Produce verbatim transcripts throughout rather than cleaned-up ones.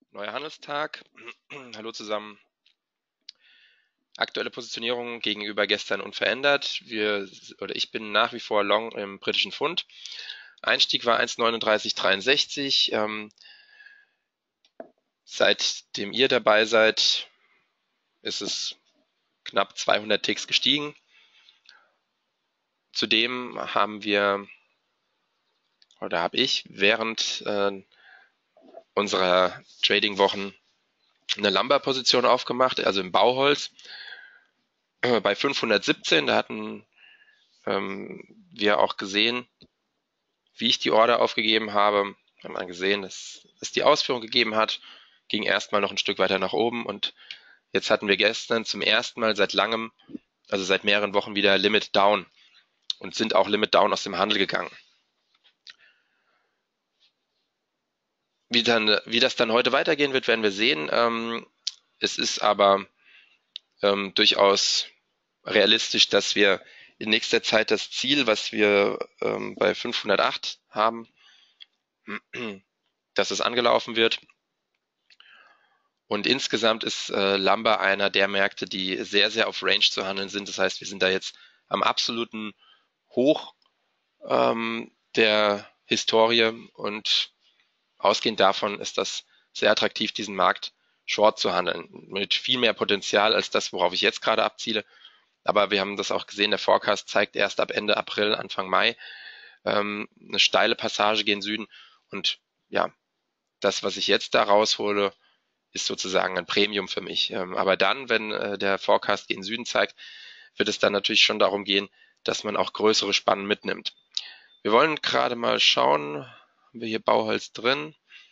Neuer Handelstag. Hallo zusammen. Aktuelle Positionierung gegenüber gestern unverändert. Wir, oder ich bin nach wie vor long im britischen Pfund. Einstieg war eins neununddreißig dreiundsechzig. Ähm, seitdem ihr dabei seid, ist es knapp zweihundert Ticks gestiegen. Zudem haben wir, oder habe ich, während äh, unserer Trading-Wochen eine Lumber-Position aufgemacht, also im Bauholz, äh, bei fünfhundertsiebzehn. Da hatten ähm, wir auch gesehen, wie ich die Order aufgegeben habe. Wir haben dann gesehen, dass es die Ausführung gegeben hat, ging erstmal noch ein Stück weiter nach oben und jetzt hatten wir gestern zum ersten Mal seit langem, also seit mehreren Wochen wieder Limit Down und sind auch Limit Down aus dem Handel gegangen. Wie, dann, wie das dann heute weitergehen wird, werden wir sehen. Ähm, es ist aber ähm, durchaus realistisch, dass wir in nächster Zeit das Ziel, was wir ähm, bei fünfhundertacht haben, dass es angelaufen wird. Und insgesamt ist äh, Lumber einer der Märkte, die sehr, sehr auf Range zu handeln sind. Das heißt, wir sind da jetzt am absoluten Hoch ähm, der Historie und ausgehend davon ist das sehr attraktiv, diesen Markt short zu handeln, mit viel mehr Potenzial als das, worauf ich jetzt gerade abziele. Aber wir haben das auch gesehen, der Forecast zeigt erst ab Ende April, Anfang Mai ähm, eine steile Passage gen Süden. Und ja, das, was ich jetzt da raushole, ist sozusagen ein Premium für mich. Ähm, aber dann, wenn äh, der Forecast gen Süden zeigt, wird es dann natürlich schon darum gehen, dass man auch größere Spannen mitnimmt. Wir wollen gerade mal schauen, haben wir hier Bauholz drin?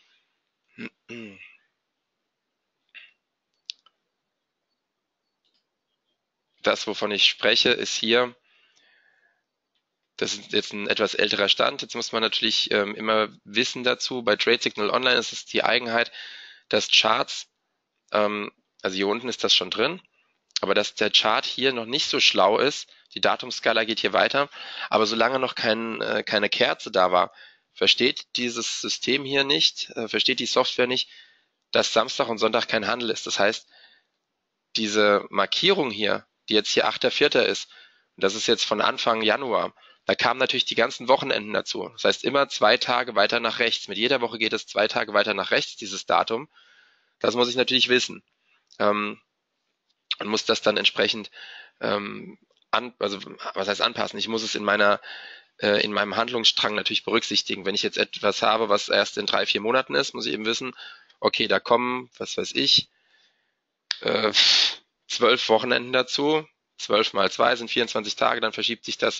Das, wovon ich spreche, ist hier, das ist jetzt ein etwas älterer Stand. Jetzt muss man natürlich ähm, immer wissen dazu, bei Trade Signal Online ist es die Eigenheit, dass Charts, ähm, also hier unten ist das schon drin, aber dass der Chart hier noch nicht so schlau ist, die Datumskala geht hier weiter, aber solange noch kein, äh, keine Kerze da war, versteht dieses System hier nicht, äh, versteht die Software nicht, dass Samstag und Sonntag kein Handel ist. Das heißt, diese Markierung hier, die jetzt hier achter vierter ist, und das ist jetzt von Anfang Januar, da kamen natürlich die ganzen Wochenenden dazu. Das heißt, immer zwei Tage weiter nach rechts. Mit jeder Woche geht es zwei Tage weiter nach rechts, dieses Datum. Das muss ich natürlich wissen. Ähm, und muss das dann entsprechend ähm, an, also was heißt anpassen? Ich muss es in meiner äh, in meinem Handlungsstrang natürlich berücksichtigen. Wenn ich jetzt etwas habe, was erst in drei, vier Monaten ist, muss ich eben wissen, okay, da kommen, was weiß ich, äh, zwölf Wochenenden dazu. Zwölf mal zwei sind vierundzwanzig Tage, dann verschiebt sich das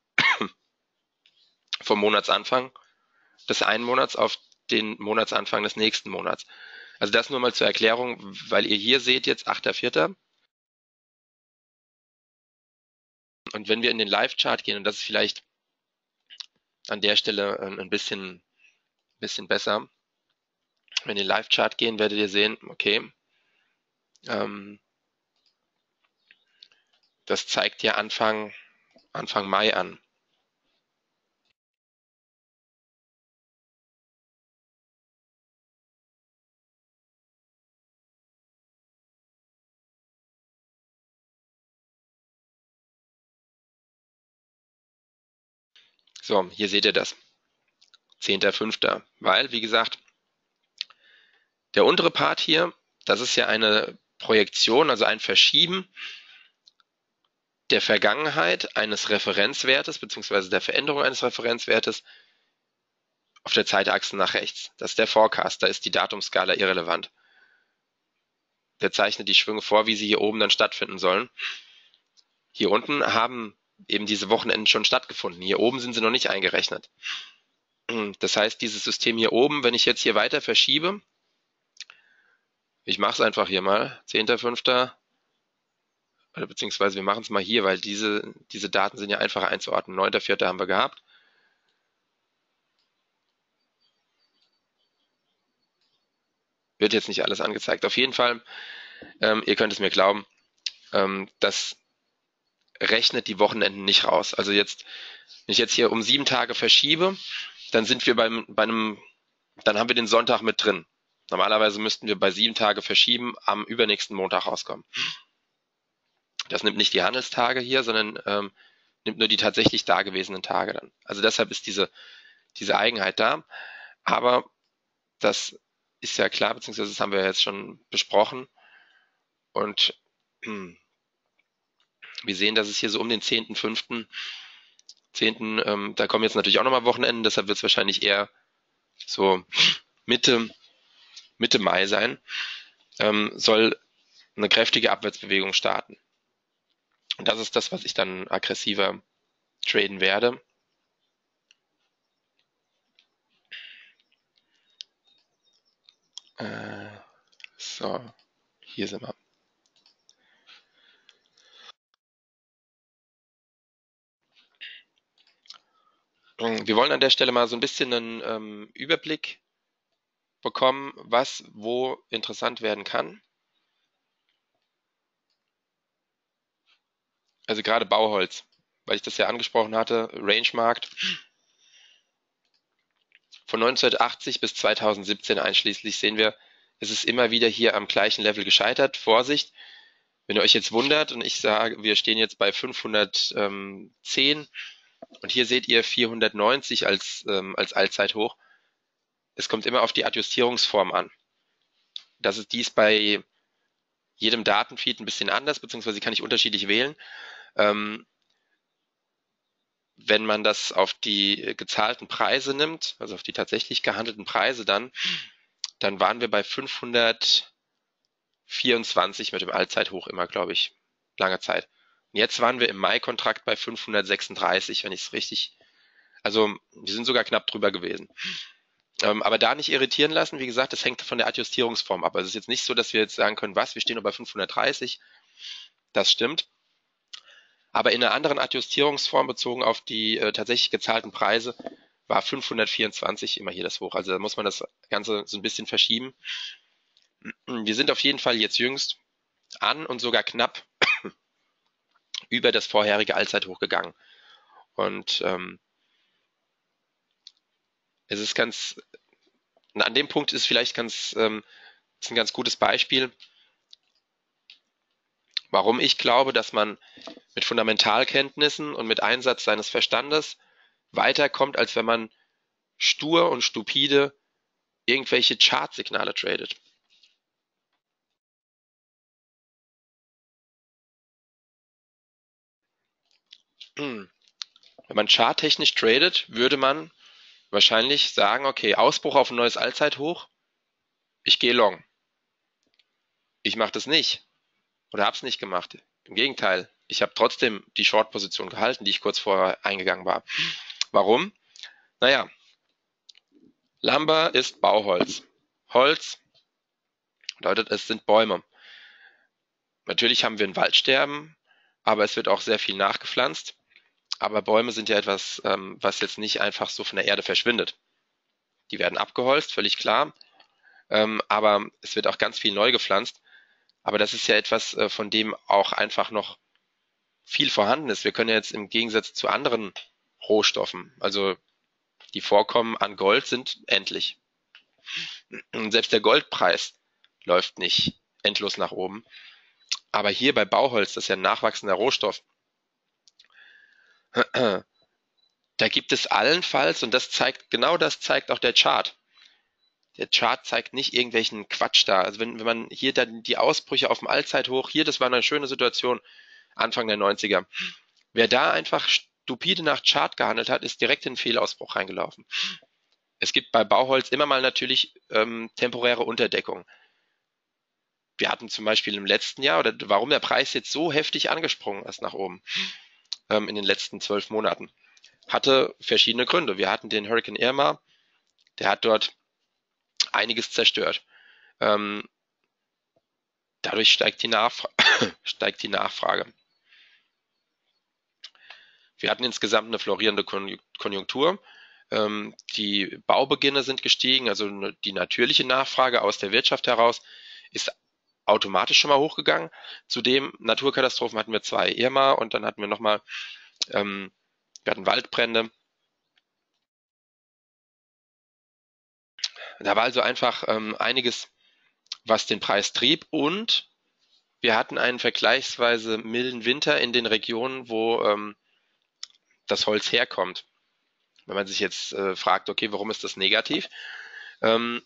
vom Monatsanfang des einen Monats auf den Monatsanfang des nächsten Monats. Also das nur mal zur Erklärung, weil ihr hier seht jetzt achter vierter Und wenn wir in den Live-Chart gehen, und das ist vielleicht an der Stelle ein bisschen, bisschen besser, wenn wir in den Live-Chart gehen, werdet ihr sehen, okay, ähm, das zeigt ja Anfang, Anfang Mai an. So, hier seht ihr das. zehnter fünfter Weil, wie gesagt, der untere Part hier, das ist ja eine Projektion, also ein Verschieben der Vergangenheit eines Referenzwertes beziehungsweise der Veränderung eines Referenzwertes auf der Zeitachse nach rechts. Das ist der Forecast, da ist die Datumskala irrelevant. Der zeichnet die Schwünge vor, wie sie hier oben dann stattfinden sollen. Hier unten haben eben diese Wochenenden schon stattgefunden. Hier oben sind sie noch nicht eingerechnet. Das heißt, dieses System hier oben, wenn ich jetzt hier weiter verschiebe, ich mache es einfach hier mal, zehnter fünfter Oder beziehungsweise wir machen es mal hier, weil diese, diese Daten sind ja einfacher einzuordnen. neunter vierter haben wir gehabt. Wird jetzt nicht alles angezeigt. Auf jeden Fall, ähm, ihr könnt es mir glauben, ähm, das rechnet die Wochenenden nicht raus. Also jetzt, wenn ich jetzt hier um sieben Tage verschiebe, dann sind wir beim, bei einem, dann haben wir den Sonntag mit drin. Normalerweise müssten wir bei sieben Tage verschieben am übernächsten Montag rauskommen. Das nimmt nicht die Handelstage hier, sondern ähm, nimmt nur die tatsächlich dagewesenen Tage dann. Also deshalb ist diese, diese Eigenheit da. Aber das ist ja klar, beziehungsweise das haben wir jetzt schon besprochen. Und hm, wir sehen, dass es hier so um den zehnten fünften zehnten Ähm, da kommen jetzt natürlich auch nochmal Wochenenden, deshalb wird es wahrscheinlich eher so Mitte, Mitte Mai sein, ähm, soll eine kräftige Abwärtsbewegung starten. Und das ist das, was ich dann aggressiver traden werde. Äh, so, hier sind wir. Wir wollen an der Stelle mal so ein bisschen einen ähm, Überblick bekommen, was wo interessant werden kann. Also gerade Bauholz, weil ich das ja angesprochen hatte, Range-Markt. Von neunzehnhundertachtzig bis zweitausendsiebzehn einschließlich sehen wir, es ist immer wieder hier am gleichen Level gescheitert. Vorsicht, wenn ihr euch jetzt wundert und ich sage, wir stehen jetzt bei fünfhundertzehn und hier seht ihr vierhundertneunzig als, ähm, als Allzeithoch. Es kommt immer auf die Adjustierungsform an. Das ist dies bei jedem Datenfeed ein bisschen anders, beziehungsweise kann ich unterschiedlich wählen. Ähm, wenn man das auf die gezahlten Preise nimmt, also auf die tatsächlich gehandelten Preise dann, dann waren wir bei fünfhundertvierundzwanzig mit dem Allzeithoch immer, glaube ich, lange Zeit. Und jetzt waren wir im Mai-Kontrakt bei fünfhundertsechsunddreißig, wenn ich es richtig, also wir sind sogar knapp drüber gewesen. Ähm, aber da nicht irritieren lassen, wie gesagt, das hängt von der Adjustierungsform ab. Also es ist jetzt nicht so, dass wir jetzt sagen können, was, wir stehen nur bei fünfhundertdreißig, das stimmt. Aber in einer anderen Adjustierungsform bezogen auf die äh, tatsächlich gezahlten Preise war fünfhundertvierundzwanzig immer hier das Hoch. Also da muss man das Ganze so ein bisschen verschieben. Wir sind auf jeden Fall jetzt jüngst an und sogar knapp über das vorherige Allzeithoch gegangen. Und ähm, es ist ganz, an dem Punkt ist vielleicht ganz, ähm, ist ein ganz gutes Beispiel, warum ich glaube, dass man mit Fundamentalkenntnissen und mit Einsatz seines Verstandes weiterkommt, als wenn man stur und stupide irgendwelche Chartsignale tradet. Wenn man charttechnisch tradet, würde man wahrscheinlich sagen, okay, Ausbruch auf ein neues Allzeithoch, ich gehe long. Ich mache das nicht oder habe es nicht gemacht. Im Gegenteil, ich habe trotzdem die Short-Position gehalten, die ich kurz vorher eingegangen war. Warum? Naja, Lumber ist Bauholz. Holz bedeutet, es sind Bäume. Natürlich haben wir ein Waldsterben, aber es wird auch sehr viel nachgepflanzt. Aber Bäume sind ja etwas, ähm, was jetzt nicht einfach so von der Erde verschwindet. Die werden abgeholzt, völlig klar. Ähm, aber es wird auch ganz viel neu gepflanzt. Aber das ist ja etwas, äh, von dem auch einfach noch viel vorhanden ist. Wir können ja jetzt im Gegensatz zu anderen Rohstoffen, also die Vorkommen an Gold sind endlich. Und selbst der Goldpreis läuft nicht endlos nach oben. Aber hier bei Bauholz, das ist ja ein nachwachsender Rohstoff, da gibt es allenfalls, und das zeigt, genau das zeigt auch der Chart. Der Chart zeigt nicht irgendwelchen Quatsch da. Also wenn, wenn man hier dann die Ausbrüche auf dem Allzeithoch, hier, das war eine schöne Situation, Anfang der neunziger. Wer da einfach stupide nach Chart gehandelt hat, ist direkt in den Fehlausbruch reingelaufen. Es gibt bei Bauholz immer mal natürlich ähm, temporäre Unterdeckung. Wir hatten zum Beispiel im letzten Jahr, oder warum der Preis jetzt so heftig angesprungen ist nach oben ähm, in den letzten zwölf Monaten, hatte verschiedene Gründe. Wir hatten den Hurricane Irma, der hat dort einiges zerstört. Ähm, dadurch steigt die, Nachfra steigt die Nachfrage. Wir hatten insgesamt eine florierende Konjunktur. Ähm, die Baubeginne sind gestiegen, also die natürliche Nachfrage aus der Wirtschaft heraus ist automatisch schon mal hochgegangen. Zudem Naturkatastrophen hatten wir zwei, Irma und dann hatten wir nochmal, ähm, wir hatten Waldbrände. Da war also einfach ähm, einiges, was den Preis trieb, und wir hatten einen vergleichsweise milden Winter in den Regionen, wo ähm, das Holz herkommt. Wenn man sich jetzt äh, fragt, okay, warum ist das negativ? Ähm,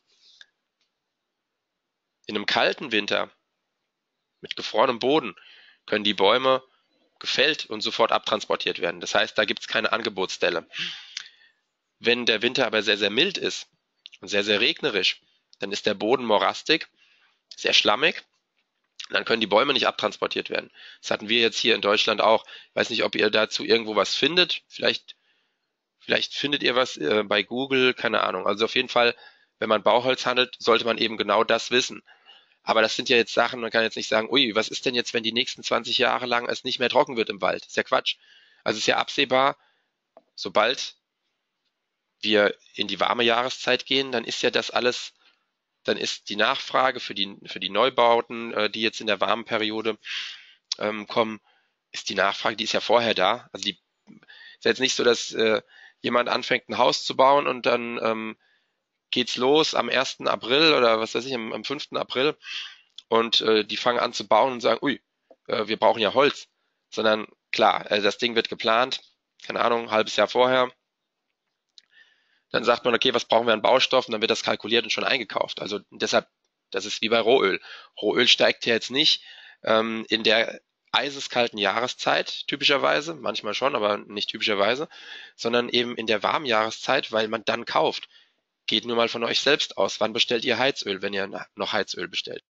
in einem kalten Winter mit gefrorenem Boden können die Bäume gefällt und sofort abtransportiert werden. Das heißt, da gibt es keine Angebotsstelle. Wenn der Winter aber sehr, sehr mild ist und sehr, sehr regnerisch, dann ist der Boden morastig, sehr schlammig. Dann können die Bäume nicht abtransportiert werden. Das hatten wir jetzt hier in Deutschland auch. Ich weiß nicht, ob ihr dazu irgendwo was findet. Vielleicht, vielleicht findet ihr was äh, bei Google, keine Ahnung. Also auf jeden Fall, wenn man Bauholz handelt, sollte man eben genau das wissen. Aber das sind ja jetzt Sachen, man kann jetzt nicht sagen, ui, was ist denn jetzt, wenn die nächsten zwanzig Jahre lang es nicht mehr trocken wird im Wald? Das ist ja Quatsch. Also es ist ja absehbar, sobald wir in die warme Jahreszeit gehen, dann ist ja das alles, dann ist die Nachfrage für die, für die Neubauten, äh, die jetzt in der warmen Periode ähm, kommen, ist die Nachfrage, die ist ja vorher da. Also die ist jetzt nicht so, dass äh, jemand anfängt, ein Haus zu bauen und dann ähm, geht's los am ersten April oder was weiß ich, am, am fünften April, und äh, die fangen an zu bauen und sagen, ui, äh, wir brauchen ja Holz. Sondern klar, äh, das Ding wird geplant, keine Ahnung, ein halbes Jahr vorher. Dann sagt man, okay, was brauchen wir an Baustoffen? Dann wird das kalkuliert und schon eingekauft. Also deshalb, das ist wie bei Rohöl. Rohöl steigt ja jetzt nicht ähm, in der eiseskalten Jahreszeit, typischerweise, manchmal schon, aber nicht typischerweise, sondern eben in der warmen Jahreszeit, weil man dann kauft. Geht nur mal von euch selbst aus. Wann bestellt ihr Heizöl, wenn ihr noch Heizöl bestellt?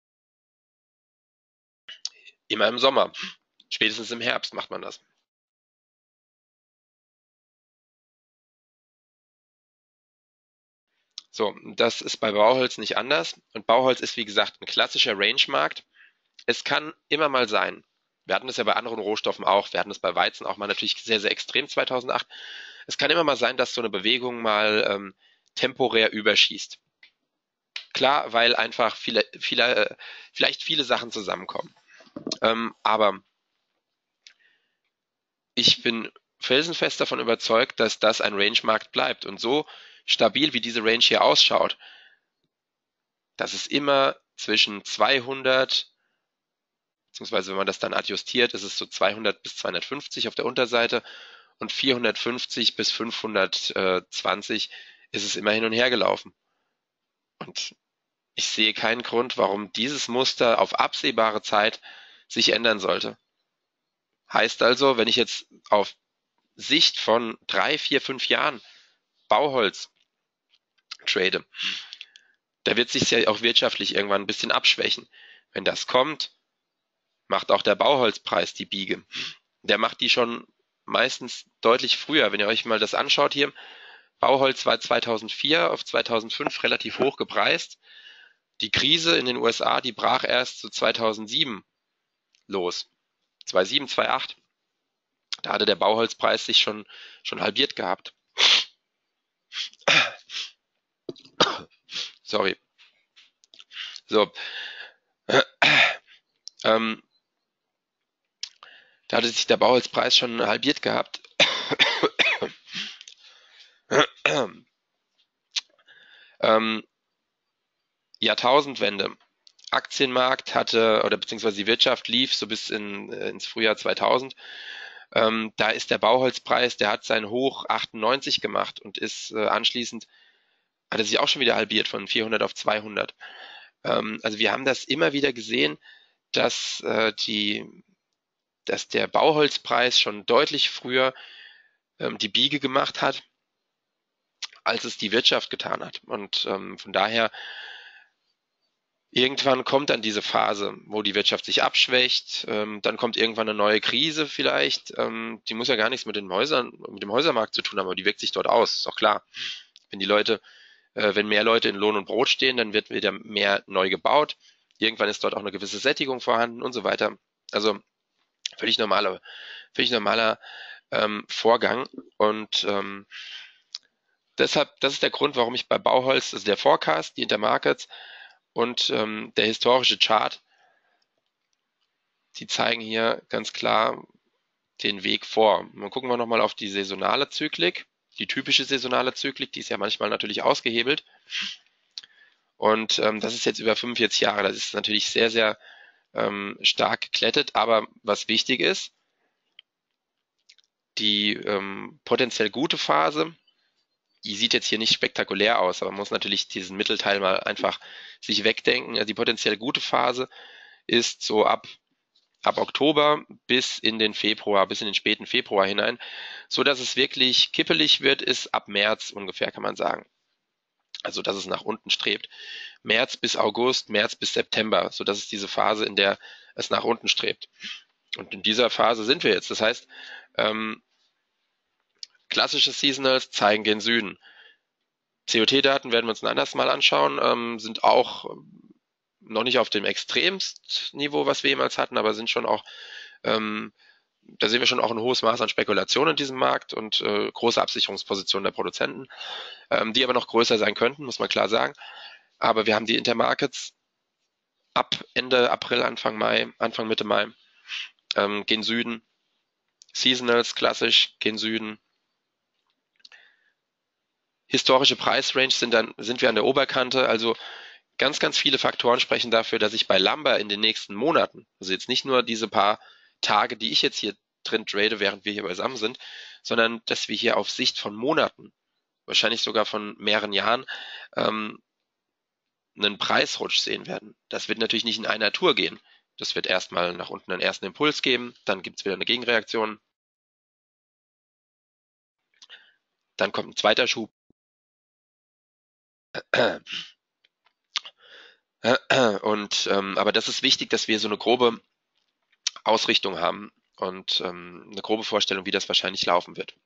Immer im Sommer. Spätestens im Herbst macht man das. So, das ist bei Bauholz nicht anders. Und Bauholz ist, wie gesagt, ein klassischer Range-Markt. Es kann immer mal sein. Wir hatten es ja bei anderen Rohstoffen auch. Wir hatten es bei Weizen auch mal natürlich sehr, sehr extrem zweitausendacht. Es kann immer mal sein, dass so eine Bewegung mal ähm, temporär überschießt. Klar, weil einfach viele, viele, äh, vielleicht viele Sachen zusammenkommen. Ähm, aber ich bin felsenfest davon überzeugt, dass das ein Range-Markt bleibt. Und so stabil, wie diese Range hier ausschaut, dass es immer zwischen zweihundert, beziehungsweise wenn man das dann adjustiert, ist es so zweihundert bis zweihundertfünfzig auf der Unterseite, und vierhundertfünfzig bis fünfhundertzwanzig ist es immer hin und her gelaufen. Und ich sehe keinen Grund, warum dieses Muster auf absehbare Zeit sich ändern sollte. Heißt also, wenn ich jetzt auf Sicht von drei, vier, fünf Jahren Bauholz trade, da wird sich ja auch wirtschaftlich irgendwann ein bisschen abschwächen. Wenn das kommt, macht auch der Bauholzpreis die Biege. Der macht die schon meistens deutlich früher. Wenn ihr euch mal das anschaut hier, Bauholz war zweitausendvier auf zweitausendfünf relativ hoch gepreist. Die Krise in den U S A, die brach erst so zweitausendsieben los. zweitausendsieben, zweitausendacht. Da hatte der Bauholzpreis sich schon, schon halbiert gehabt. Sorry. So. Ähm, da hatte sich der Bauholzpreis schon halbiert gehabt. ähm, Jahrtausendwende. Aktienmarkt hatte, oder beziehungsweise die Wirtschaft lief so bis in, äh, ins Frühjahr zweitausend. Ähm, da ist der Bauholzpreis, der hat sein Hoch achtundneunzig gemacht und ist äh, anschließend, hat er sich auch schon wieder halbiert von vierhundert auf zweihundert. Ähm, also wir haben das immer wieder gesehen, dass äh, die, dass der Bauholzpreis schon deutlich früher ähm, die Biege gemacht hat, als es die Wirtschaft getan hat. Und ähm, von daher, irgendwann kommt dann diese Phase, wo die Wirtschaft sich abschwächt, ähm, dann kommt irgendwann eine neue Krise vielleicht, ähm, die muss ja gar nichts mit den Häusern, mit dem Häusermarkt zu tun haben, aber die wirkt sich dort aus, ist doch klar. Wenn die Leute, äh, wenn mehr Leute in Lohn und Brot stehen, dann wird wieder mehr neu gebaut. Irgendwann ist dort auch eine gewisse Sättigung vorhanden und so weiter. Also völlig normaler, völlig normaler ähm, Vorgang. Und ähm, deshalb, das ist der Grund, warum ich bei Bauholz, also der Forecast, die Intermarkets und ähm, der historische Chart, die zeigen hier ganz klar den Weg vor. Dann gucken wir nochmal auf die saisonale Zyklik, die typische saisonale Zyklik, die ist ja manchmal natürlich ausgehebelt. Und ähm, das ist jetzt über fünfundvierzig Jahre. Das ist natürlich sehr, sehr ähm, stark geklettet. Aber was wichtig ist, die ähm, potenziell gute Phase, die sieht jetzt hier nicht spektakulär aus, aber man muss natürlich diesen Mittelteil mal einfach sich wegdenken. Also die potenziell gute Phase ist so ab, ab Oktober bis in den Februar, bis in den späten Februar hinein. So dass es wirklich kippelig wird, ist ab März ungefähr, kann man sagen. Also dass es nach unten strebt. März bis August, März bis September, so dass es diese Phase, in der es nach unten strebt. Und in dieser Phase sind wir jetzt. Das heißt, ähm, klassische Seasonals zeigen gen Süden. C O T-Daten werden wir uns ein anderes Mal anschauen, ähm, sind auch noch nicht auf dem Extremstniveau, was wir jemals hatten, aber sind schon auch, ähm, da sehen wir schon auch ein hohes Maß an Spekulation in diesem Markt und äh, große Absicherungspositionen der Produzenten, ähm, die aber noch größer sein könnten, muss man klar sagen. Aber wir haben die Intermarkets ab Ende April, Anfang Mai, Anfang Mitte Mai, ähm, gen Süden. Seasonals klassisch gen Süden. Historische Preisrange sind dann, sind wir an der Oberkante, also ganz, ganz viele Faktoren sprechen dafür, dass ich bei Lumber in den nächsten Monaten, also jetzt nicht nur diese paar Tage, die ich jetzt hier drin trade, während wir hier beisammen sind, sondern dass wir hier auf Sicht von Monaten, wahrscheinlich sogar von mehreren Jahren, ähm, einen Preisrutsch sehen werden. Das wird natürlich nicht in einer Tour gehen. Das wird erstmal nach unten einen ersten Impuls geben, dann gibt es wieder eine Gegenreaktion, dann kommt ein zweiter Schub. Und ähm, aber das ist wichtig, dass wir so eine grobe Ausrichtung haben und ähm, eine grobe Vorstellung, wie das wahrscheinlich laufen wird.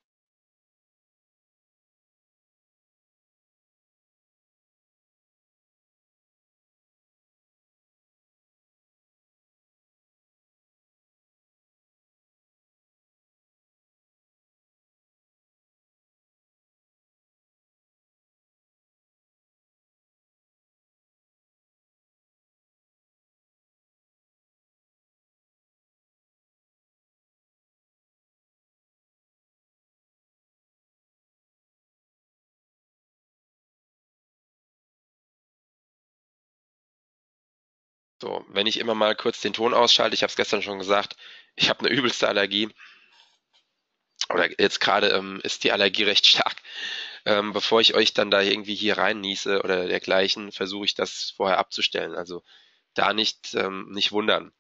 So, wenn ich immer mal kurz den Ton ausschalte, ich habe es gestern schon gesagt, ich habe eine übelste Allergie. Oder jetzt gerade ähm, ist die Allergie recht stark. Ähm, bevor ich euch dann da irgendwie hier rein niese oder dergleichen, versuche ich das vorher abzustellen. Also da nicht, ähm, nicht wundern.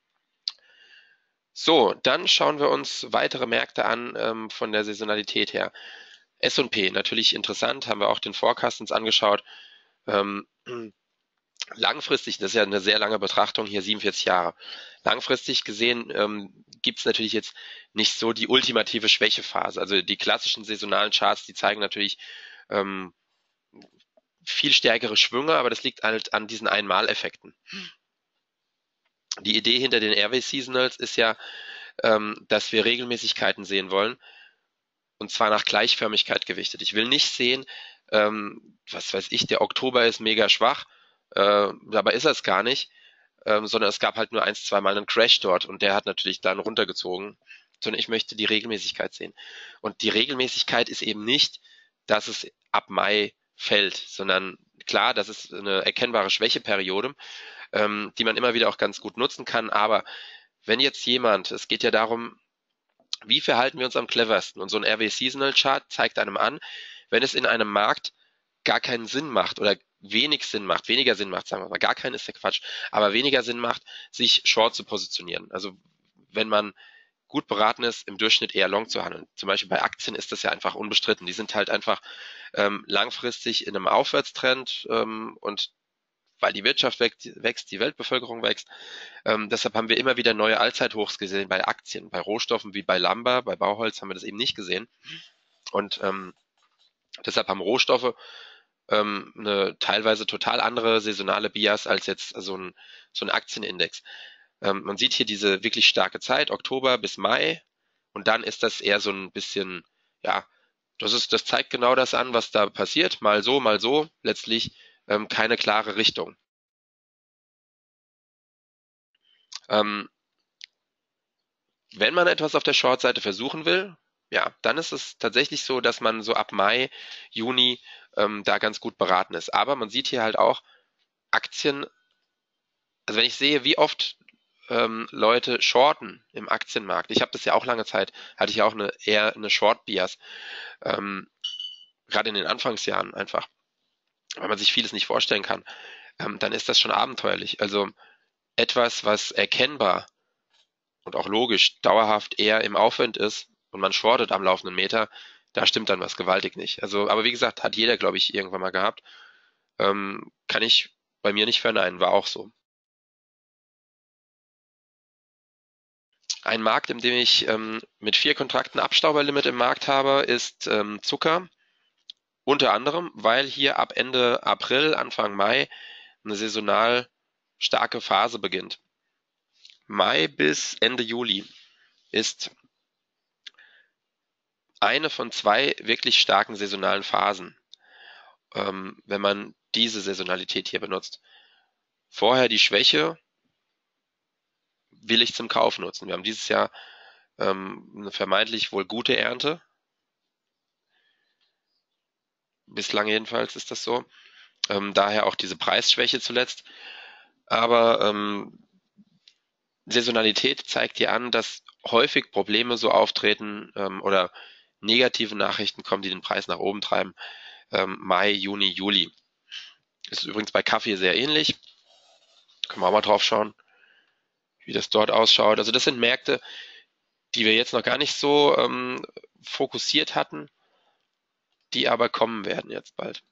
So, dann schauen wir uns weitere Märkte an ähm, von der Saisonalität her. S und P, natürlich interessant, haben wir auch den Forecast uns angeschaut. Ähm, Langfristig, das ist ja eine sehr lange Betrachtung, hier siebenundvierzig Jahre. Langfristig gesehen ähm, gibt es natürlich jetzt nicht so die ultimative Schwächephase. Also die klassischen saisonalen Charts, die zeigen natürlich ähm, viel stärkere Schwünge, aber das liegt halt an diesen Einmaleffekten. Die Idee hinter den Airway Seasonals ist ja, ähm, dass wir Regelmäßigkeiten sehen wollen und zwar nach Gleichförmigkeit gewichtet. Ich will nicht sehen, ähm, was weiß ich, der Oktober ist mega schwach, äh, dabei ist er es gar nicht, ähm, sondern es gab halt nur ein, zwei Mal einen Crash dort und der hat natürlich dann runtergezogen, sondern ich möchte die Regelmäßigkeit sehen. Und die Regelmäßigkeit ist eben nicht, dass es ab Mai fällt, sondern klar, das ist eine erkennbare Schwächeperiode, ähm, die man immer wieder auch ganz gut nutzen kann. Aber wenn jetzt jemand, es geht ja darum, wie verhalten wir uns am cleversten? Und so ein R W Seasonal Chart zeigt einem an, wenn es in einem Markt gar keinen Sinn macht oder wenig Sinn macht, weniger Sinn macht, sagen wir mal, gar keinen ist der Quatsch, aber weniger Sinn macht, sich short zu positionieren. Also wenn man gut beraten ist, im Durchschnitt eher long zu handeln. Zum Beispiel bei Aktien ist das ja einfach unbestritten. Die sind halt einfach ähm, langfristig in einem Aufwärtstrend ähm, und weil die Wirtschaft wächst, die Weltbevölkerung wächst. Ähm, deshalb haben wir immer wieder neue Allzeithochs gesehen bei Aktien, bei Rohstoffen wie bei Lumber, bei Bauholz haben wir das eben nicht gesehen. Und ähm, deshalb haben Rohstoffe ähm, eine teilweise total andere saisonale Bias als jetzt so ein, so ein Aktienindex. Ähm, man sieht hier diese wirklich starke Zeit, Oktober bis Mai, und dann ist das eher so ein bisschen, ja, das ist, das zeigt genau das an, was da passiert, mal so, mal so, letztlich ähm, keine klare Richtung. Ähm, Wenn man etwas auf der Short-Seite versuchen will, ja, dann ist es tatsächlich so, dass man so ab Mai, Juni ähm, da ganz gut beraten ist. Aber man sieht hier halt auch Aktien, also wenn ich sehe, wie oft ähm, Leute shorten im Aktienmarkt. Ich habe das ja auch lange Zeit, hatte ich auch eine eher eine Short Bias, ähm, gerade in den Anfangsjahren einfach, weil man sich vieles nicht vorstellen kann. Ähm, dann ist das schon abenteuerlich. Also etwas, was erkennbar und auch logisch dauerhaft eher im Aufwind ist und man shortet am laufenden Meter, da stimmt dann was gewaltig nicht. Also, aber wie gesagt, hat jeder, glaube ich, irgendwann mal gehabt. Ähm, kann ich bei mir nicht verneinen, war auch so. Ein Markt, in dem ich ähm, mit vier Kontrakten Abstauberlimit im Markt habe, ist ähm, Zucker. Unter anderem, weil hier ab Ende April, Anfang Mai eine saisonal starke Phase beginnt. Mai bis Ende Juli ist eine von zwei wirklich starken saisonalen Phasen, ähm, wenn man diese Saisonalität hier benutzt. Vorher die Schwäche will ich zum Kauf nutzen. Wir haben dieses Jahr ähm, eine vermeintlich wohl gute Ernte. Bislang jedenfalls ist das so. Ähm, daher auch diese Preisschwäche zuletzt. Aber ähm, Saisonalität zeigt dir an, dass häufig Probleme so auftreten ähm, oder negative Nachrichten kommen, die den Preis nach oben treiben. Ähm, Mai, Juni, Juli. Ist übrigens bei Kaffee sehr ähnlich. Können wir auch mal drauf schauen, wie das dort ausschaut. Also das sind Märkte, die wir jetzt noch gar nicht so ähm, fokussiert hatten, die aber kommen werden jetzt bald.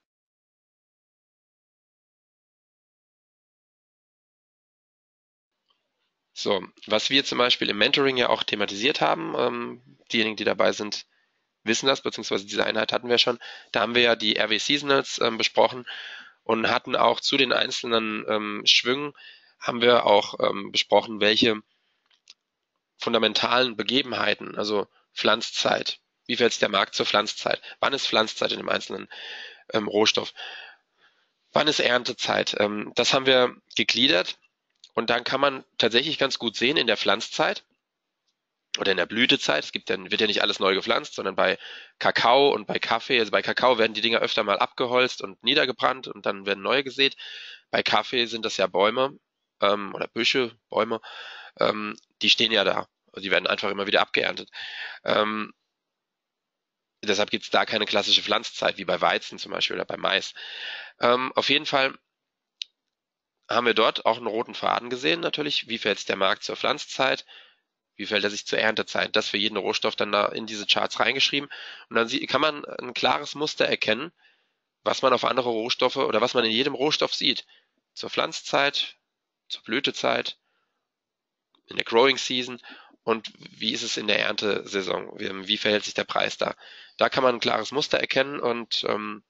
So, was wir zum Beispiel im Mentoring ja auch thematisiert haben, ähm, diejenigen, die dabei sind, wissen das, beziehungsweise diese Einheit hatten wir schon. Da haben wir ja die R W Seasonals ähm, besprochen und hatten auch zu den einzelnen ähm, Schwüngen, haben wir auch ähm, besprochen, welche fundamentalen Begebenheiten, also Pflanzzeit, wie verhält sich der Markt zur Pflanzzeit, wann ist Pflanzzeit in dem einzelnen ähm, Rohstoff, wann ist Erntezeit, ähm, das haben wir gegliedert und dann kann man tatsächlich ganz gut sehen in der Pflanzzeit, oder in der Blütezeit, es gibt dann, wird ja nicht alles neu gepflanzt, sondern bei Kakao und bei Kaffee, also bei Kakao werden die Dinger öfter mal abgeholzt und niedergebrannt und dann werden neue gesät. Bei Kaffee sind das ja Bäume ähm, oder Büsche, Bäume, ähm, die stehen ja da. Also die werden einfach immer wieder abgeerntet. Ähm, deshalb gibt es da keine klassische Pflanzzeit, wie bei Weizen zum Beispiel oder bei Mais. Ähm, auf jeden Fall haben wir dort auch einen roten Faden gesehen, natürlich. Wie verhält sich der Markt zur Pflanzzeit? Wie verhält er sich zur Erntezeit? Das für jeden Rohstoff dann da in diese Charts reingeschrieben. Und dann kann man ein klares Muster erkennen, was man auf andere Rohstoffe oder was man in jedem Rohstoff sieht. Zur Pflanzzeit, zur Blütezeit, in der Growing Season und wie ist es in der Erntesaison? Wie, wie verhält sich der Preis da? Da kann man ein klares Muster erkennen und ähm,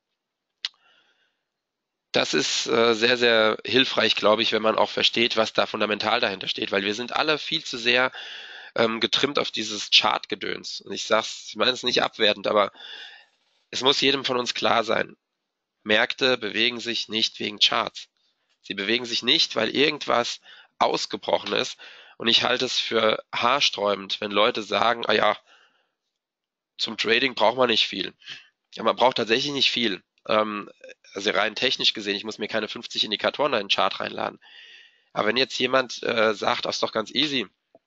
das ist äh, sehr, sehr hilfreich, glaube ich, wenn man auch versteht, was da fundamental dahinter steht, weil wir sind alle viel zu sehr ähm, getrimmt auf dieses Chartgedöns. Und ich sag's, ich meine es nicht abwertend, aber es muss jedem von uns klar sein. Märkte bewegen sich nicht wegen Charts. Sie bewegen sich nicht, weil irgendwas ausgebrochen ist. Und ich halte es für haarsträubend, wenn Leute sagen, ah ja, zum Trading braucht man nicht viel. Ja, man braucht tatsächlich nicht viel. Ähm, also rein technisch gesehen, ich muss mir keine fünfzig Indikatoren in einen Chart reinladen. Aber wenn jetzt jemand äh, sagt, das ist doch ganz easy,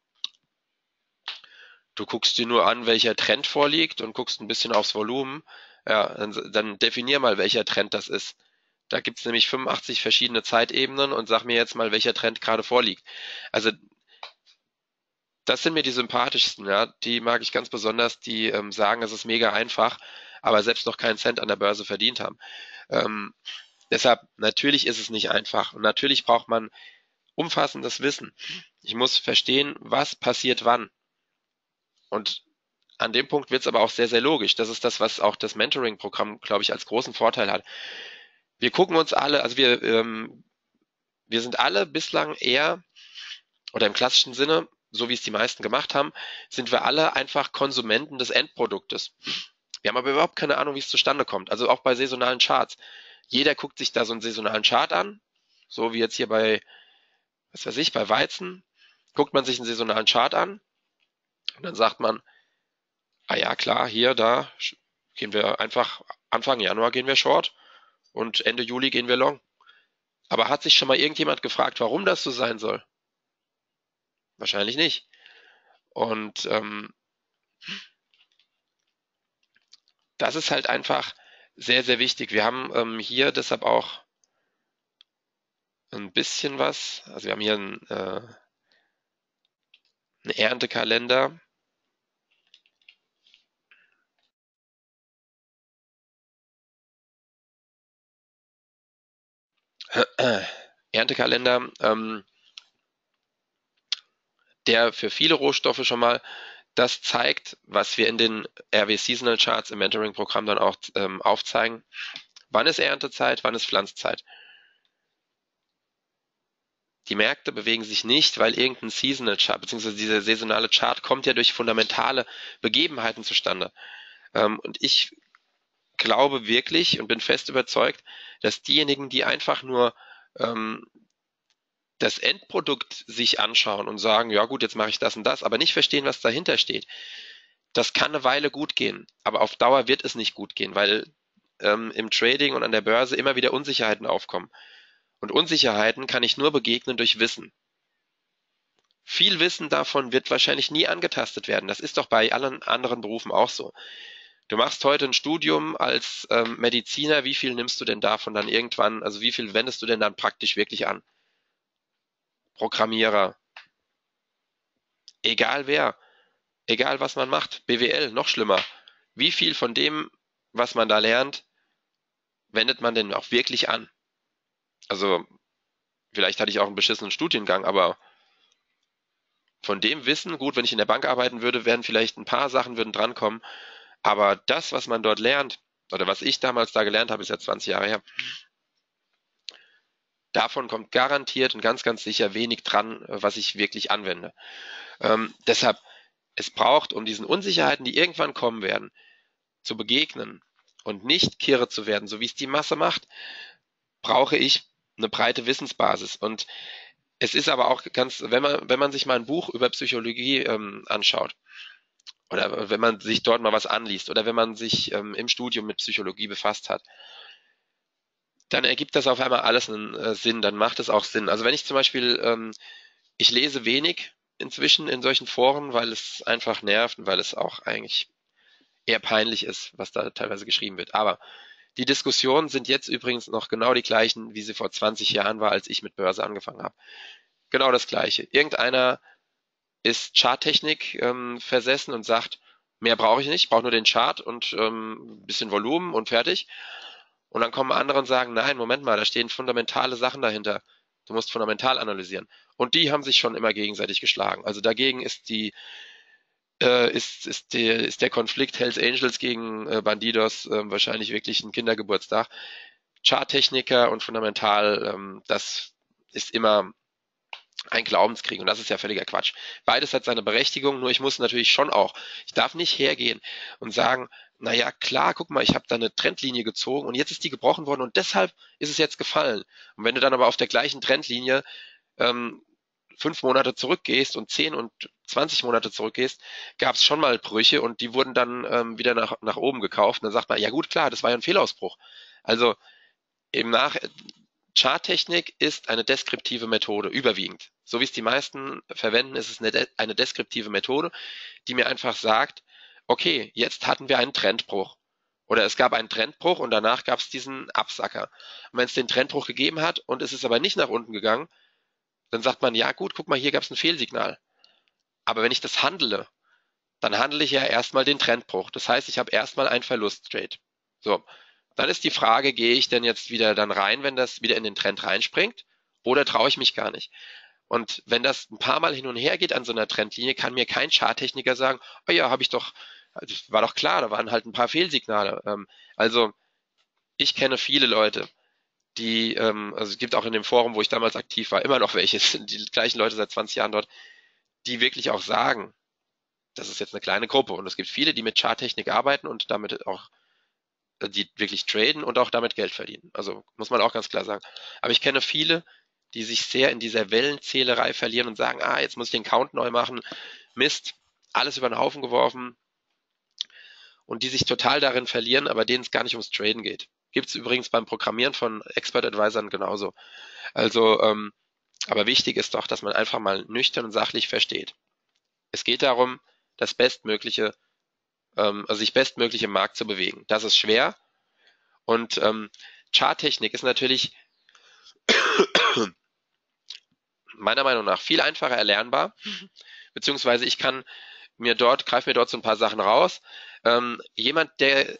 du guckst dir nur an, welcher Trend vorliegt und guckst ein bisschen aufs Volumen, ja, dann, dann definier mal, welcher Trend das ist. Da gibt's nämlich fünfundachtzig verschiedene Zeitebenen und sag mir jetzt mal, welcher Trend gerade vorliegt. Also das sind mir die sympathischsten, ja. Die mag ich ganz besonders, die ähm, sagen, es ist mega einfach, aber selbst noch keinen Cent an der Börse verdient haben. Ähm, deshalb, natürlich ist es nicht einfach und natürlich braucht man umfassendes Wissen. Ich muss verstehen, was passiert wann. Und an dem Punkt wird es aber auch sehr, sehr logisch. Das ist das, was auch das Mentoring-Programm, glaube ich, als großen Vorteil hat. Wir gucken uns alle, also wir, ähm, wir sind alle bislang eher, oder im klassischen Sinne, so wie es die meisten gemacht haben, sind wir alle einfach Konsumenten des Endproduktes. Wir haben aber überhaupt keine Ahnung, wie es zustande kommt. Also auch bei saisonalen Charts. Jeder guckt sich da so einen saisonalen Chart an, so wie jetzt hier bei, was weiß ich, bei Weizen, guckt man sich einen saisonalen Chart an und dann sagt man, Ah ja, klar, hier, da gehen wir einfach, Anfang Januar gehen wir Short und Ende Juli gehen wir Long. Aber hat sich schon mal irgendjemand gefragt, warum das so sein soll? Wahrscheinlich nicht. Und ähm, das ist halt einfach sehr, sehr wichtig. Wir haben ähm, hier deshalb auch ein bisschen was. Also wir haben hier einen, äh, einen Erntekalender. Erntekalender, ähm, der für viele Rohstoffe schon mal das zeigt, was wir in den R W Seasonal Charts im Mentoring-Programm dann auch ähm, aufzeigen. Wann ist Erntezeit, wann ist Pflanzzeit? Die Märkte bewegen sich nicht, weil irgendein Seasonal Chart, beziehungsweise dieser saisonale Chart kommt ja durch fundamentale Begebenheiten zustande. Ähm, und ich glaube wirklich und bin fest überzeugt, dass diejenigen, die einfach nur ähm, das Endprodukt sich anschauen und sagen, ja gut, jetzt mache ich das und das, aber nicht verstehen, was dahinter steht, das kann eine Weile gut gehen, aber auf Dauer wird es nicht gut gehen, weil ähm, im Trading und an der Börse immer wieder Unsicherheiten aufkommen. Und Unsicherheiten kann ich nur begegnen durch Wissen. Viel Wissen davon wird wahrscheinlich nie angetastet werden. Das ist doch bei allen anderen Berufen auch so. Du machst heute ein Studium als ähm, Mediziner, wie viel nimmst du denn davon dann irgendwann, also wie viel wendest du denn dann praktisch wirklich an? Programmierer, egal wer, egal was man macht, B W L, noch schlimmer. Wie viel von dem, was man da lernt, wendet man denn auch wirklich an? Also vielleicht hatte ich auch einen beschissenen Studiengang, aber von dem Wissen, gut, wenn ich in der Bank arbeiten würde, wären vielleicht ein paar Sachen würden drankommen, aber das, was man dort lernt, oder was ich damals da gelernt habe, ist ja zwanzig Jahre her, davon kommt garantiert und ganz, ganz sicher wenig dran, was ich wirklich anwende. Ähm, deshalb, es braucht, um diesen Unsicherheiten, die irgendwann kommen werden, zu begegnen und nicht kirre zu werden, so wie es die Masse macht, brauche ich eine breite Wissensbasis. Und es ist aber auch ganz, wenn man, wenn man sich mal ein Buch über Psychologie ähm, anschaut, oder wenn man sich dort mal was anliest, oder wenn man sich ähm, im Studium mit Psychologie befasst hat, dann ergibt das auf einmal alles einen äh, Sinn, dann macht es auch Sinn. Also wenn ich zum Beispiel, ähm, ich lese wenig inzwischen in solchen Foren, weil es einfach nervt und weil es auch eigentlich eher peinlich ist, was da teilweise geschrieben wird. Aber die Diskussionen sind jetzt übrigens noch genau die gleichen, wie sie vor zwanzig Jahren war, als ich mit Börse angefangen habe. Genau das Gleiche. Irgendeiner ist Charttechnik ähm, versessen und sagt, mehr brauche ich nicht, ich brauche nur den Chart und ähm, ein bisschen Volumen und fertig. Und dann kommen andere und sagen, nein, Moment mal, da stehen fundamentale Sachen dahinter. Du musst fundamental analysieren. Und die haben sich schon immer gegenseitig geschlagen. Also dagegen ist die äh, ist, ist, der, ist der Konflikt Hells Angels gegen äh, Bandidos äh, wahrscheinlich wirklich ein Kindergeburtstag. Charttechniker und fundamental, ähm, das ist immer ein Glaubenskrieg und das ist ja völliger Quatsch. Beides hat seine Berechtigung, nur ich muss natürlich schon auch, ich darf nicht hergehen und sagen, naja, klar, guck mal, ich habe da eine Trendlinie gezogen und jetzt ist die gebrochen worden und deshalb ist es jetzt gefallen. Und wenn du dann aber auf der gleichen Trendlinie ähm, fünf Monate zurückgehst und zehn und zwanzig Monate zurückgehst, gab es schon mal Brüche und die wurden dann ähm, wieder nach, nach oben gekauft. Und dann sagt man, ja gut, klar, das war ja ein Fehlausbruch. Also im Nach Charttechnik ist eine deskriptive Methode, überwiegend. So wie es die meisten verwenden, ist es eine, de eine deskriptive Methode, die mir einfach sagt, okay, jetzt hatten wir einen Trendbruch. Oder es gab einen Trendbruch und danach gab es diesen Absacker. Und wenn es den Trendbruch gegeben hat und es ist aber nicht nach unten gegangen, dann sagt man, ja gut, guck mal, hier gab es ein Fehlsignal. Aber wenn ich das handle, dann handle ich ja erstmal den Trendbruch. Das heißt, ich habe erstmal einen Verlusttrade. So, dann ist die Frage, gehe ich denn jetzt wieder dann rein, wenn das wieder in den Trend reinspringt? Oder traue ich mich gar nicht? Und wenn das ein paar Mal hin und her geht an so einer Trendlinie, kann mir kein Charttechniker sagen, oh ja, habe ich doch, das war doch klar, da waren halt ein paar Fehlsignale. Ähm, also ich kenne viele Leute, die, ähm, also es gibt auch in dem Forum, wo ich damals aktiv war, immer noch welche, es sind die gleichen Leute seit zwanzig Jahren dort, die wirklich auch sagen, das ist jetzt eine kleine Gruppe und es gibt viele, die mit Charttechnik arbeiten und damit auch, äh, die wirklich traden und auch damit Geld verdienen. Also muss man auch ganz klar sagen. Aber ich kenne viele, die sich sehr in dieser Wellenzählerei verlieren und sagen, ah, jetzt muss ich den Count neu machen. Mist, alles über den Haufen geworfen. und die sich total darin verlieren, aber denen es gar nicht ums Traden geht. Gibt es übrigens beim Programmieren von Expert-Advisern genauso. Also, ähm, aber wichtig ist doch, dass man einfach mal nüchtern und sachlich versteht. Es geht darum, das Bestmögliche, ähm, also sich bestmöglich im Markt zu bewegen. Das ist schwer und ähm, Charttechnik ist natürlich meiner Meinung nach viel einfacher erlernbar, beziehungsweise ich kann mir dort, greife mir dort so ein paar Sachen raus. Ähm, jemand, der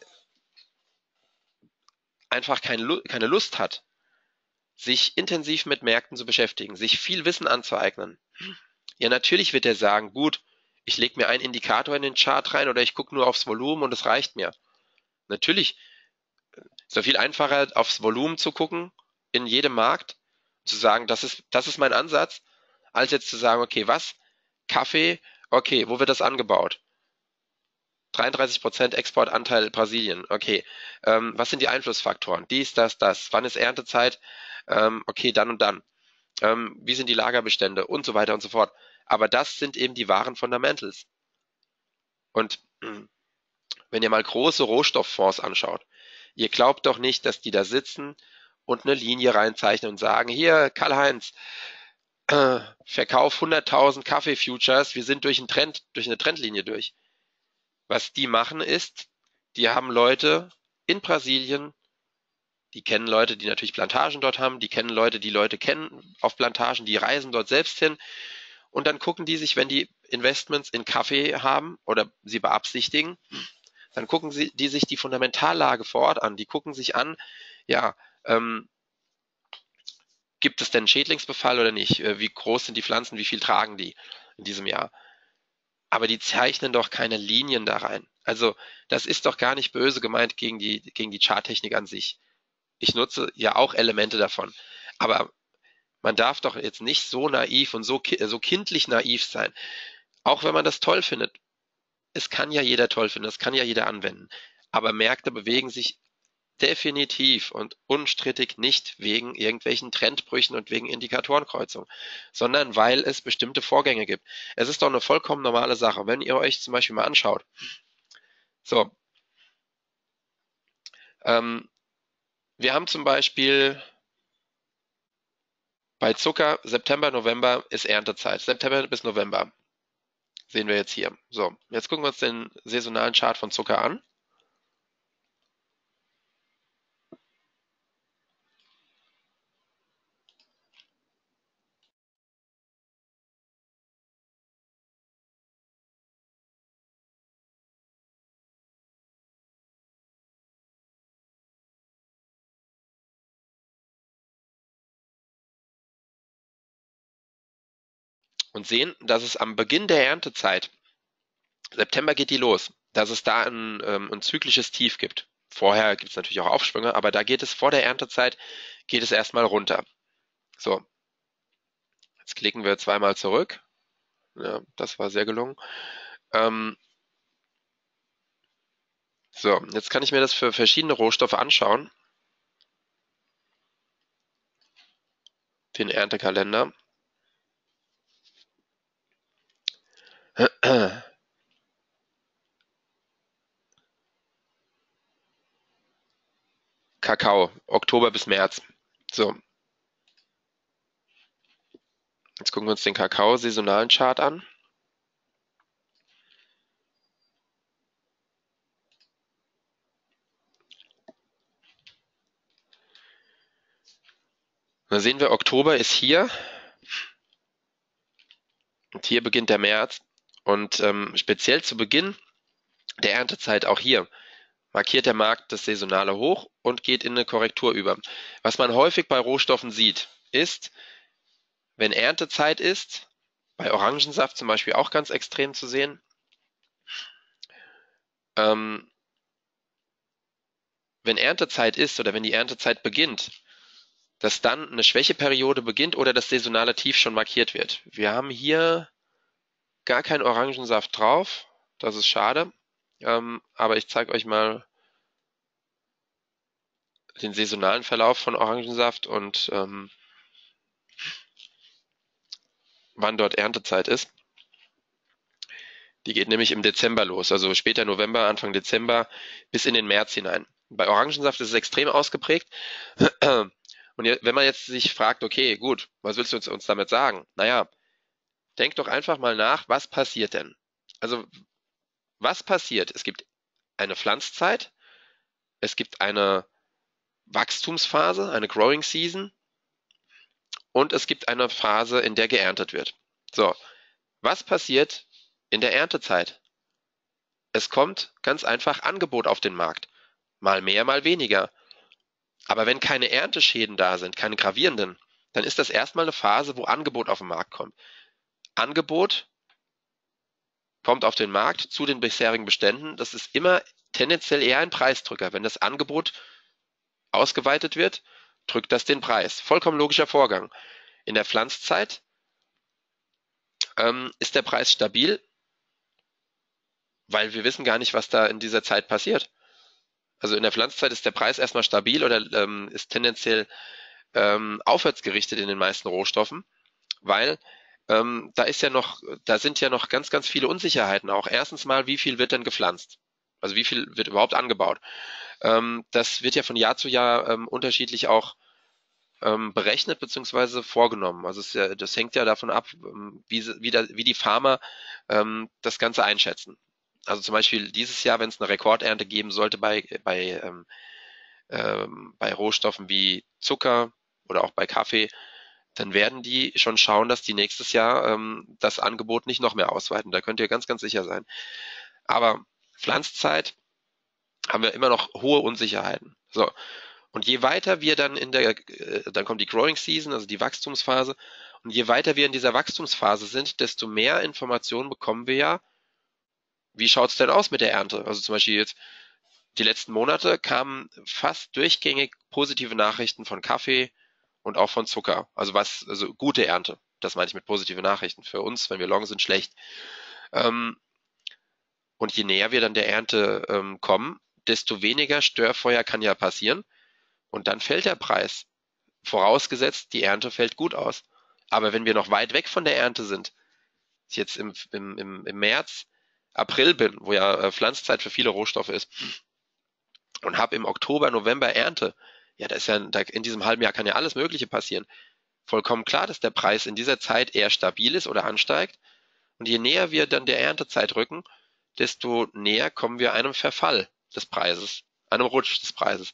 einfach keine, keine Lust hat, sich intensiv mit Märkten zu beschäftigen, sich viel Wissen anzueignen, ja, natürlich wird er sagen, gut, ich lege mir einen Indikator in den Chart rein oder ich gucke nur aufs Volumen und es reicht mir. Natürlich ist es viel einfacher, aufs Volumen zu gucken in jedem Markt, zu sagen, das ist, das ist mein Ansatz, als jetzt zu sagen, okay, was? Kaffee, okay, wo wird das angebaut? dreiunddreißig Prozent Exportanteil Brasilien, okay. Ähm, was sind die Einflussfaktoren? Dies, das, das. Wann ist Erntezeit? Ähm, okay, dann und dann. Ähm, wie sind die Lagerbestände? Und so weiter und so fort. Aber das sind eben die wahren Fundamentals. Und wenn ihr mal große Rohstofffonds anschaut, ihr glaubt doch nicht, dass die da sitzen und eine Linie reinzeichnen und sagen, hier, Karl-Heinz, äh, verkauf hunderttausend Kaffee-Futures, wir sind durch, einen Trend, durch eine Trendlinie durch. Was die machen ist, die haben Leute in Brasilien, die kennen Leute, die natürlich Plantagen dort haben, die kennen Leute, die Leute kennen auf Plantagen, die reisen dort selbst hin und dann gucken die sich, wenn die Investments in Kaffee haben oder sie beabsichtigen, dann gucken sie die sich die Fundamentallage vor Ort an. Die gucken sich an, ja, ähm, gibt es denn einen Schädlingsbefall oder nicht? Wie groß sind die Pflanzen? Wie viel tragen die in diesem Jahr? Aber die zeichnen doch keine Linien da rein. Also das ist doch gar nicht böse gemeint gegen die, gegen die Charttechnik an sich. Ich nutze ja auch Elemente davon. Aber man darf doch jetzt nicht so naiv und so, so kindlich naiv sein. Auch wenn man das toll findet. Es kann ja jeder toll finden, das kann ja jeder anwenden. Aber Märkte bewegen sich definitiv und unstrittig nicht wegen irgendwelchen Trendbrüchen und wegen Indikatorenkreuzungen, sondern weil es bestimmte Vorgänge gibt. Es ist doch eine vollkommen normale Sache. Wenn ihr euch zum Beispiel mal anschaut, so, ähm, wir haben zum Beispiel bei Zucker September, November ist Erntezeit. September bis November sehen wir jetzt hier. So, jetzt gucken wir uns den saisonalen Chart von Zucker an. Und sehen, dass es am Beginn der Erntezeit, September geht die los, dass es da ein, ähm, ein zyklisches Tief gibt. Vorher gibt es natürlich auch Aufschwünge, aber da geht es vor der Erntezeit, geht es erstmal runter. So, jetzt klicken wir zweimal zurück. Ja, das war sehr gelungen. Ähm, so, jetzt kann ich mir das für verschiedene Rohstoffe anschauen. Den Erntekalender. Kakao, Oktober bis März. So, jetzt gucken wir uns den Kakao-saisonalen Chart an. Da sehen wir, Oktober ist hier und hier beginnt der März. Und ähm, speziell zu Beginn der Erntezeit auch hier markiert der Markt das saisonale Hoch und geht in eine Korrektur über. Was man häufig bei Rohstoffen sieht, ist, wenn Erntezeit ist, bei Orangensaft zum Beispiel auch ganz extrem zu sehen, ähm, wenn Erntezeit ist oder wenn die Erntezeit beginnt, dass dann eine Schwächeperiode beginnt oder das saisonale Tief schon markiert wird. Wir haben hier gar keinen Orangensaft drauf, das ist schade, ähm, aber ich zeige euch mal den saisonalen Verlauf von Orangensaft und ähm, wann dort Erntezeit ist. Die geht nämlich im Dezember los, also später November, Anfang Dezember bis in den März hinein. Bei Orangensaft ist es extrem ausgeprägt. Und wenn man jetzt sich fragt, okay, gut, was willst du uns, uns damit sagen? Naja, denk doch einfach mal nach, was passiert denn? Also, was passiert? Es gibt eine Pflanzzeit, es gibt eine Wachstumsphase, eine Growing Season und es gibt eine Phase, in der geerntet wird. So, was passiert in der Erntezeit? Es kommt ganz einfach Angebot auf den Markt. Mal mehr, mal weniger. Aber wenn keine Ernteschäden da sind, keine gravierenden, dann ist das erstmal eine Phase, wo Angebot auf den Markt kommt. Angebot kommt auf den Markt zu den bisherigen Beständen. Das ist immer tendenziell eher ein Preisdrücker. Wenn das Angebot ausgeweitet wird, drückt das den Preis. Vollkommen logischer Vorgang. In der Pflanzzeit ähm, ist der Preis stabil, weil wir wissen gar nicht, was da in dieser Zeit passiert. Also in der Pflanzzeit ist der Preis erstmal stabil oder ähm, ist tendenziell ähm, aufwärts gerichtet in den meisten Rohstoffen, weil ähm, da ist ja noch, da sind ja noch ganz, ganz viele Unsicherheiten auch. Erstens mal, wie viel wird denn gepflanzt? Also wie viel wird überhaupt angebaut? Ähm, das wird ja von Jahr zu Jahr ähm, unterschiedlich auch ähm, berechnet bzw. vorgenommen. Also es, ja, das hängt ja davon ab, ähm, wie, sie- wie, da, wie die Farmer ähm, das Ganze einschätzen. Also zum Beispiel dieses Jahr, wenn es eine Rekordernte geben sollte bei, bei, ähm, ähm, bei Rohstoffen wie Zucker oder auch bei Kaffee, dann werden die schon schauen, dass die nächstes Jahr ähm, das Angebot nicht noch mehr ausweiten. Da könnt ihr ganz, ganz sicher sein. Aber Pflanzzeit haben wir immer noch hohe Unsicherheiten. So. Und je weiter wir dann in der, äh, dann kommt die Growing Season, also die Wachstumsphase. Und je weiter wir in dieser Wachstumsphase sind, desto mehr Informationen bekommen wir ja. Wie schaut's denn aus mit der Ernte? Also zum Beispiel jetzt die letzten Monate kamen fast durchgängig positive Nachrichten von Kaffee und auch von Zucker. Also was, also gute Ernte. Das meine ich mit positive Nachrichten. Für uns, wenn wir long sind, schlecht. Ähm, und je näher wir dann der Ernte ähm, kommen, desto weniger Störfeuer kann ja passieren. Und dann fällt der Preis. Vorausgesetzt, die Ernte fällt gut aus. Aber wenn wir noch weit weg von der Ernte sind, ich jetzt im, im, im, im März, April bin, wo ja äh, Pflanzzeit für viele Rohstoffe ist, und habe im Oktober, November Ernte, ja, da ist ja, da, in diesem halben Jahr kann ja alles Mögliche passieren. Vollkommen klar, dass der Preis in dieser Zeit eher stabil ist oder ansteigt. Und je näher wir dann der Erntezeit rücken, desto näher kommen wir einem Verfall des Preises, einem Rutsch des Preises.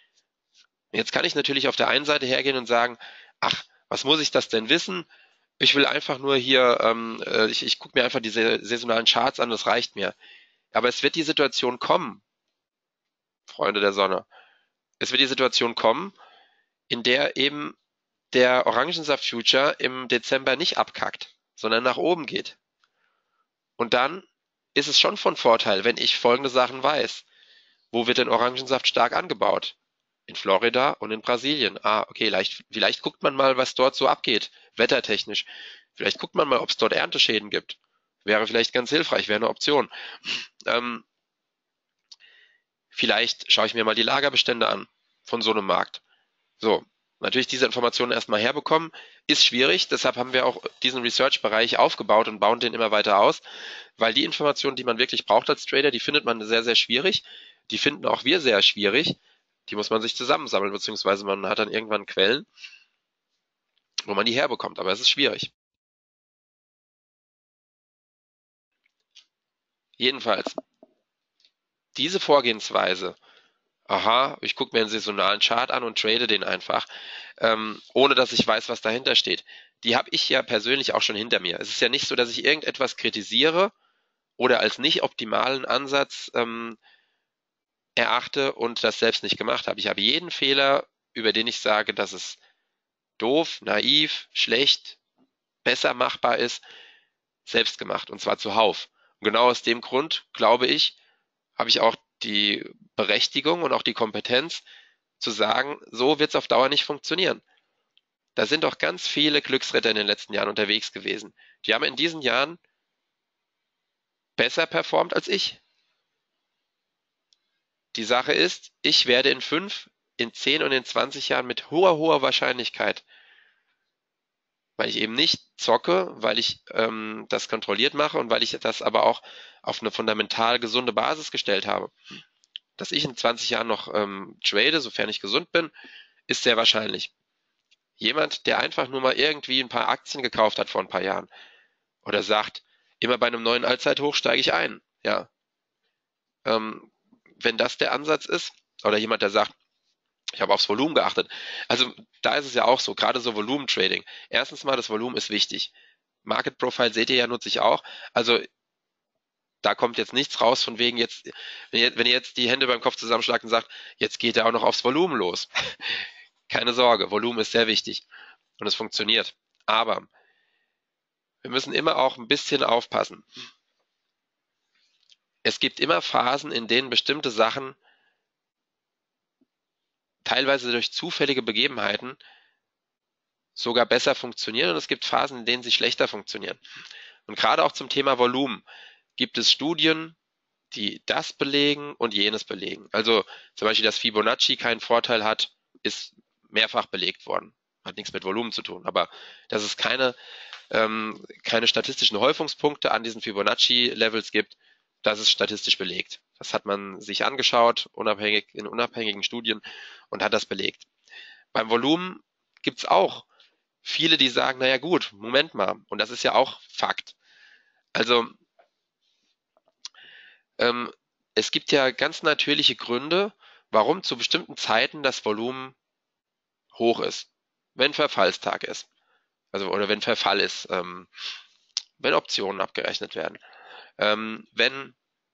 Jetzt kann ich natürlich auf der einen Seite hergehen und sagen, ach, was muss ich das denn wissen? Ich will einfach nur hier, ähm, äh, ich, ich gucke mir einfach diese saisonalen Charts an, das reicht mir. Aber es wird die Situation kommen, Freunde der Sonne. Es wird die Situation kommen, in der eben der Orangensaft-Future im Dezember nicht abkackt, sondern nach oben geht. Und dann ist es schon von Vorteil, wenn ich folgende Sachen weiß. Wo wird denn Orangensaft stark angebaut? In Florida und in Brasilien. Ah, okay, vielleicht, vielleicht guckt man mal, was dort so abgeht, wettertechnisch. Vielleicht guckt man mal, ob es dort Ernteschäden gibt. Wäre vielleicht ganz hilfreich, wäre eine Option. Ähm, vielleicht schaue ich mir mal die Lagerbestände an von so einem Markt. So, natürlich diese Informationen erstmal herbekommen, ist schwierig. Deshalb haben wir auch diesen Research-Bereich aufgebaut und bauen den immer weiter aus, weil die Informationen, die man wirklich braucht als Trader, die findet man sehr, sehr schwierig. Die finden auch wir sehr schwierig. Die muss man sich zusammensammeln, beziehungsweise man hat dann irgendwann Quellen, wo man die herbekommt. Aber es ist schwierig. Jedenfalls, diese Vorgehensweise, aha, ich gucke mir einen saisonalen Chart an und trade den einfach, ähm, ohne dass ich weiß, was dahinter steht. Die habe ich ja persönlich auch schon hinter mir. Es ist ja nicht so, dass ich irgendetwas kritisiere oder als nicht optimalen Ansatz ähm, erachte und das selbst nicht gemacht habe. Ich habe jeden Fehler, über den ich sage, dass es doof, naiv, schlecht, besser machbar ist, selbst gemacht und zwar zuhauf. Und genau aus dem Grund, glaube ich, habe ich auch die Berechtigung und auch die Kompetenz zu sagen, so wird es auf Dauer nicht funktionieren. Da sind doch ganz viele Glücksritter in den letzten Jahren unterwegs gewesen. Die haben in diesen Jahren besser performt als ich. Die Sache ist, ich werde in fünf, in zehn und in zwanzig Jahren mit hoher, hoher Wahrscheinlichkeit weil ich eben nicht zocke, weil ich ähm, das kontrolliert mache und weil ich das aber auch auf eine fundamental gesunde Basis gestellt habe. Dass ich in zwanzig Jahren noch ähm, trade, sofern ich gesund bin, ist sehr wahrscheinlich. Jemand, der einfach nur mal irgendwie ein paar Aktien gekauft hat vor ein paar Jahren oder sagt, immer bei einem neuen Allzeithoch steige ich ein. Ja, ähm, wenn das der Ansatz ist, oder jemand, der sagt, ich habe aufs Volumen geachtet. Also da ist es ja auch so, gerade so Volumentrading. Erstens mal, das Volumen ist wichtig. Market Profile seht ihr ja, nutze ich auch. Also da kommt jetzt nichts raus von wegen jetzt, wenn ihr, wenn ihr jetzt die Hände beim Kopf zusammenschlagt und sagt, jetzt geht er auch noch aufs Volumen los. Keine Sorge, Volumen ist sehr wichtig und es funktioniert. Aber wir müssen immer auch ein bisschen aufpassen. Es gibt immer Phasen, in denen bestimmte Sachen teilweise durch zufällige Begebenheiten sogar besser funktionieren und es gibt Phasen, in denen sie schlechter funktionieren. Und gerade auch zum Thema Volumen gibt es Studien, die das belegen und jenes belegen. Also zum Beispiel, dass Fibonacci keinen Vorteil hat, ist mehrfach belegt worden. Hat nichts mit Volumen zu tun, aber dass es keine, ähm, keine statistischen Häufungspunkte an diesen Fibonacci-Levels gibt, das ist statistisch belegt. Das hat man sich angeschaut, unabhängig, in unabhängigen Studien und hat das belegt. Beim Volumen gibt es auch viele, die sagen, naja gut, Moment mal, und das ist ja auch Fakt. Also ähm, es gibt ja ganz natürliche Gründe, warum zu bestimmten Zeiten das Volumen hoch ist. Wenn Verfallstag ist, also oder wenn Verfall ist, ähm, wenn Optionen abgerechnet werden, ähm, wenn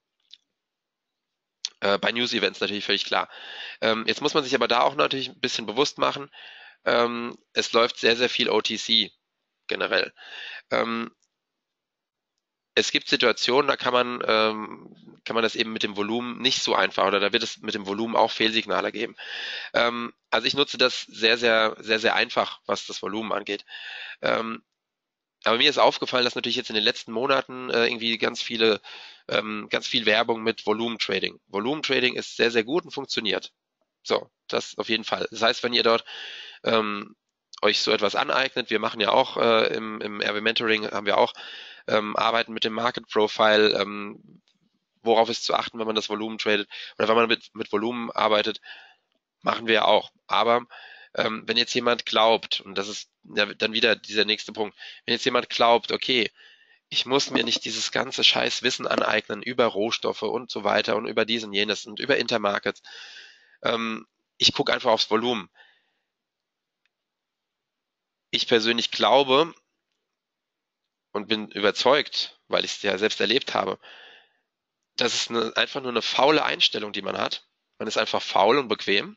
äh, bei News-Events natürlich völlig klar. Ähm, jetzt muss man sich aber da auch natürlich ein bisschen bewusst machen, ähm, es läuft sehr, sehr viel O T C generell. Ähm, es gibt Situationen, da kann man, ähm, kann man das eben mit dem Volumen nicht so einfach oder da wird es mit dem Volumen auch Fehlsignale geben. Ähm, also ich nutze das sehr, sehr, sehr, sehr einfach, was das Volumen angeht. Ähm, aber mir ist aufgefallen, dass natürlich jetzt in den letzten Monaten äh, irgendwie ganz viele, ähm, ganz viel Werbung mit Volumentrading. Volumentrading ist sehr, sehr gut und funktioniert. So, das auf jeden Fall. Das heißt, wenn ihr dort ähm, euch so etwas aneignet, wir machen ja auch äh, im, im R W Mentoring haben wir auch ähm, arbeiten mit dem Market Profile, ähm, worauf ist zu achten, wenn man das Volumen tradet oder wenn man mit, mit Volumen arbeitet, machen wir ja auch. Aber ähm, wenn jetzt jemand glaubt, und das ist ja dann wieder dieser nächste Punkt, wenn jetzt jemand glaubt, okay, ich muss mir nicht dieses ganze scheiß Wissen aneignen über Rohstoffe und so weiter und über dies und jenes und über Intermarkets, ähm, ich gucke einfach aufs Volumen. Ich persönlich glaube und bin überzeugt, weil ich es ja selbst erlebt habe, das ist eine, einfach nur eine faule Einstellung, die man hat. Man ist einfach faul und bequem.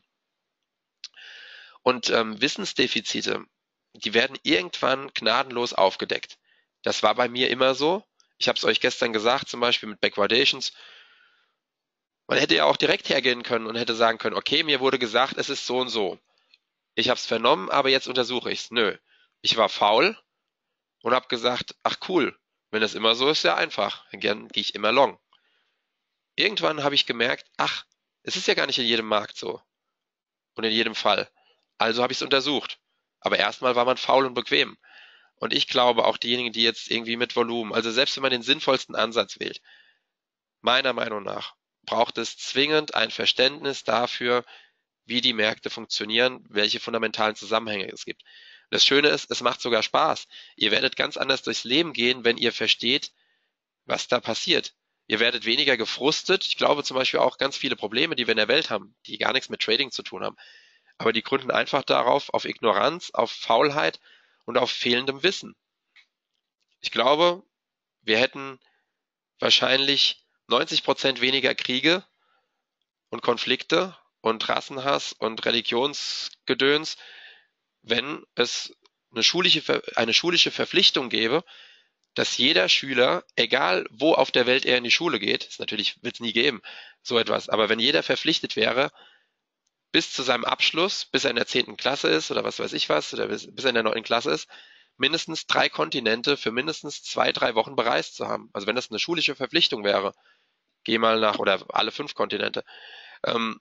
Und ähm, Wissensdefizite, die werden irgendwann gnadenlos aufgedeckt. Das war bei mir immer so. Ich habe es euch gestern gesagt, zum Beispiel mit Backwardations. Man hätte ja auch direkt hergehen können und hätte sagen können, okay, mir wurde gesagt, es ist so und so. Ich habe es vernommen, aber jetzt untersuche ich es. Nö, ich war faul und habe gesagt, ach cool, wenn das immer so ist, ja einfach. Dann gehe ich immer long. Irgendwann habe ich gemerkt, ach, es ist ja gar nicht in jedem Markt so und in jedem Fall. Also habe ich es untersucht. Aber erstmal war man faul und bequem. Und ich glaube, auch diejenigen, die jetzt irgendwie mit Volumen, also selbst wenn man den sinnvollsten Ansatz wählt, meiner Meinung nach braucht es zwingend ein Verständnis dafür, wie die Märkte funktionieren, welche fundamentalen Zusammenhänge es gibt. Das Schöne ist, es macht sogar Spaß. Ihr werdet ganz anders durchs Leben gehen, wenn ihr versteht, was da passiert. Ihr werdet weniger gefrustet. Ich glaube zum Beispiel auch ganz viele Probleme, die wir in der Welt haben, die gar nichts mit Trading zu tun haben. Aber die gründen einfach darauf, auf Ignoranz, auf Faulheit und auf fehlendem Wissen. Ich glaube, wir hätten wahrscheinlich neunzig Prozent weniger Kriege und Konflikte und Rassenhass und Religionsgedöns, wenn es eine schulische, eine schulische Verpflichtung gäbe, dass jeder Schüler, egal wo auf der Welt er in die Schule geht, ist natürlich, wird es nie geben, so etwas, aber wenn jeder verpflichtet wäre, bis zu seinem Abschluss, bis er in der zehnten Klasse ist oder was weiß ich was, oder bis, bis er in der neunten Klasse ist, mindestens drei Kontinente für mindestens zwei, drei Wochen bereist zu haben. Also wenn das eine schulische Verpflichtung wäre, geh mal nach, oder alle fünf Kontinente, ähm,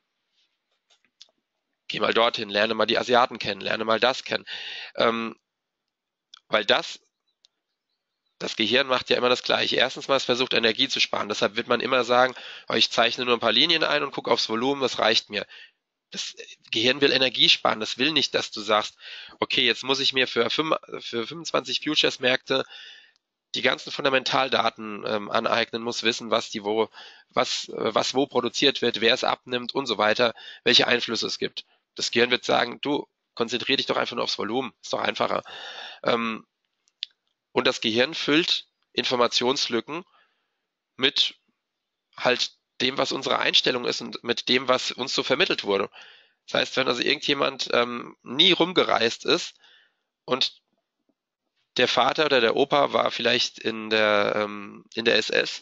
geh mal dorthin, lerne mal die Asiaten kennen, lerne mal das kennen. Ähm, Weil das, das Gehirn macht ja immer das Gleiche. Erstens mal, es versucht Energie zu sparen. Deshalb wird man immer sagen, oh, ich zeichne nur ein paar Linien ein und gucke aufs Volumen, das reicht mir. Das Gehirn will Energie sparen. Das will nicht, dass du sagst, okay, jetzt muss ich mir für, für fünfundzwanzig Futures-Märkte die ganzen Fundamentaldaten ähm, aneignen, muss wissen, was die wo, was, äh, was wo produziert wird, wer es abnimmt und so weiter, welche Einflüsse es gibt. Das Gehirn wird sagen, du, konzentrier dich doch einfach nur aufs Volumen, ist doch einfacher. Ähm, und das Gehirn füllt Informationslücken mit halt dem, was unsere Einstellung ist und mit dem, was uns so vermittelt wurde. Das heißt, wenn also irgendjemand ähm, nie rumgereist ist und der Vater oder der Opa war vielleicht in der, ähm, in der S S,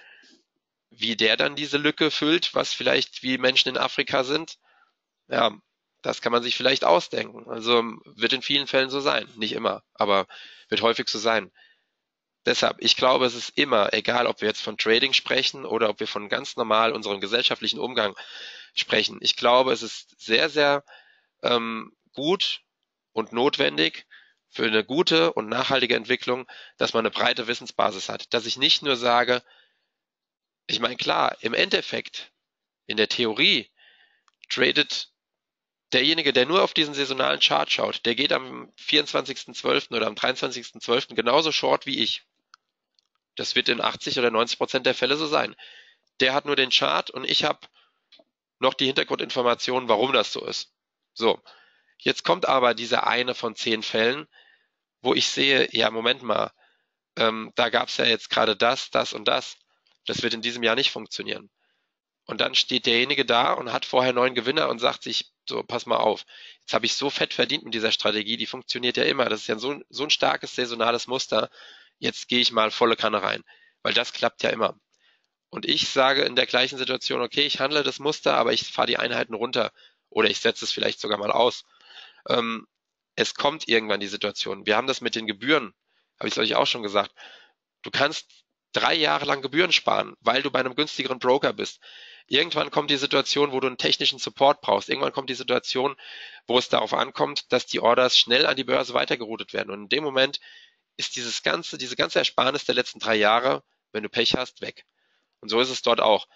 wie der dann diese Lücke füllt, was vielleicht wie Menschen in Afrika sind, ja, das kann man sich vielleicht ausdenken. Also wird in vielen Fällen so sein. Nicht immer, aber wird häufig so sein. Deshalb, ich glaube, es ist immer, egal ob wir jetzt von Trading sprechen oder ob wir von ganz normal unserem gesellschaftlichen Umgang sprechen. Ich glaube, es ist sehr, sehr ähm, gut und notwendig für eine gute und nachhaltige Entwicklung, dass man eine breite Wissensbasis hat. Dass ich nicht nur sage, ich meine, klar, im Endeffekt, in der Theorie, tradet derjenige, der nur auf diesen saisonalen Chart schaut, der geht am vierundzwanzigsten zwölften oder am dreiundzwanzigsten zwölften genauso short wie ich. Das wird in achtzig oder neunzig Prozent der Fälle so sein. Der hat nur den Chart und ich habe noch die Hintergrundinformationen, warum das so ist. So, jetzt kommt aber dieser eine von zehn Fällen, wo ich sehe, ja, Moment mal, ähm, da gab es ja jetzt gerade das, das und das. Das wird in diesem Jahr nicht funktionieren. Und dann steht derjenige da und hat vorher neun Gewinner und sagt sich, so, pass mal auf, jetzt habe ich so fett verdient mit dieser Strategie, die funktioniert ja immer. Das ist ja so, so ein starkes saisonales Muster. Jetzt gehe ich mal volle Kanne rein, weil das klappt ja immer. Und ich sage in der gleichen Situation, okay, ich handle das Muster, aber ich fahre die Einheiten runter oder ich setze es vielleicht sogar mal aus. Ähm, es kommt irgendwann die Situation. Wir haben das mit den Gebühren, habe ich euch auch schon gesagt. Du kannst drei Jahre lang Gebühren sparen, weil du bei einem günstigeren Broker bist. Irgendwann kommt die Situation, wo du einen technischen Support brauchst. Irgendwann kommt die Situation, wo es darauf ankommt, dass die Orders schnell an die Börse weitergeroutet werden. Und in dem Moment ist dieses ganze, diese ganze Ersparnis der letzten drei Jahre, wenn du Pech hast, weg. Und so ist es dort auch.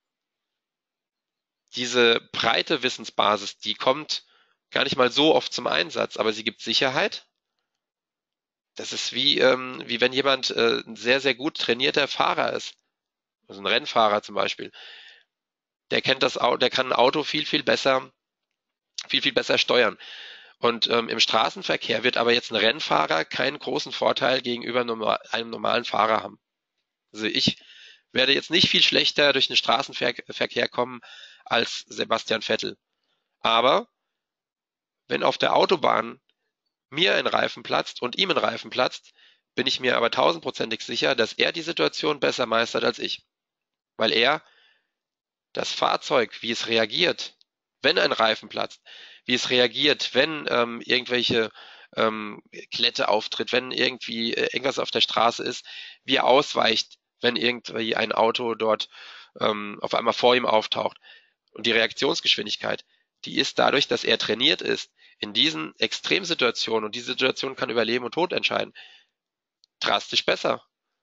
Diese breite Wissensbasis, die kommt gar nicht mal so oft zum Einsatz, aber sie gibt Sicherheit. Das ist wie, ähm, wie wenn jemand äh, ein sehr, sehr gut trainierter Fahrer ist. Also ein Rennfahrer zum Beispiel. Der kennt das Auto, der kann ein Auto viel, viel besser, viel, viel besser steuern. Und ähm, im Straßenverkehr wird aber jetzt ein Rennfahrer keinen großen Vorteil gegenüber normal, einem normalen Fahrer haben. Also ich werde jetzt nicht viel schlechter durch den Straßenverkehr kommen als Sebastian Vettel. Aber wenn auf der Autobahn mir ein Reifen platzt und ihm ein Reifen platzt, bin ich mir aber tausendprozentig sicher, dass er die Situation besser meistert als ich. Weil er das Fahrzeug, wie es reagiert, wenn ein Reifen platzt, wie es reagiert, wenn ähm, irgendwelche ähm, Klette auftritt, wenn irgendwie äh, irgendwas auf der Straße ist, wie er ausweicht, wenn irgendwie ein Auto dort ähm, auf einmal vor ihm auftaucht. Und die Reaktionsgeschwindigkeit, die ist dadurch, dass er trainiert ist, in diesen Extremsituationen, und diese Situation kann über Leben und Tod entscheiden, drastisch besser.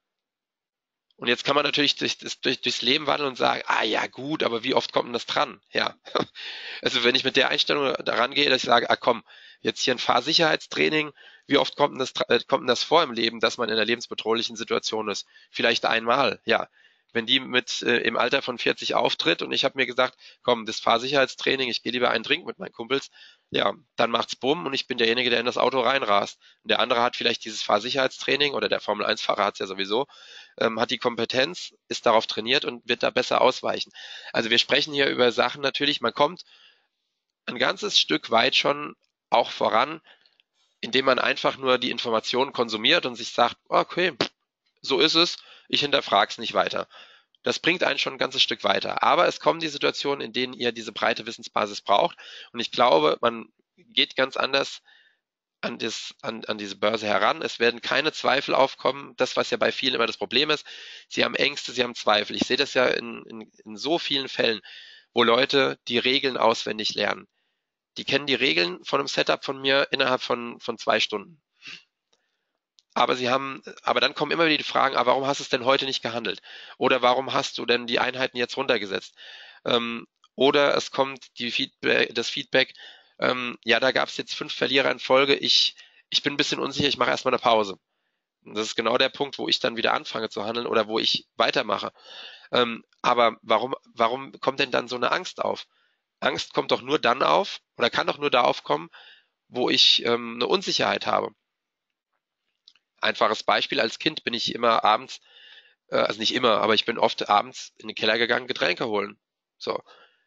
Und jetzt kann man natürlich durch, durch, durchs Leben wandeln und sagen, ah ja gut, aber wie oft kommt denn das dran? Ja, also wenn ich mit der Einstellung daran gehe, dass ich sage, ah komm, jetzt hier ein Fahrsicherheitstraining, wie oft kommt denn das, äh, kommt denn das vor im Leben, dass man in einer lebensbedrohlichen Situation ist? Vielleicht einmal, ja. Wenn die mit äh, im Alter von vierzig auftritt und ich habe mir gesagt, komm, das Fahrsicherheitstraining, ich gehe lieber einen trinken mit meinen Kumpels, ja, dann macht's bumm und ich bin derjenige, der in das Auto reinrast. Und der andere hat vielleicht dieses Fahrsicherheitstraining oder der Formel eins Fahrer hat es ja sowieso, ähm, hat die Kompetenz, ist darauf trainiert und wird da besser ausweichen. Also wir sprechen hier über Sachen natürlich, man kommt ein ganzes Stück weit schon auch voran, indem man einfach nur die Informationen konsumiert und sich sagt, okay, so ist es, ich hinterfrage es nicht weiter. Das bringt einen schon ein ganzes Stück weiter. Aber es kommen die Situationen, in denen ihr diese breite Wissensbasis braucht. Und ich glaube, man geht ganz anders an, das, an, an diese Börse heran. Es werden keine Zweifel aufkommen. Das, was ja bei vielen immer das Problem ist. Sie haben Ängste, sie haben Zweifel. Ich sehe das ja in, in, in so vielen Fällen, wo Leute die Regeln auswendig lernen. Die kennen die Regeln von einem Setup von mir innerhalb von, von zwei Stunden. aber sie haben, aber dann kommen immer wieder die Fragen, aber warum hast du es denn heute nicht gehandelt? Oder warum hast du denn die Einheiten jetzt runtergesetzt? Ähm, oder es kommt die Feedback, das Feedback, ähm, ja, da gab es jetzt fünf Verlierer in Folge, ich, ich bin ein bisschen unsicher, ich mache erstmal eine Pause. Und das ist genau der Punkt, wo ich dann wieder anfange zu handeln oder wo ich weitermache. Ähm, aber warum, warum kommt denn dann so eine Angst auf? Angst kommt doch nur dann auf oder kann doch nur da aufkommen, wo ich ähm, eine Unsicherheit habe. Einfaches Beispiel, als Kind bin ich immer abends, äh, also nicht immer, aber ich bin oft abends in den Keller gegangen, Getränke holen. So.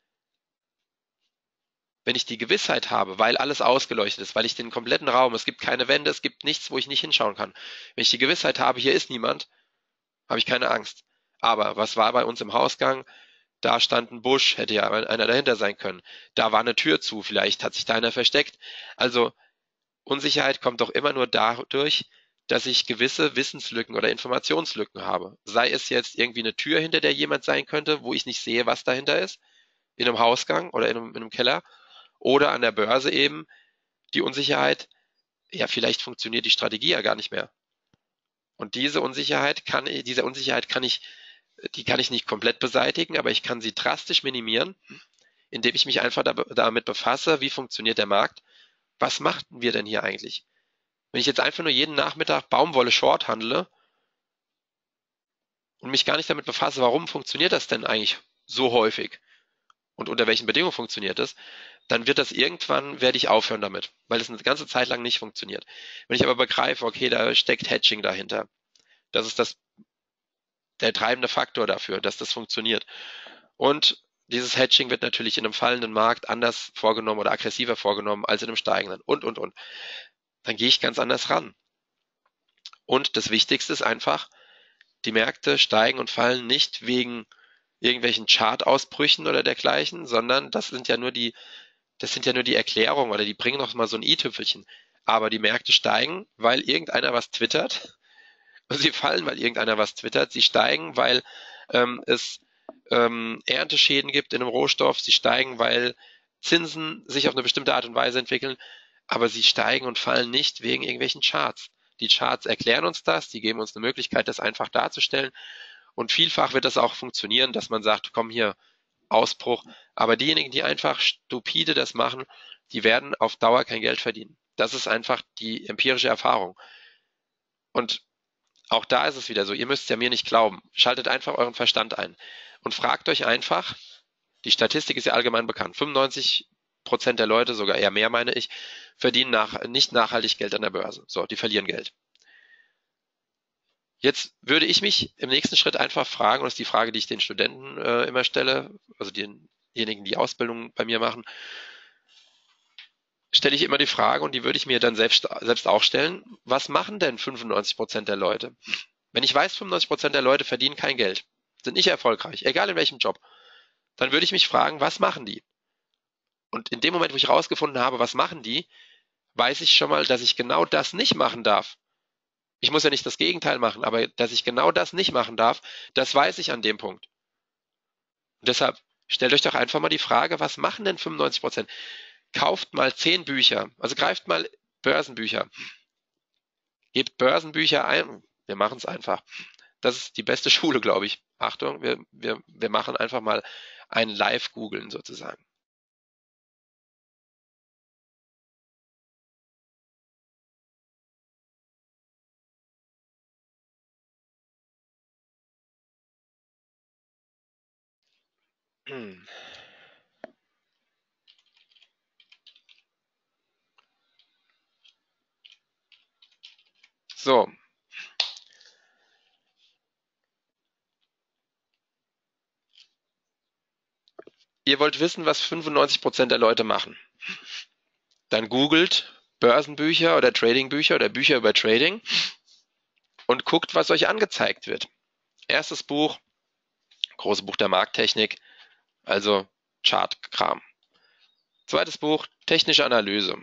Wenn ich die Gewissheit habe, weil alles ausgeleuchtet ist, weil ich den kompletten Raum, es gibt keine Wände, es gibt nichts, wo ich nicht hinschauen kann. Wenn ich die Gewissheit habe, hier ist niemand, habe ich keine Angst. Aber was war bei uns im Hausgang? Da stand ein Busch, hätte ja einer dahinter sein können. Da war eine Tür zu, vielleicht hat sich da einer versteckt. Also Unsicherheit kommt doch immer nur dadurch, dass ich gewisse Wissenslücken oder Informationslücken habe. Sei es jetzt irgendwie eine Tür, hinter der jemand sein könnte, wo ich nicht sehe, was dahinter ist, in einem Hausgang oder in einem, in einem Keller, oder an der Börse eben die Unsicherheit, ja, vielleicht funktioniert die Strategie ja gar nicht mehr. Und diese Unsicherheit kann, diese Unsicherheit kann ich, die kann ich nicht komplett beseitigen, aber ich kann sie drastisch minimieren, indem ich mich einfach damit befasse, wie funktioniert der Markt, was machten wir denn hier eigentlich? Wenn ich jetzt einfach nur jeden Nachmittag Baumwolle Short handle und mich gar nicht damit befasse, warum funktioniert das denn eigentlich so häufig und unter welchen Bedingungen funktioniert das, dann wird das irgendwann, werde ich aufhören damit, weil es eine ganze Zeit lang nicht funktioniert. Wenn ich aber begreife, okay, da steckt Hedging dahinter, das ist das, der treibende Faktor dafür, dass das funktioniert. Und dieses Hedging wird natürlich in einem fallenden Markt anders vorgenommen oder aggressiver vorgenommen als in einem steigenden und, und, und. Dann gehe ich ganz anders ran. Und das Wichtigste ist einfach, die Märkte steigen und fallen nicht wegen irgendwelchen Chartausbrüchen oder dergleichen, sondern das sind ja nur die, das sind ja nur die Erklärungen oder die bringen noch mal so ein i-Tüpfelchen. Aber die Märkte steigen, weil irgendeiner was twittert. Und sie fallen, weil irgendeiner was twittert. Sie steigen, weil ähm, es ähm, Ernteschäden gibt in einem Rohstoff. Sie steigen, weil Zinsen sich auf eine bestimmte Art und Weise entwickeln. Aber sie steigen und fallen nicht wegen irgendwelchen Charts. Die Charts erklären uns das, die geben uns eine Möglichkeit, das einfach darzustellen. Und vielfach wird das auch funktionieren, dass man sagt, komm hier, Ausbruch. Aber diejenigen, die einfach stupide das machen, die werden auf Dauer kein Geld verdienen. Das ist einfach die empirische Erfahrung. Und auch da ist es wieder so, ihr müsst ja mir nicht glauben. Schaltet einfach euren Verstand ein und fragt euch einfach, die Statistik ist ja allgemein bekannt, fünfundneunzig Prozent der Leute, sogar eher mehr meine ich, verdienen nach, nicht nachhaltig Geld an der Börse. So, die verlieren Geld. Jetzt würde ich mich im nächsten Schritt einfach fragen, und das ist die Frage, die ich den Studenten äh, immer stelle, also denjenigen, die Ausbildung bei mir machen, stelle ich immer die Frage, und die würde ich mir dann selbst, selbst auch stellen, was machen denn fünfundneunzig Prozent der Leute? Wenn ich weiß, fünfundneunzig Prozent der Leute verdienen kein Geld, sind nicht erfolgreich, egal in welchem Job, dann würde ich mich fragen, was machen die? Und in dem Moment, wo ich rausgefunden habe, was machen die, weiß ich schon mal, dass ich genau das nicht machen darf. Ich muss ja nicht das Gegenteil machen, aber dass ich genau das nicht machen darf, das weiß ich an dem Punkt. Und deshalb stellt euch doch einfach mal die Frage, was machen denn fünfundneunzig Prozent? Kauft mal zehn Bücher, also greift mal Börsenbücher, gebt Börsenbücher ein, wir machen es einfach. Das ist die beste Schule, glaube ich. Achtung, wir, wir, wir machen einfach mal ein Live-Googeln sozusagen. So, ihr wollt wissen, was fünfundneunzig Prozent der Leute machen. Dann googelt Börsenbücher oder Tradingbücher oder Bücher über Trading und guckt, was euch angezeigt wird. Erstes Buch, große Buch der Markttechnik, also Chartkram. Zweites Buch, technische Analyse.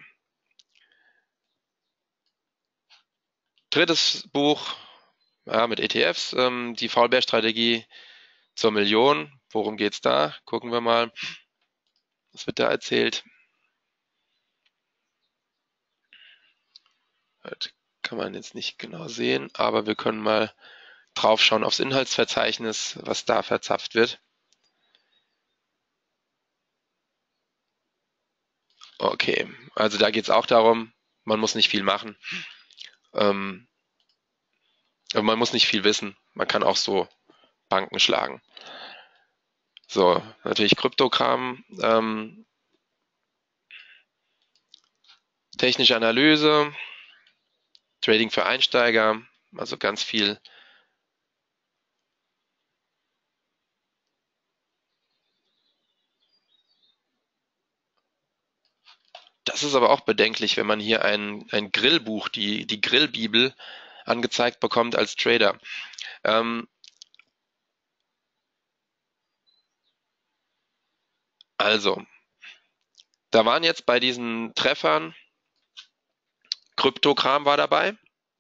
Drittes Buch, ja, mit E T Fs, ähm, die Faulbär-Strategie zur Million. Worum geht's da? Gucken wir mal. Was wird da erzählt? kann man jetzt nicht genau sehen, aber wir können mal drauf schauen aufs Inhaltsverzeichnis, was da verzapft wird. Okay, also da geht es auch darum, man muss nicht viel machen. Ähm, man muss nicht viel wissen. Man kann auch so Banken schlagen. So, natürlich Kryptokram, ähm, technische Analyse, Trading für Einsteiger, also ganz viel. Das ist aber auch bedenklich, wenn man hier ein, ein Grillbuch, die, die Grillbibel, angezeigt bekommt als Trader. Ähm, also, da waren jetzt bei diesen Treffern, Kryptokram war dabei.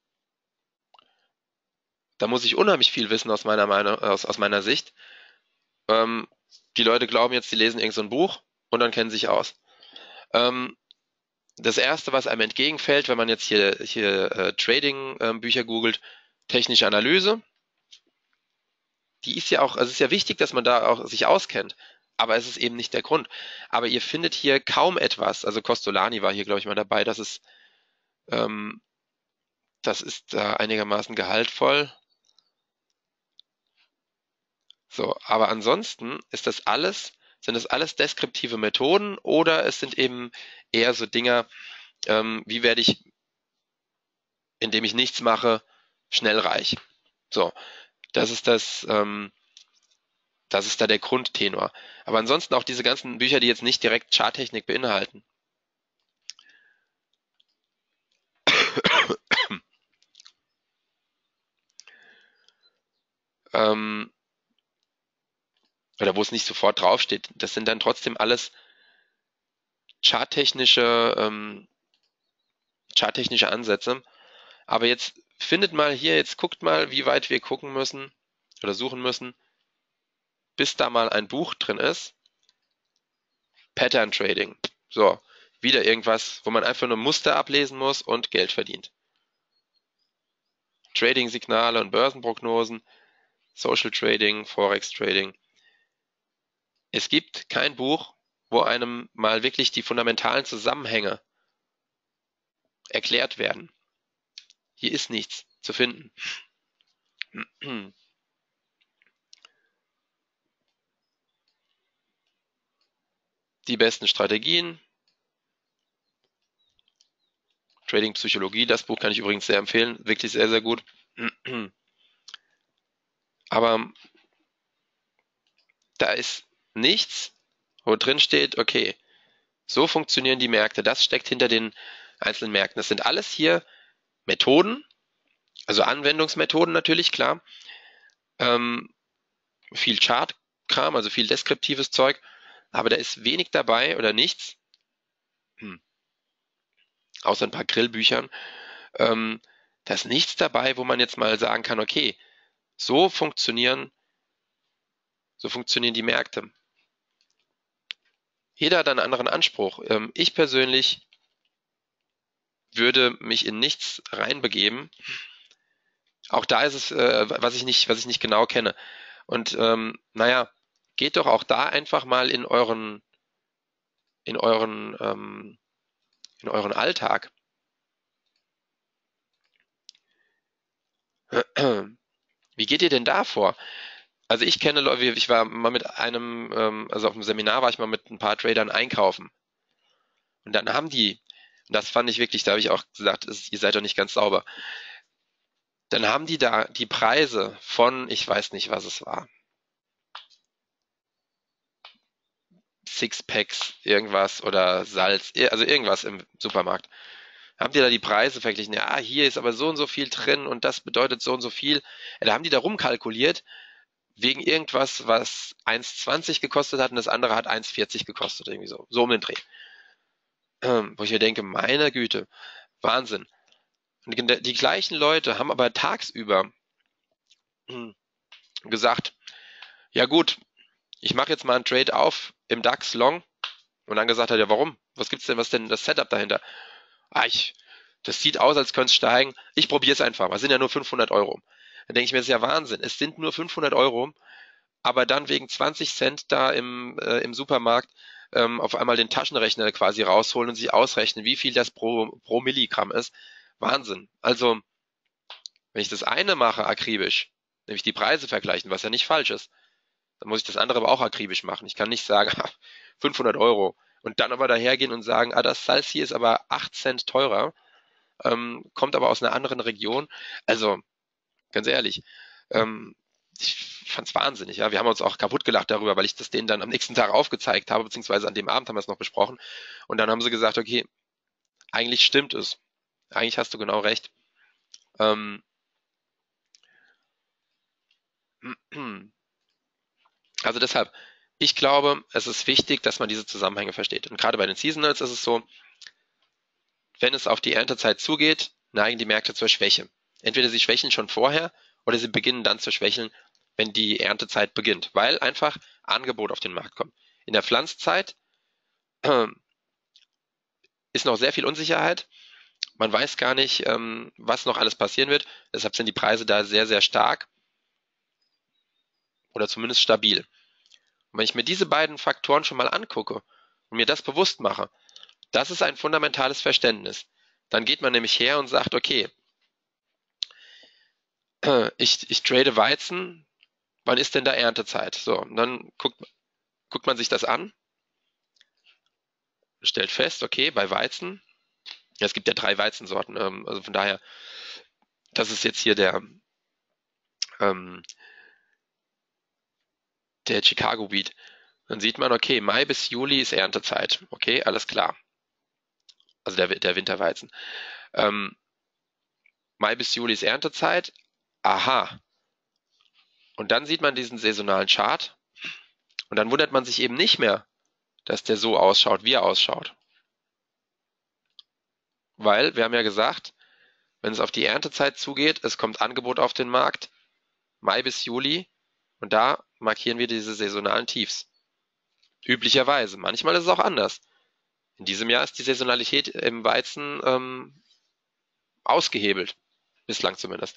Da muss ich unheimlich viel wissen aus meiner Meinung, aus, aus meiner Sicht. Ähm, die Leute glauben jetzt, sie lesen irgend so ein Buch und dann kennen sie sich aus. Ähm, das erste, was einem entgegenfällt, wenn man jetzt hier, hier äh, Trading-Bücher ähm, googelt, technische Analyse, die ist ja auch, also es ist ja wichtig, dass man da auch sich auskennt, aber es ist eben nicht der Grund. Aber ihr findet hier kaum etwas, also Costolani war hier, glaube ich, mal dabei, das ist, ähm, das ist äh, einigermaßen gehaltvoll. So, aber ansonsten ist das alles, sind das alles deskriptive Methoden oder es sind eben eher so Dinger, ähm, wie werde ich, indem ich nichts mache, schnell reich. So, das ist das, ähm, das ist da der Grundtenor. Aber ansonsten auch diese ganzen Bücher, die jetzt nicht direkt Charttechnik beinhalten. ähm, oder wo es nicht sofort draufsteht, das sind dann trotzdem alles charttechnische, ähm, charttechnische Ansätze. Aber jetzt findet mal hier, jetzt guckt mal, wie weit wir gucken müssen oder suchen müssen, bis da mal ein Buch drin ist. Pattern Trading. So, wieder irgendwas, wo man einfach nur Muster ablesen muss und Geld verdient. Trading-Signale und Börsenprognosen, Social Trading, Forex Trading. Es gibt kein Buch, wo einem mal wirklich die fundamentalen Zusammenhänge erklärt werden. Hier ist nichts zu finden. Die besten Strategien, Trading Psychologie, das Buch kann ich übrigens sehr empfehlen, wirklich sehr, sehr gut. Aber da ist nichts, wo drin steht, okay, so funktionieren die Märkte, das steckt hinter den einzelnen Märkten. Das sind alles hier Methoden, also Anwendungsmethoden natürlich, klar. Ähm, viel Chartkram, also viel deskriptives Zeug, aber da ist wenig dabei oder nichts, hm, außer ein paar Grillbüchern, ähm, da ist nichts dabei, wo man jetzt mal sagen kann, okay, so funktionieren, so funktionieren die Märkte. Jeder hat einen anderen Anspruch. Ähm, ich persönlich würde mich in nichts reinbegeben. Auch da ist es, äh, was ich nicht, was ich nicht genau kenne. Und ähm, naja, geht doch auch da einfach mal in euren, in euren, ähm, in euren Alltag. Wie geht ihr denn da vor? Also ich kenne Leute, ich war mal mit einem, ähm, also auf einem Seminar war ich mal mit ein paar Tradern einkaufen. Und dann haben die, und das fand ich wirklich, da habe ich auch gesagt, ist, ihr seid doch nicht ganz sauber. Dann haben die da die Preise von, ich weiß nicht, was es war, Sixpacks, irgendwas oder Salz, also irgendwas im Supermarkt. Haben die da die Preise verglichen? Ja, hier ist aber so und so viel drin und das bedeutet so und so viel. Ja, da haben die da rumkalkuliert, wegen irgendwas, was eins zwanzig gekostet hat und das andere hat eins vierzig gekostet, irgendwie so. So um den Dreh. Ähm, wo ich mir denke, meine Güte, Wahnsinn. Und die, die gleichen Leute haben aber tagsüber hm, gesagt, ja gut, ich mache jetzt mal einen Trade auf im DAX Long und dann gesagt hat, ja warum? Was gibt's denn, was ist denn das Setup dahinter? Ah, ich, Das sieht aus, als könnte es steigen. Ich probiere es einfach mal. Es sind ja nur fünfhundert Euro. Dann denke ich mir, das ist ja Wahnsinn. Es sind nur fünfhundert Euro, aber dann wegen zwanzig Cent da im, äh, im Supermarkt ähm, auf einmal den Taschenrechner quasi rausholen und sich ausrechnen, wie viel das pro, pro Milligramm ist. Wahnsinn. Also, wenn ich das eine mache akribisch, nämlich die Preise vergleichen, was ja nicht falsch ist, dann muss ich das andere aber auch akribisch machen. Ich kann nicht sagen, fünfhundert Euro und dann aber dahergehen und sagen, ah, das Salz hier ist aber acht Cent teurer, ähm, kommt aber aus einer anderen Region. Also, ganz ehrlich, ähm, ich fand's wahnsinnig, ja. Wir haben uns auch kaputt gelacht darüber, weil ich das denen dann am nächsten Tag aufgezeigt habe, beziehungsweise an dem Abend haben wir es noch besprochen. Und dann haben sie gesagt, okay, eigentlich stimmt es. Eigentlich hast du genau recht. Ähm, also deshalb, ich glaube, es ist wichtig, dass man diese Zusammenhänge versteht. Und gerade bei den Seasonals ist es so, wenn es auf die Erntezeit zugeht, neigen die Märkte zur Schwäche. Entweder sie schwächeln schon vorher oder sie beginnen dann zu schwächeln, wenn die Erntezeit beginnt, weil einfach Angebot auf den Markt kommt. In der Pflanzzeit äh, ist noch sehr viel Unsicherheit. Man weiß gar nicht, ähm, was noch alles passieren wird. Deshalb sind die Preise da sehr, sehr stark oder zumindest stabil. Und wenn ich mir diese beiden Faktoren schon mal angucke und mir das bewusst mache, das ist ein fundamentales Verständnis. Dann geht man nämlich her und sagt, okay, ich, ich trade Weizen, wann ist denn da Erntezeit? So, und dann guckt, guckt man sich das an, stellt fest, okay, bei Weizen, ja, es gibt ja drei Weizensorten, ähm, also von daher, das ist jetzt hier der, ähm, der Chicago Beat. Dann sieht man, okay, Mai bis Juli ist Erntezeit. Okay, alles klar. Also der, der Winterweizen. Ähm, Mai bis Juli ist Erntezeit. Aha. Und dann sieht man diesen saisonalen Chart und dann wundert man sich eben nicht mehr, dass der so ausschaut, wie er ausschaut. Weil, wir haben ja gesagt, wenn es auf die Erntezeit zugeht, es kommt Angebot auf den Markt, Mai bis Juli, und da markieren wir diese saisonalen Tiefs. Üblicherweise. Manchmal ist es auch anders. In diesem Jahr ist die Saisonalität im Weizen ähm, ausgehebelt. Bislang zumindest.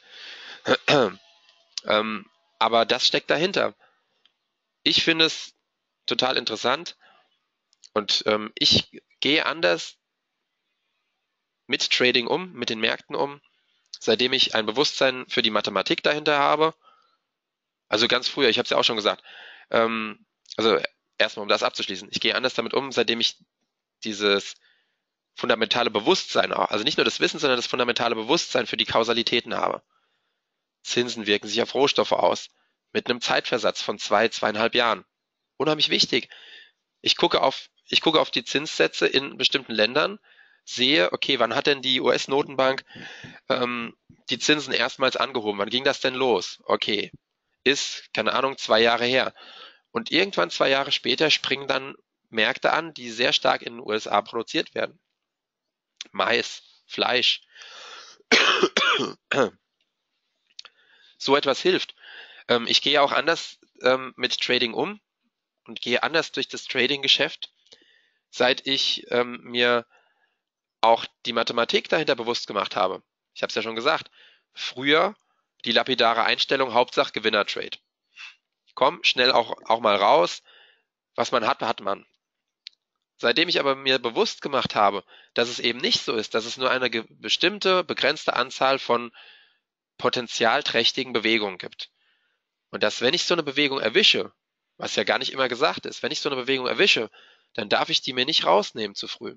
ähm, aber das steckt dahinter. Ich finde es total interessant und ähm, ich gehe anders mit Trading um, mit den Märkten um, seitdem ich ein Bewusstsein für die Mathematik dahinter habe. Also ganz früher, ich habe es ja auch schon gesagt. Ähm, also erstmal, um das abzuschließen. Ich gehe anders damit um, seitdem ich dieses fundamentale Bewusstsein, also nicht nur das Wissen, sondern das fundamentale Bewusstsein für die Kausalitäten habe. Zinsen wirken sich auf Rohstoffe aus, mit einem Zeitversatz von zwei, zweieinhalb Jahren. Unheimlich wichtig. Ich gucke auf, ich gucke auf die Zinssätze in bestimmten Ländern, sehe, okay, wann hat denn die U S-Notenbank ähm, die Zinsen erstmals angehoben? Wann ging das denn los? Okay, ist, keine Ahnung, zwei Jahre her. Und irgendwann zwei Jahre später springen dann Märkte an, die sehr stark in den U S A produziert werden. Mais, Fleisch. So etwas hilft. Ähm, ich gehe auch anders ähm, mit Trading um und gehe anders durch das Trading-Geschäft, seit ich ähm, mir auch die Mathematik dahinter bewusst gemacht habe. Ich habe es ja schon gesagt. Früher die lapidare Einstellung, Hauptsache Gewinner-Trade. Komm, schnell auch, auch mal raus. Was man hat, hat man. Seitdem ich aber mir bewusst gemacht habe, dass es eben nicht so ist, dass es nur eine bestimmte, begrenzte Anzahl von potenzialträchtigen Bewegungen gibt. Und dass, wenn ich so eine Bewegung erwische, was ja gar nicht immer gesagt ist, wenn ich so eine Bewegung erwische, dann darf ich die mir nicht rausnehmen zu früh.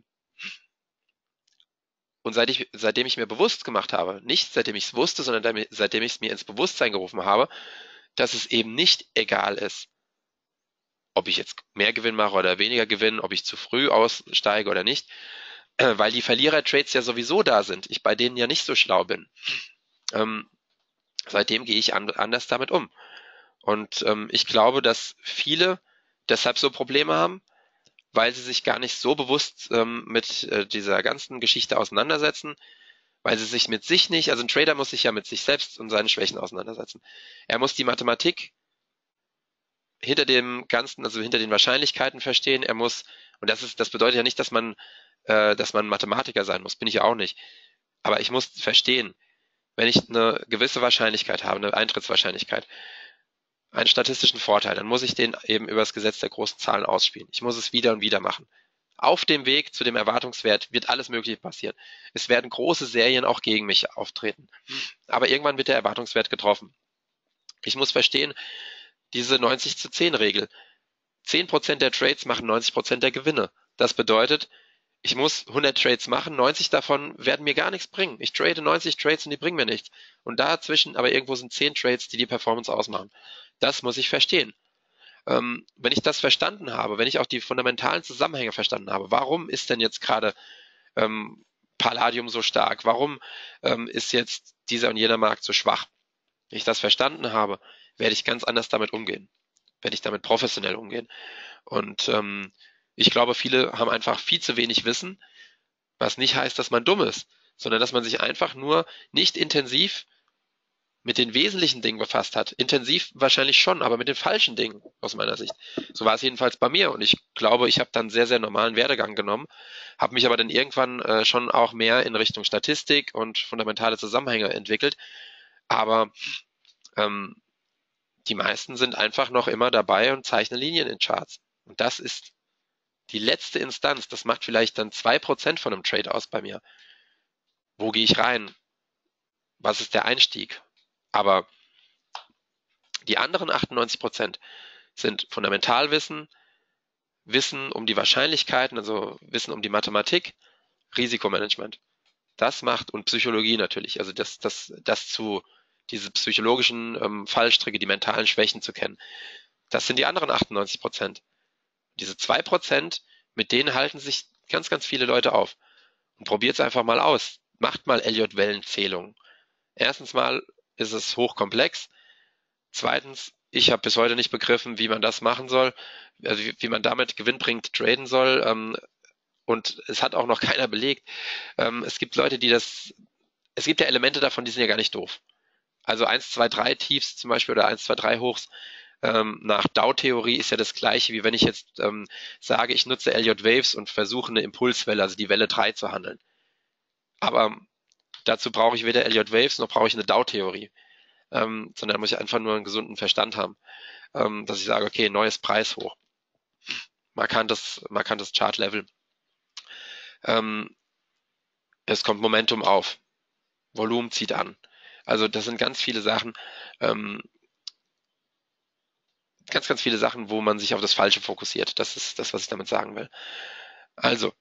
Und seit ich, seitdem ich mir bewusst gemacht habe, nicht seitdem ich es wusste, sondern seitdem ich es mir ins Bewusstsein gerufen habe, dass es eben nicht egal ist, ob ich jetzt mehr Gewinn mache oder weniger Gewinn, ob ich zu früh aussteige oder nicht, weil die Verlierer-Trades ja sowieso da sind, ich bei denen ja nicht so schlau bin. Ähm, seitdem gehe ich an, anders damit um. Und ähm, ich glaube, dass viele deshalb so Probleme haben, weil sie sich gar nicht so bewusst ähm, mit äh, dieser ganzen Geschichte auseinandersetzen, weil sie sich mit sich nicht, also ein Trader muss sich ja mit sich selbst und seinen Schwächen auseinandersetzen. Er muss die Mathematik hinter dem Ganzen, also hinter den Wahrscheinlichkeiten verstehen. Er muss, und das ist, das bedeutet ja nicht, dass man, äh, dass man Mathematiker sein muss, bin ich ja auch nicht. Aber ich muss verstehen, wenn ich eine gewisse Wahrscheinlichkeit habe, eine Eintrittswahrscheinlichkeit, einen statistischen Vorteil, dann muss ich den eben über das Gesetz der großen Zahlen ausspielen. Ich muss es wieder und wieder machen. Auf dem Weg zu dem Erwartungswert wird alles Mögliche passieren. Es werden große Serien auch gegen mich auftreten. Aber irgendwann wird der Erwartungswert getroffen. Ich muss verstehen, diese neunzig zu zehn Regel. zehn Prozent der Trades machen neunzig Prozent der Gewinne. Das bedeutet, ich muss hundert Trades machen, neunzig davon werden mir gar nichts bringen. Ich trade neunzig Trades und die bringen mir nichts. Und dazwischen aber irgendwo sind zehn Trades, die die Performance ausmachen. Das muss ich verstehen. Ähm, wenn ich das verstanden habe, wenn ich auch die fundamentalen Zusammenhänge verstanden habe, warum ist denn jetzt gerade ähm, Palladium so stark? Warum ähm, ist jetzt dieser und jener Markt so schwach? Wenn ich das verstanden habe, werde ich ganz anders damit umgehen. Werde ich damit professionell umgehen. Und ähm, ich glaube, viele haben einfach viel zu wenig Wissen, was nicht heißt, dass man dumm ist, sondern dass man sich einfach nur nicht intensiv mit den wesentlichen Dingen befasst hat. Intensiv wahrscheinlich schon, aber mit den falschen Dingen aus meiner Sicht. So war es jedenfalls bei mir und ich glaube, ich habe dann einen sehr, sehr normalen Werdegang genommen, habe mich aber dann irgendwann äh, schon auch mehr in Richtung Statistik und fundamentale Zusammenhänge entwickelt. Aber ähm, die meisten sind einfach noch immer dabei und zeichnen Linien in Charts. Und das ist die letzte Instanz. Das macht vielleicht dann zwei Prozent von einem Trade aus bei mir. Wo gehe ich rein? Was ist der Einstieg? Aber die anderen achtundneunzig Prozent sind Fundamentalwissen, Wissen um die Wahrscheinlichkeiten, also Wissen um die Mathematik, Risikomanagement. Das macht und Psychologie natürlich, also das, das, das zu diese psychologischen ähm, Fallstricke, die mentalen Schwächen zu kennen. Das sind die anderen achtundneunzig Prozent. Diese zwei Prozent, mit denen halten sich ganz, ganz viele Leute auf. Und probiert es einfach mal aus. Macht mal Elliott-Wellenzählungen. Erstens mal ist es hochkomplex. Zweitens, ich habe bis heute nicht begriffen, wie man das machen soll, also wie, wie man damit gewinnbringend traden soll. Ähm, und es hat auch noch keiner belegt. Ähm, es gibt Leute, die das, es gibt ja Elemente davon, die sind ja gar nicht doof. Also eins, zwei, drei Tiefs zum Beispiel oder eins, zwei, drei Hochs ähm, nach Dow-Theorie ist ja das gleiche, wie wenn ich jetzt ähm, sage, ich nutze Elliott Waves und versuche eine Impulswelle, also die Welle drei zu handeln. Aber dazu brauche ich weder Elliott Waves noch brauche ich eine Dow-Theorie, ähm, sondern da muss ich einfach nur einen gesunden Verstand haben, ähm, dass ich sage, okay, neues Preishoch, markantes, markantes Chart-Level. Ähm, es kommt Momentum auf, Volumen zieht an. Also das sind ganz viele Sachen, ähm, ganz, ganz viele Sachen, wo man sich auf das Falsche fokussiert. Das ist das, was ich damit sagen will. Also,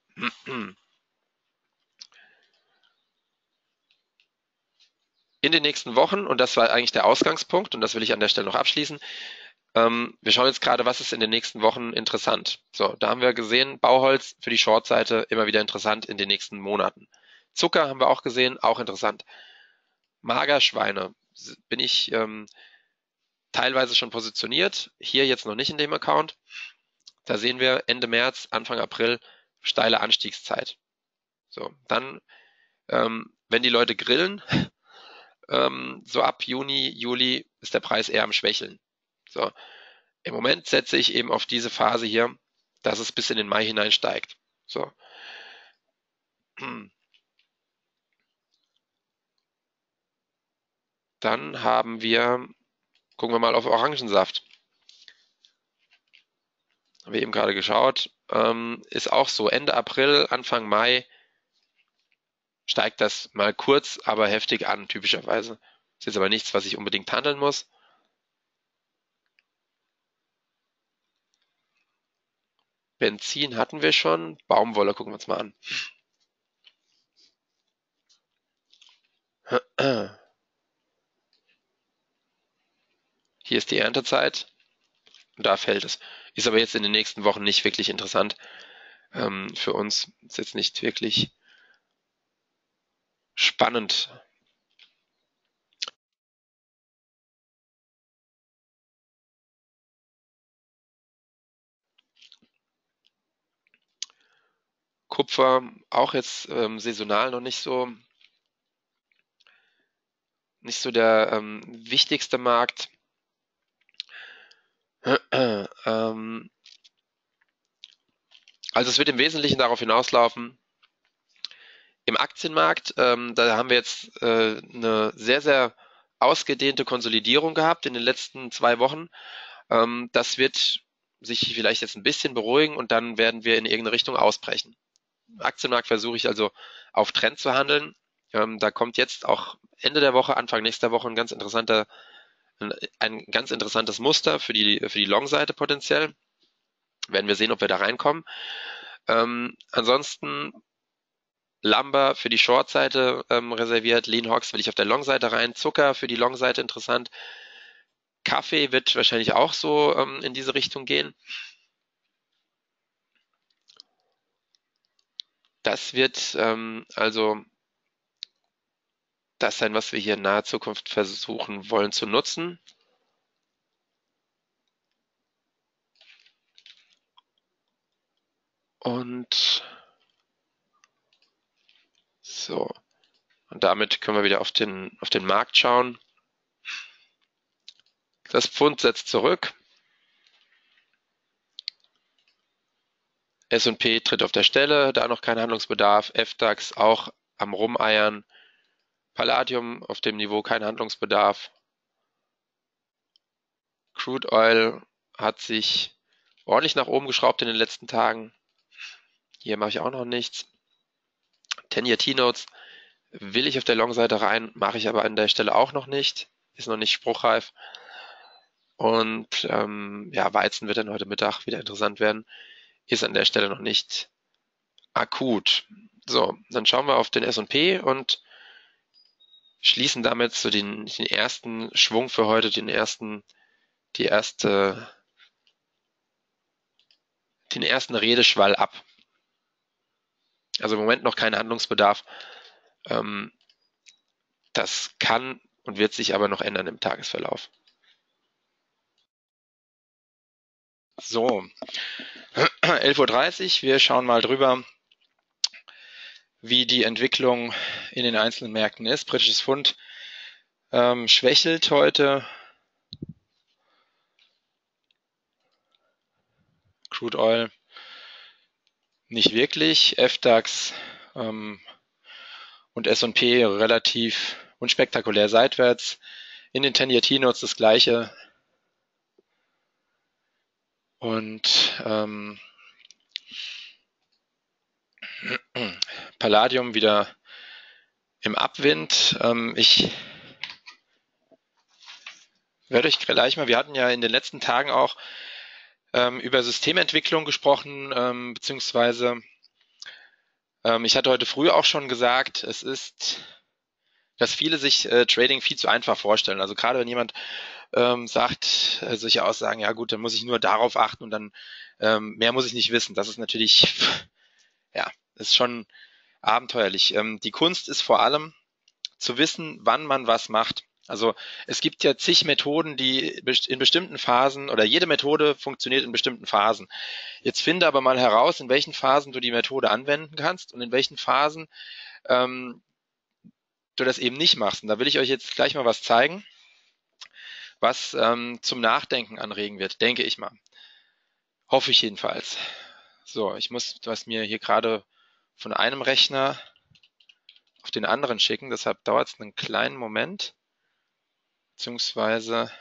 in den nächsten Wochen, und das war eigentlich der Ausgangspunkt, und das will ich an der Stelle noch abschließen, ähm, wir schauen jetzt gerade, was ist in den nächsten Wochen interessant. So, da haben wir gesehen, Bauholz für die Short-Seite immer wieder interessant in den nächsten Monaten. Zucker haben wir auch gesehen, auch interessant. Magerschweine bin ich ähm, teilweise schon positioniert, hier jetzt noch nicht in dem Account. Da sehen wir Ende März, Anfang April steile Anstiegszeit. So, dann, ähm, wenn die Leute grillen, ähm, so ab Juni, Juli ist der Preis eher am Schwächeln. So, im Moment setze ich eben auf diese Phase hier, dass es bis in den Mai hinein steigt. So. Dann haben wir, gucken wir mal auf Orangensaft. Haben wir eben gerade geschaut, ähm, ist auch so Ende April, Anfang Mai steigt das mal kurz, aber heftig an, typischerweise. Ist jetzt aber nichts, was ich unbedingt handeln muss. Benzin hatten wir schon. Baumwolle gucken wir uns mal an. Hier ist die Erntezeit und da fällt es. Ist aber jetzt in den nächsten Wochen nicht wirklich interessant ähm, für uns. Ist jetzt nicht wirklich spannend. Kupfer auch jetzt ähm, saisonal noch nicht so nicht so der ähm, wichtigste Markt. ähm, also es wird im Wesentlichen darauf hinauslaufen, Im Aktienmarkt, ähm, da haben wir jetzt äh, eine sehr, sehr ausgedehnte Konsolidierung gehabt in den letzten zwei Wochen. Ähm, das wird sich vielleicht jetzt ein bisschen beruhigen und dann werden wir in irgendeine Richtung ausbrechen. Im Aktienmarkt versuche ich also auf Trend zu handeln. Ähm, da kommt jetzt auch Ende der Woche, Anfang nächster Woche ein ganz interessanter, ein, ein ganz interessantes Muster für die, für die Long-Seite potenziell. Werden wir sehen, ob wir da reinkommen. Ähm, ansonsten Lumber für die Short-Seite ähm, reserviert, Lean Hogs will ich auf der Long-Seite rein, Zucker für die Long-Seite interessant. Kaffee wird wahrscheinlich auch so ähm, in diese Richtung gehen. Das wird ähm, also das sein, was wir hier in naher Zukunft versuchen wollen zu nutzen. Und so, und damit können wir wieder auf den, auf den Markt schauen. Das Pfund setzt zurück. S und P tritt auf der Stelle, da noch kein Handlungsbedarf. F DAX auch am Rumeiern. Palladium auf dem Niveau kein Handlungsbedarf. Crude Oil hat sich ordentlich nach oben geschraubt in den letzten Tagen. Hier mache ich auch noch nichts. ten-Year T-Notes will ich auf der Long-Seite rein, mache ich aber an der Stelle auch noch nicht. Ist noch nicht spruchreif. Und ähm, ja, Weizen wird dann heute Mittag wieder interessant werden. Ist an der Stelle noch nicht akut. So, dann schauen wir auf den S und P und schließen damit so den, den ersten Schwung für heute, den ersten, die erste, den ersten Redeschwall ab. Also im Moment noch kein Handlungsbedarf. Ähm, das kann und wird sich aber noch ändern im Tagesverlauf. So, elf Uhr dreißig, wir schauen mal drüber, wie die Entwicklung in den einzelnen Märkten ist. Britisches Pfund ähm, schwächelt heute. Crude Oil nicht wirklich. F DAX ähm, und S und P relativ unspektakulär seitwärts. In den ten-Year T-Notes das gleiche. Und ähm, Palladium wieder im Abwind. Ähm, ich werde euch gleich mal, wir hatten ja in den letzten Tagen auch ähm, über Systementwicklung gesprochen, ähm, beziehungsweise ähm, ich hatte heute früh auch schon gesagt, es ist, dass viele sich äh, Trading viel zu einfach vorstellen. Also gerade wenn jemand ähm, sagt, äh, solche Aussagen, ja gut, dann muss ich nur darauf achten und dann ähm, mehr muss ich nicht wissen. Das ist natürlich, ja, ist schon abenteuerlich. Ähm, die Kunst ist vor allem zu wissen, wann man was macht. Also es gibt ja zig Methoden, die in bestimmten Phasen oder jede Methode funktioniert in bestimmten Phasen. Jetzt finde aber mal heraus, in welchen Phasen du die Methode anwenden kannst und in welchen Phasen ähm, du das eben nicht machst. Und da will ich euch jetzt gleich mal was zeigen, was ähm, zum Nachdenken anregen wird, denke ich mal. Hoffe ich jedenfalls. So, ich muss was mir hier gerade von einem Rechner auf den anderen schicken, deshalb dauert es einen kleinen Moment. Beziehungsweise,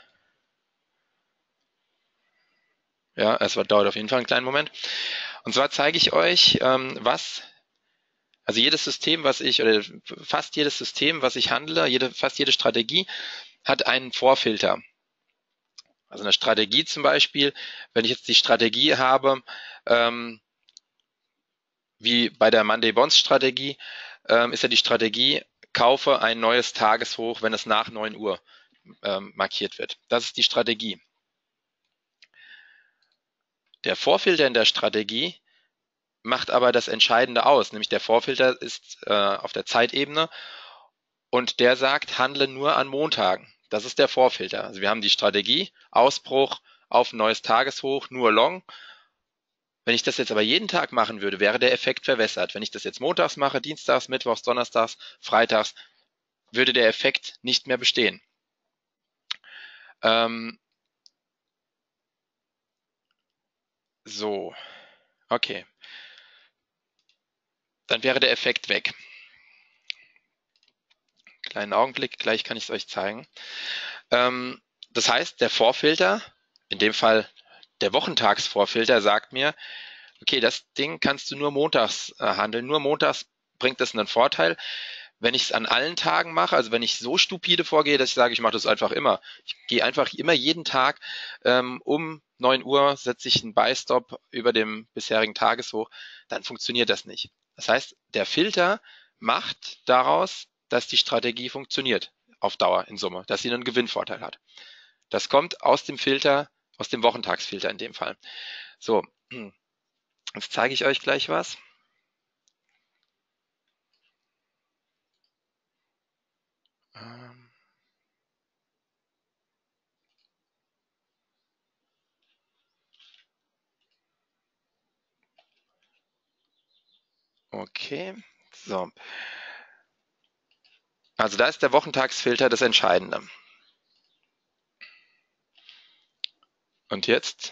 ja, es dauert auf jeden Fall einen kleinen Moment. Und zwar zeige ich euch, ähm, was, also jedes System, was ich, oder fast jedes System, was ich handle, jede, fast jede Strategie hat einen Vorfilter. Also eine Strategie zum Beispiel, wenn ich jetzt die Strategie habe, ähm, wie bei der Monday Bonds Strategie, ähm, ist ja die Strategie, kaufe ein neues Tageshoch, wenn es nach neun Uhr ähm, markiert wird. Das ist die Strategie. Der Vorfilter in der Strategie macht aber das Entscheidende aus, nämlich der Vorfilter ist äh, auf der Zeitebene und der sagt, handle nur an Montagen. Das ist der Vorfilter. Also wir haben die Strategie, Ausbruch auf neues Tageshoch, nur Long. Wenn ich das jetzt aber jeden Tag machen würde, wäre der Effekt verwässert. Wenn ich das jetzt montags mache, dienstags, mittwochs, donnerstags, freitags, würde der Effekt nicht mehr bestehen. Ähm, so, okay. Dann wäre der Effekt weg. Kleinen Augenblick, gleich kann ich es euch zeigen. Ähm, das heißt, der Vorfilter, in dem Fall der Wochentagsvorfilter, sagt mir, okay, das Ding kannst du nur montags äh, handeln. Nur montags bringt das einen Vorteil. Wenn ich es an allen Tagen mache, also wenn ich so stupide vorgehe, dass ich sage, ich mache das einfach immer. Ich gehe einfach immer jeden Tag ähm, um neun Uhr, setze ich einen Buy-Stop über dem bisherigen Tageshoch, dann funktioniert das nicht. Das heißt, der Filter macht daraus, dass die Strategie funktioniert auf Dauer in Summe, dass sie einen Gewinnvorteil hat. Das kommt aus dem Filter, aus dem Wochentagsfilter in dem Fall. So, jetzt zeige ich euch gleich was. Okay, so. Also da ist der Wochentagsfilter das Entscheidende. Und jetzt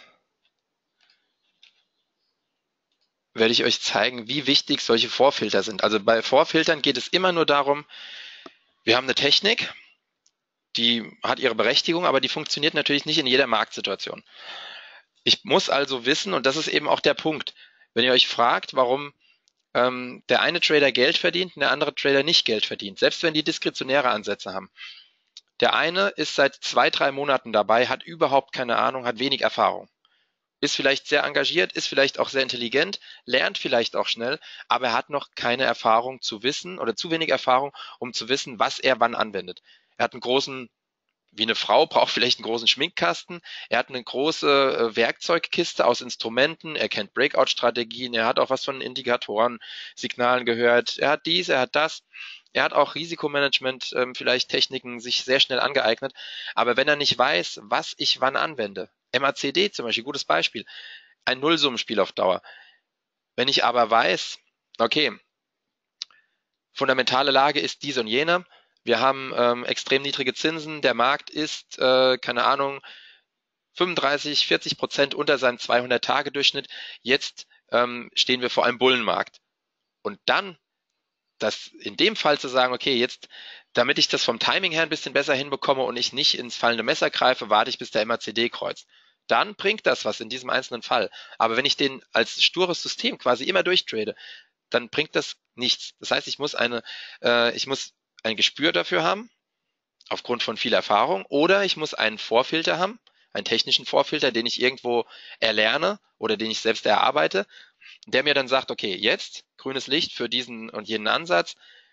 werde ich euch zeigen, wie wichtig solche Vorfilter sind. Also bei Vorfiltern geht es immer nur darum, wir haben eine Technik, die hat ihre Berechtigung, aber die funktioniert natürlich nicht in jeder Marktsituation. Ich muss also wissen, und das ist eben auch der Punkt, wenn ihr euch fragt, warum ähm, der eine Trader Geld verdient und der andere Trader nicht Geld verdient, selbst wenn die diskretionäre Ansätze haben. Der eine ist seit zwei, drei Monaten dabei, hat überhaupt keine Ahnung, hat wenig Erfahrung. Ist vielleicht sehr engagiert, ist vielleicht auch sehr intelligent, lernt vielleicht auch schnell, aber er hat noch keine Erfahrung zu wissen oder zu wenig Erfahrung, um zu wissen, was er wann anwendet. Er hat einen großen, wie eine Frau, braucht vielleicht einen großen Schminkkasten. Er hat eine große äh, Werkzeugkiste aus Instrumenten. Er kennt Breakout-Strategien. Er hat auch was von Indikatoren, Signalen gehört. Er hat dies, er hat das. Er hat auch Risikomanagement, ähm, vielleicht Techniken sich sehr schnell angeeignet. Aber wenn er nicht weiß, was ich wann anwende, M A C D zum Beispiel, gutes Beispiel, ein Nullsummenspiel auf Dauer. Wenn ich aber weiß, okay, fundamentale Lage ist dies und jene, wir haben ähm, extrem niedrige Zinsen, der Markt ist, äh, keine Ahnung, fünfunddreißig, vierzig Prozent unter seinem zweihundert-Tage-Durchschnitt, jetzt ähm, stehen wir vor einem Bullenmarkt. Und dann das in dem Fall zu sagen, okay, jetzt, damit ich das vom Timing her ein bisschen besser hinbekomme und ich nicht ins fallende Messer greife, warte ich, bis der M A C D kreuzt. Dann bringt das was in diesem einzelnen Fall. Aber wenn ich den als stures System quasi immer durchtrade, dann bringt das nichts. Das heißt, ich muss eine, äh, ich muss ein Gespür dafür haben, aufgrund von viel Erfahrung, oder ich muss einen Vorfilter haben, einen technischen Vorfilter, den ich irgendwo erlerne oder den ich selbst erarbeite, der mir dann sagt, okay, jetzt grünes Licht für diesen und jenen Ansatz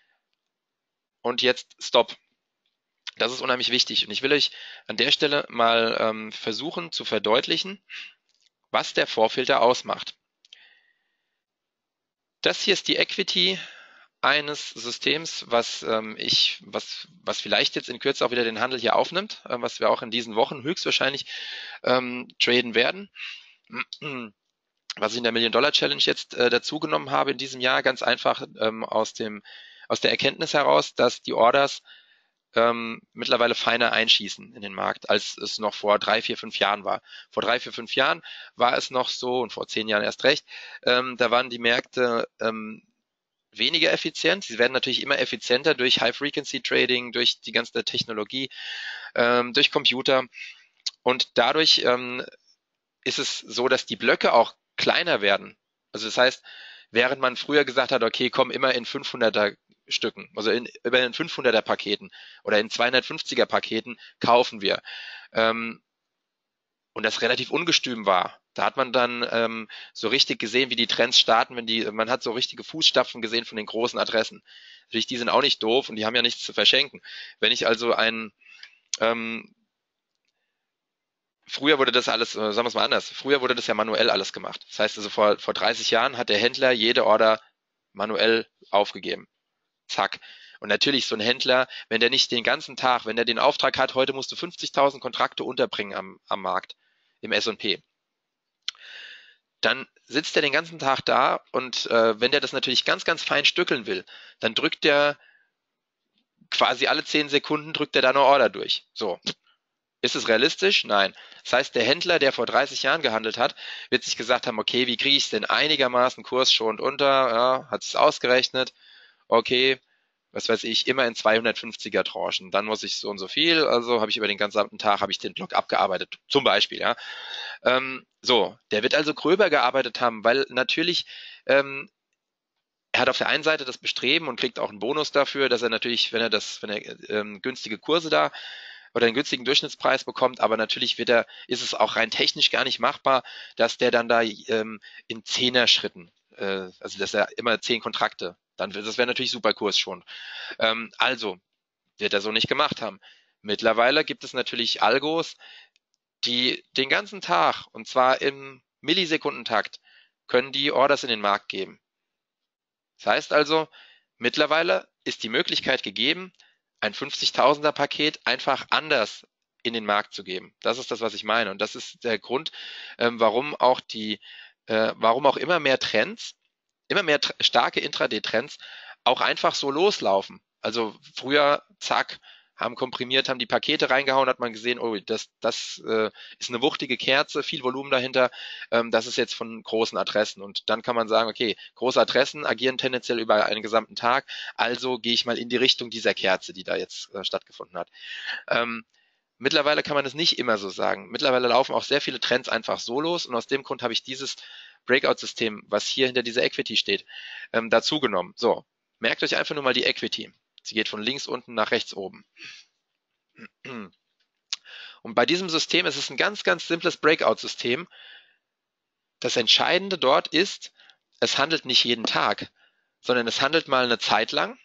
und jetzt Stopp. Das ist unheimlich wichtig und ich will euch an der Stelle mal ähm, versuchen zu verdeutlichen, was der Vorfilter ausmacht. Das hier ist die Equity eines Systems, was ähm, ich, was, was vielleicht jetzt in Kürze auch wieder den Handel hier aufnimmt, äh, was wir auch in diesen Wochen höchstwahrscheinlich ähm, traden werden. Was ich in der Million-Dollar-Challenge jetzt äh, dazugenommen habe in diesem Jahr, ganz einfach ähm, aus dem, aus der Erkenntnis heraus, dass die Orders ähm, mittlerweile feiner einschießen in den Markt, als es noch vor drei, vier, fünf Jahren war. Vor drei, vier, fünf Jahren war es noch so, und vor zehn Jahren erst recht, ähm, da waren die Märkte ähm, weniger effizient. Sie werden natürlich immer effizienter durch High-Frequency-Trading, durch die ganze Technologie, ähm, durch Computer. Und dadurch ähm, ist es so, dass die Blöcke auch kleiner werden. Also das heißt, während man früher gesagt hat, okay, komm immer in fünfhunderter Stücken, also in, über in fünfhunderter Paketen oder in zweihundertfünfziger Paketen kaufen wir. Ähm, und das relativ ungestüm war. Da hat man dann ähm, so richtig gesehen, wie die Trends starten, wenn die, man hat so richtige Fußstapfen gesehen von den großen Adressen. Natürlich, die sind auch nicht doof und die haben ja nichts zu verschenken. Wenn ich also einen ähm, Früher wurde das alles, äh, sagen wir es mal anders, früher wurde das ja manuell alles gemacht. Das heißt also vor, vor dreißig Jahren hat der Händler jede Order manuell aufgegeben. Zack. Und natürlich so ein Händler, wenn der nicht den ganzen Tag, wenn der den Auftrag hat, heute musst du fünfzigtausend Kontrakte unterbringen am, am Markt, im S und P, dann sitzt er den ganzen Tag da und äh, wenn der das natürlich ganz, ganz fein stückeln will, dann drückt der quasi alle zehn Sekunden drückt er da eine Order durch. So. Ist es realistisch? Nein. Das heißt, der Händler, der vor dreißig Jahren gehandelt hat, wird sich gesagt haben, okay, wie kriege ich es denn einigermaßen kursschonend unter? Ja, hat es ausgerechnet. Okay, was weiß ich, immer in zweihundertfünfziger Tranchen. Dann muss ich so und so viel, also habe ich über den gesamten Tag, habe ich den Block abgearbeitet, zum Beispiel, ja. Ähm, so, der wird also gröber gearbeitet haben, weil natürlich ähm, er hat auf der einen Seite das Bestreben und kriegt auch einen Bonus dafür, dass er natürlich, wenn er das, wenn er ähm, günstige Kurse da oder einen günstigen Durchschnittspreis bekommt, aber natürlich wird er, ist es auch rein technisch gar nicht machbar, dass der dann da ähm, in Zehner-Schritten, äh, also dass er immer zehn Kontrakte, dann das wäre natürlich super Kurs schon. Ähm, also wird er so nicht gemacht haben. Mittlerweile gibt es natürlich Algos, die den ganzen Tag, und zwar im Millisekundentakt, können die Orders in den Markt geben. Das heißt also, mittlerweile ist die Möglichkeit gegeben, ein fünfzigtausender Paket einfach anders in den Markt zu geben. Das ist das, was ich meine. Und das ist der Grund, ähm, warum auch die, äh, warum auch immer mehr Trends, immer mehr tr starke Intraday-Trends auch einfach so loslaufen. Also früher, zack, haben komprimiert, haben die Pakete reingehauen, hat man gesehen, oh, das, das äh, ist eine wuchtige Kerze, viel Volumen dahinter, ähm, das ist jetzt von großen Adressen. Und dann kann man sagen, okay, große Adressen agieren tendenziell über einen gesamten Tag, also gehe ich mal in die Richtung dieser Kerze, die da jetzt äh, stattgefunden hat. Ähm, mittlerweile kann man es nicht immer so sagen. Mittlerweile laufen auch sehr viele Trends einfach so los und aus dem Grund habe ich dieses Breakout-System, was hier hinter dieser Equity steht, ähm, dazu genommen. So, merkt euch einfach nur mal die Equity. Sie geht von links unten nach rechts oben. Und bei diesem System ist es ein ganz, ganz simples Breakout-System. Das Entscheidende dort ist, es handelt nicht jeden Tag, sondern es handelt mal eine Zeit lang.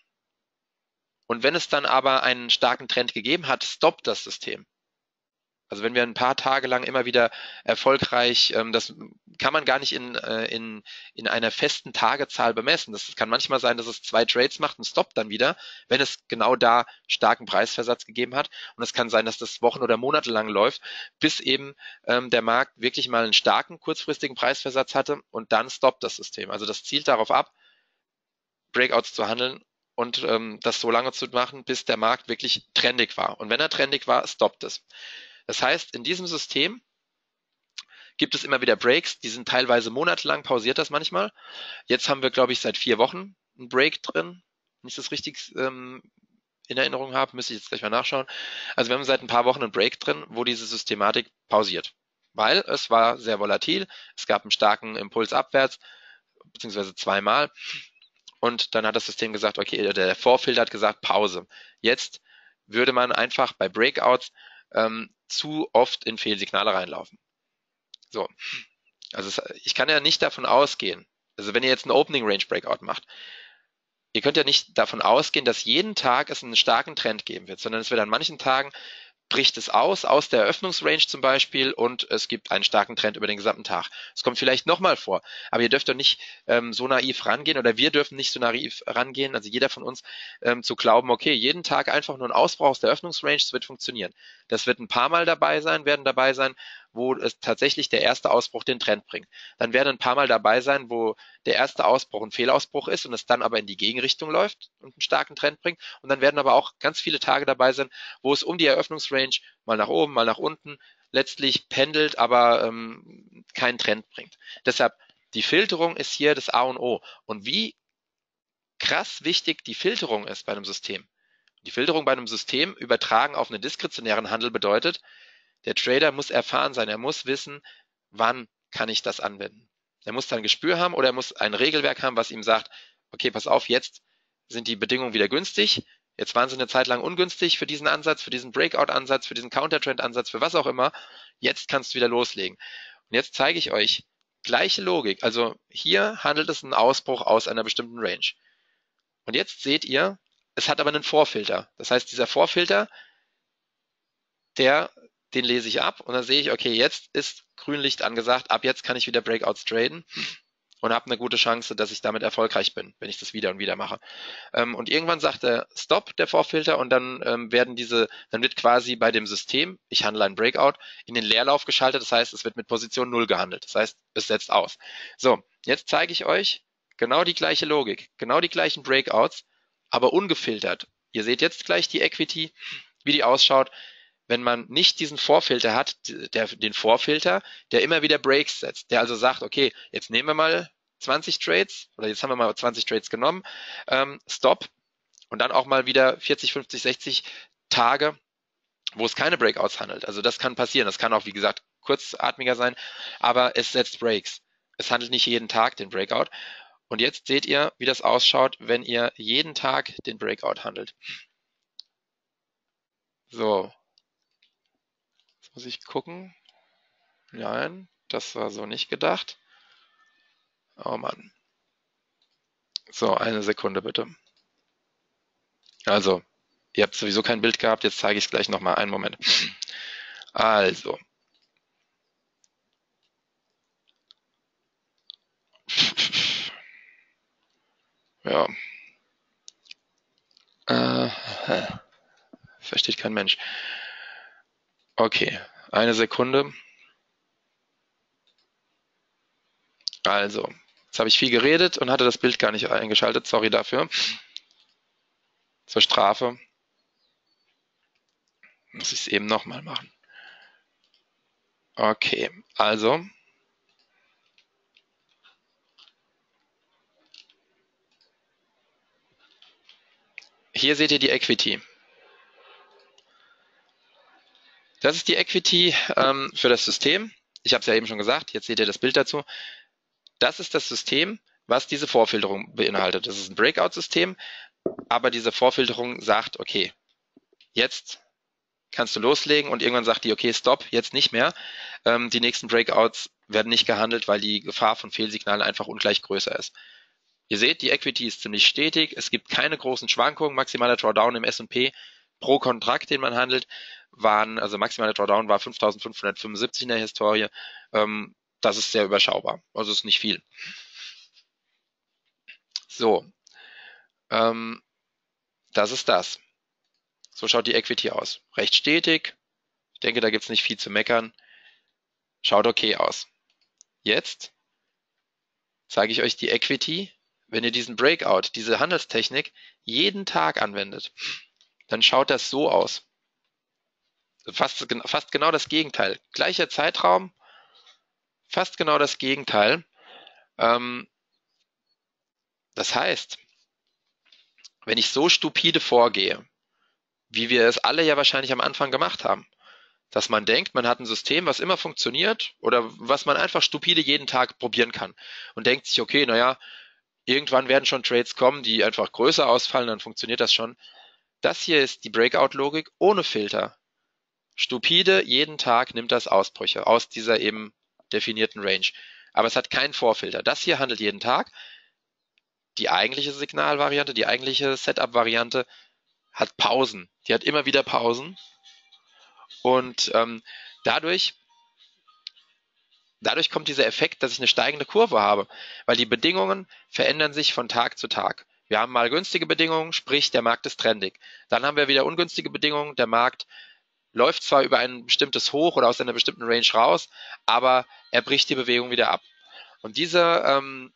Und wenn es dann aber einen starken Trend gegeben hat, stoppt das System. Also wenn wir ein paar Tage lang immer wieder erfolgreich, ähm, das kann man gar nicht in, äh, in, in einer festen Tagezahl bemessen. Das kann manchmal sein, dass es zwei Trades macht und stoppt dann wieder, wenn es genau da starken Preisversatz gegeben hat. Und es kann sein, dass das Wochen oder Monate lang läuft, bis eben ähm, der Markt wirklich mal einen starken kurzfristigen Preisversatz hatte und dann stoppt das System. Also das zielt darauf ab, Breakouts zu handeln und ähm, das so lange zu machen, bis der Markt wirklich trendig war. Und wenn er trendig war, stoppt es. Das heißt, in diesem System gibt es immer wieder Breaks, die sind teilweise monatelang, pausiert das manchmal. Jetzt haben wir, glaube ich, seit vier Wochen einen Break drin, wenn ich das richtig ähm, in Erinnerung habe, müsste ich jetzt gleich mal nachschauen. Also wir haben seit ein paar Wochen einen Break drin, wo diese Systematik pausiert, weil es war sehr volatil, es gab einen starken Impuls abwärts, beziehungsweise zweimal und dann hat das System gesagt, okay, der Vorfilter hat gesagt, Pause. Jetzt würde man einfach bei Breakouts ähm, zu oft in Fehlsignale reinlaufen. So, also es, ich kann ja nicht davon ausgehen, also wenn ihr jetzt einen Opening Range Breakout macht, ihr könnt ja nicht davon ausgehen, dass jeden Tag es einen starken Trend geben wird, sondern es wird an manchen Tagen bricht es aus, aus der Eröffnungsrange zum Beispiel und es gibt einen starken Trend über den gesamten Tag. Es kommt vielleicht nochmal vor, aber ihr dürft doch nicht ähm, so naiv rangehen oder wir dürfen nicht so naiv rangehen, also jeder von uns, ähm, zu glauben, okay, jeden Tag einfach nur ein Ausbruch aus der Eröffnungsrange, das wird funktionieren. Das wird ein paar Mal dabei sein, werden dabei sein, wo es tatsächlich der erste Ausbruch den Trend bringt. Dann werden ein paar Mal dabei sein, wo der erste Ausbruch ein Fehlausbruch ist und es dann aber in die Gegenrichtung läuft und einen starken Trend bringt. Und dann werden aber auch ganz viele Tage dabei sein, wo es um die Eröffnungsrange mal nach oben, mal nach unten letztlich pendelt, aber ähm, keinen Trend bringt. Deshalb, die Filterung ist hier das A und O. Und wie krass wichtig die Filterung ist bei einem System. Die Filterung bei einem System übertragen auf einen diskretionären Handel bedeutet, der Trader muss erfahren sein, er muss wissen, wann kann ich das anwenden. Er muss da ein Gespür haben oder er muss ein Regelwerk haben, was ihm sagt, okay, pass auf, jetzt sind die Bedingungen wieder günstig, jetzt waren sie eine Zeit lang ungünstig für diesen Ansatz, für diesen Breakout-Ansatz, für diesen Countertrend-Ansatz, für was auch immer, jetzt kannst du wieder loslegen. Und jetzt zeige ich euch gleiche Logik, also hier handelt es einen Ausbruch aus einer bestimmten Range. Und jetzt seht ihr, es hat aber einen Vorfilter. Das heißt, dieser Vorfilter, der, den lese ich ab und dann sehe ich, okay, jetzt ist Grünlicht angesagt, ab jetzt kann ich wieder Breakouts traden und habe eine gute Chance, dass ich damit erfolgreich bin, wenn ich das wieder und wieder mache. Ähm, und irgendwann sagt er Stop, der Vorfilter, und dann ähm, werden diese, dann wird quasi bei dem System, ich handle einen Breakout, in den Leerlauf geschaltet. Das heißt, es wird mit Position null gehandelt. Das heißt, es setzt aus. So, jetzt zeige ich euch genau die gleiche Logik, genau die gleichen Breakouts, aber ungefiltert. Ihr seht jetzt gleich die Equity, wie die ausschaut, wenn man nicht diesen Vorfilter hat, der, den Vorfilter, der immer wieder Breaks setzt, der also sagt, okay, jetzt nehmen wir mal zwanzig Trades oder jetzt haben wir mal zwanzig Trades genommen, ähm, Stop, Und dann auch mal wieder vierzig, fünfzig, sechzig Tage, wo es keine Breakouts handelt. Also das kann passieren. Das kann auch, wie gesagt, kurzatmiger sein, aber es setzt Breaks. Es handelt nicht jeden Tag den Breakout. Und jetzt seht ihr, wie das ausschaut, wenn ihr jeden Tag den Breakout handelt. So. Jetzt muss ich gucken. Nein, das war so nicht gedacht. Oh Mann. So, eine Sekunde bitte. Also, ihr habt sowieso kein Bild gehabt, jetzt zeige ich es gleich nochmal. Einen Moment. Also. Ja. Äh, versteht kein Mensch. Okay, eine Sekunde. Also, jetzt habe ich viel geredet und hatte das Bild gar nicht eingeschaltet. Sorry dafür. Zur Strafe muss ich es eben nochmal machen. Okay, also. Hier seht ihr die Equity. Das ist die Equity ähm, für das System. Ich habe es ja eben schon gesagt, jetzt seht ihr das Bild dazu. Das ist das System, was diese Vorfilterung beinhaltet. Das ist ein Breakout-System, aber diese Vorfilterung sagt, okay, jetzt kannst du loslegen und irgendwann sagt die, okay, stopp, jetzt nicht mehr. Ähm, die nächsten Breakouts werden nicht gehandelt, weil die Gefahr von Fehlsignalen einfach ungleich größer ist. Ihr seht, die Equity ist ziemlich stetig. Es gibt keine großen Schwankungen. Maximaler Drawdown im S und P pro Kontrakt, den man handelt, waren, also maximaler Drawdown war fünftausendfünfhundertfünfundsiebzig in der Historie. Ähm, das ist sehr überschaubar. Also ist nicht viel. So, ähm, das ist das. So schaut die Equity aus. Recht stetig. Ich denke, da gibt es nicht viel zu meckern. Schaut okay aus. Jetzt zeige ich euch die Equity. Wenn ihr diesen Breakout, diese Handelstechnik jeden Tag anwendet, dann schaut das so aus. Fast, fast genau das Gegenteil. Gleicher Zeitraum, fast genau das Gegenteil. Ähm, das heißt, wenn ich so stupide vorgehe, wie wir es alle ja wahrscheinlich am Anfang gemacht haben, dass man denkt, man hat ein System, was immer funktioniert oder was man einfach stupide jeden Tag probieren kann und denkt sich, okay, naja, irgendwann werden schon Trades kommen, die einfach größer ausfallen, dann funktioniert das schon. Das hier ist die Breakout-Logik ohne Filter. Stupide, jeden Tag nimmt das Ausbrüche aus dieser eben definierten Range. Aber es hat keinen Vorfilter. Das hier handelt jeden Tag. Die eigentliche Signalvariante, die eigentliche Setup-Variante hat Pausen. Die hat immer wieder Pausen. Und ähm, dadurch, dadurch kommt dieser Effekt, dass ich eine steigende Kurve habe, weil die Bedingungen verändern sich von Tag zu Tag. Wir haben mal günstige Bedingungen, sprich der Markt ist trendig. Dann haben wir wieder ungünstige Bedingungen, der Markt läuft zwar über ein bestimmtes Hoch oder aus einer bestimmten Range raus, aber er bricht die Bewegung wieder ab. Und diese, ähm,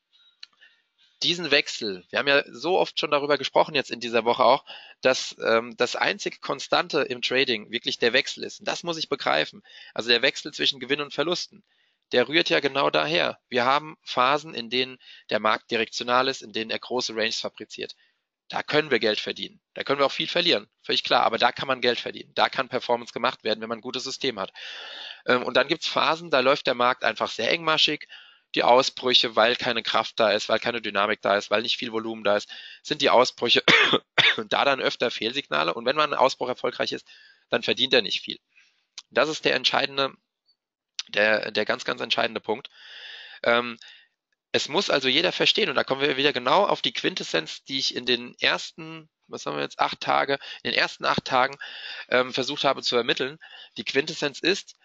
diesen Wechsel, wir haben ja so oft schon darüber gesprochen jetzt in dieser Woche auch, dass ähm, das einzige Konstante im Trading wirklich der Wechsel ist. Und das muss ich begreifen. Also der Wechsel zwischen Gewinn und Verlusten, der rührt ja genau daher. Wir haben Phasen, in denen der Markt direktional ist, in denen er große Ranges fabriziert. Da können wir Geld verdienen. Da können wir auch viel verlieren, völlig klar. Aber da kann man Geld verdienen. Da kann Performance gemacht werden, wenn man ein gutes System hat. Ähm, und dann gibt es Phasen, da läuft der Markt einfach sehr engmaschig. Die Ausbrüche, weil keine Kraft da ist, weil keine Dynamik da ist, weil nicht viel Volumen da ist, sind die Ausbrüche da dann öfter Fehlsignale. Und wenn man ein Ausbruch erfolgreich ist, dann verdient er nicht viel. Das ist der entscheidende, der, der ganz, ganz entscheidende Punkt. Ähm, Es muss also jeder verstehen, und da kommen wir wieder genau auf die Quintessenz, die ich in den ersten, was haben wir jetzt, acht Tage, in den ersten acht Tagen ähm, versucht habe zu ermitteln. Die Quintessenz ist,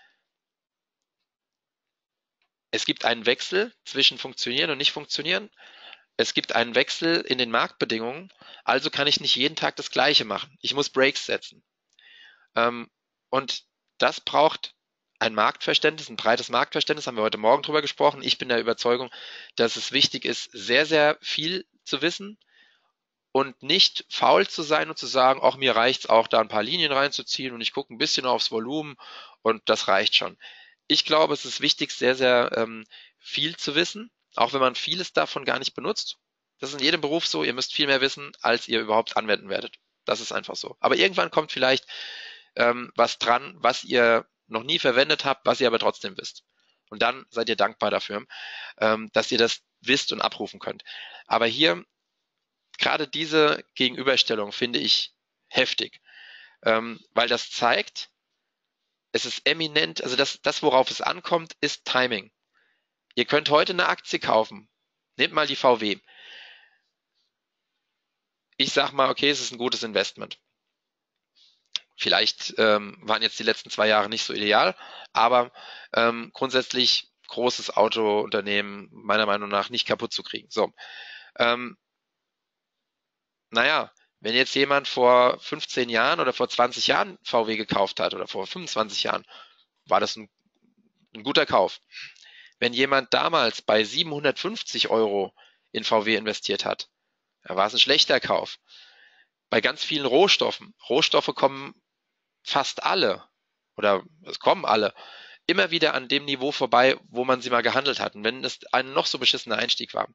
es gibt einen Wechsel zwischen funktionieren und nicht funktionieren. Es gibt einen Wechsel in den Marktbedingungen, also kann ich nicht jeden Tag das Gleiche machen. Ich muss Breaks setzen. Ähm, und das braucht ein Marktverständnis, ein breites Marktverständnis, haben wir heute Morgen drüber gesprochen. Ich bin der Überzeugung, dass es wichtig ist, sehr, sehr viel zu wissen und nicht faul zu sein und zu sagen, auch mir reicht es auch, da ein paar Linien reinzuziehen und ich gucke ein bisschen aufs Volumen und das reicht schon. Ich glaube, es ist wichtig, sehr, sehr ähm, viel zu wissen, auch wenn man vieles davon gar nicht benutzt. Das ist in jedem Beruf so, ihr müsst viel mehr wissen, als ihr überhaupt anwenden werdet. Das ist einfach so. Aber irgendwann kommt vielleicht ähm, was dran, was ihr noch nie verwendet habt, was ihr aber trotzdem wisst. Und dann seid ihr dankbar dafür, ähm, dass ihr das wisst und abrufen könnt. Aber hier, gerade diese Gegenüberstellung finde ich heftig, ähm, weil das zeigt, es ist eminent, also das, das, worauf es ankommt, ist Timing. Ihr könnt heute eine Aktie kaufen. Nehmt mal die V W. Ich sag mal, okay, es ist ein gutes Investment. Vielleicht ähm, waren jetzt die letzten zwei Jahre nicht so ideal, aber ähm, grundsätzlich großes Autounternehmen meiner Meinung nach nicht kaputt zu kriegen. So, ähm, naja, wenn jetzt jemand vor fünfzehn Jahren oder vor zwanzig Jahren V W gekauft hat oder vor fünfundzwanzig Jahren, war das ein, ein guter Kauf. Wenn jemand damals bei siebenhundertfünfzig Euro in V W investiert hat, dann war es ein schlechter Kauf. Bei ganz vielen Rohstoffen, Rohstoffe kommen fast alle oder es kommen alle immer wieder an dem Niveau vorbei, wo man sie mal gehandelt hat. Und wenn es ein noch so beschissener Einstieg war.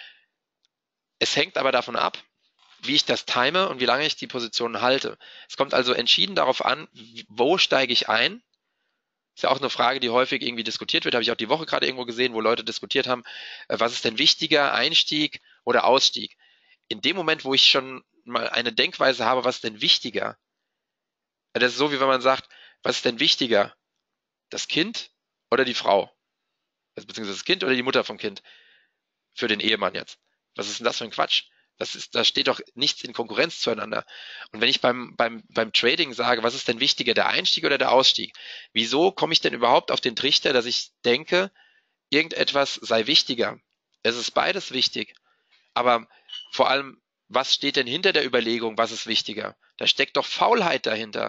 Es hängt aber davon ab, wie ich das time und wie lange ich die Positionen halte. Es kommt also entschieden darauf an, wo steige ich ein. Ist ja auch eine Frage, die häufig irgendwie diskutiert wird. Habe ich auch die Woche gerade irgendwo gesehen, wo Leute diskutiert haben, was ist denn wichtiger, Einstieg oder Ausstieg? In dem Moment, wo ich schon mal eine Denkweise habe, was ist denn wichtiger? Das ist so, wie wenn man sagt, was ist denn wichtiger? Das Kind oder die Frau? Also, beziehungsweise das Kind oder die Mutter vom Kind? Für den Ehemann jetzt. Was ist denn das für ein Quatsch? Das ist, da steht doch nichts in Konkurrenz zueinander. Und wenn ich beim, beim, beim Trading sage, was ist denn wichtiger, der Einstieg oder der Ausstieg? Wieso komme ich denn überhaupt auf den Trichter, dass ich denke, irgendetwas sei wichtiger? Es ist beides wichtig. Aber vor allem, was steht denn hinter der Überlegung, was ist wichtiger? Da steckt doch Faulheit dahinter.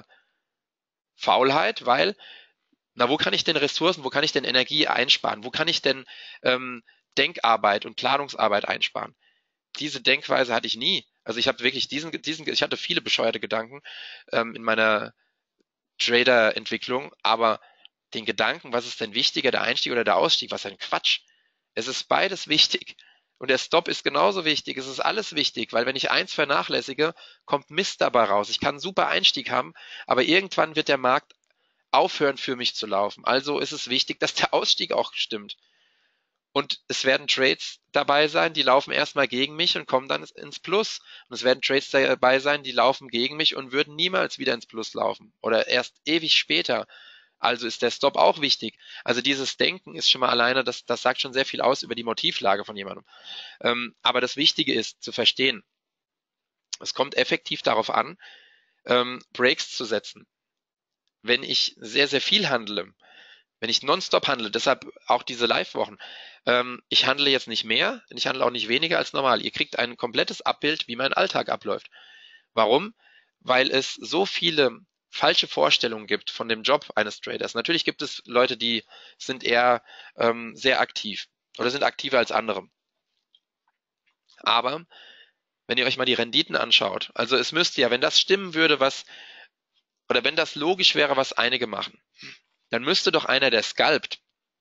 Faulheit, weil, na, wo kann ich denn Ressourcen, wo kann ich denn Energie einsparen? Wo kann ich denn ähm, Denkarbeit und Planungsarbeit einsparen? Diese Denkweise hatte ich nie. Also ich habe wirklich diesen, diesen, ich hatte viele bescheuerte Gedanken ähm, in meiner Trader-Entwicklung, aber den Gedanken, was ist denn wichtiger, der Einstieg oder der Ausstieg, was ein Quatsch. Es ist beides wichtig. Und der Stop ist genauso wichtig. Es ist alles wichtig, weil wenn ich eins vernachlässige, kommt Mist dabei raus. Ich kann einen super Einstieg haben, aber irgendwann wird der Markt aufhören für mich zu laufen. Also ist es wichtig, dass der Ausstieg auch stimmt. Und es werden Trades dabei sein, die laufen erstmal gegen mich und kommen dann ins Plus. Und es werden Trades dabei sein, die laufen gegen mich und würden niemals wieder ins Plus laufen. Oder erst ewig später. Also ist der Stop auch wichtig. Also dieses Denken ist schon mal alleine, das, das sagt schon sehr viel aus über die Motivlage von jemandem. Ähm, aber das Wichtige ist zu verstehen, es kommt effektiv darauf an, ähm, Breaks zu setzen. Wenn ich sehr, sehr viel handle, wenn ich nonstop handle, deshalb auch diese Live-Wochen, ähm, ich handle jetzt nicht mehr, ich handle auch nicht weniger als normal. Ihr kriegt ein komplettes Abbild, wie mein Alltag abläuft. Warum? Weil es so viele falsche Vorstellungen gibt von dem Job eines Traders. Natürlich gibt es Leute, die sind eher ähm, sehr aktiv oder sind aktiver als andere. Aber wenn ihr euch mal die Renditen anschaut, also es müsste ja, wenn das stimmen würde, was, oder wenn das logisch wäre, was einige machen, dann müsste doch einer, der scalpt,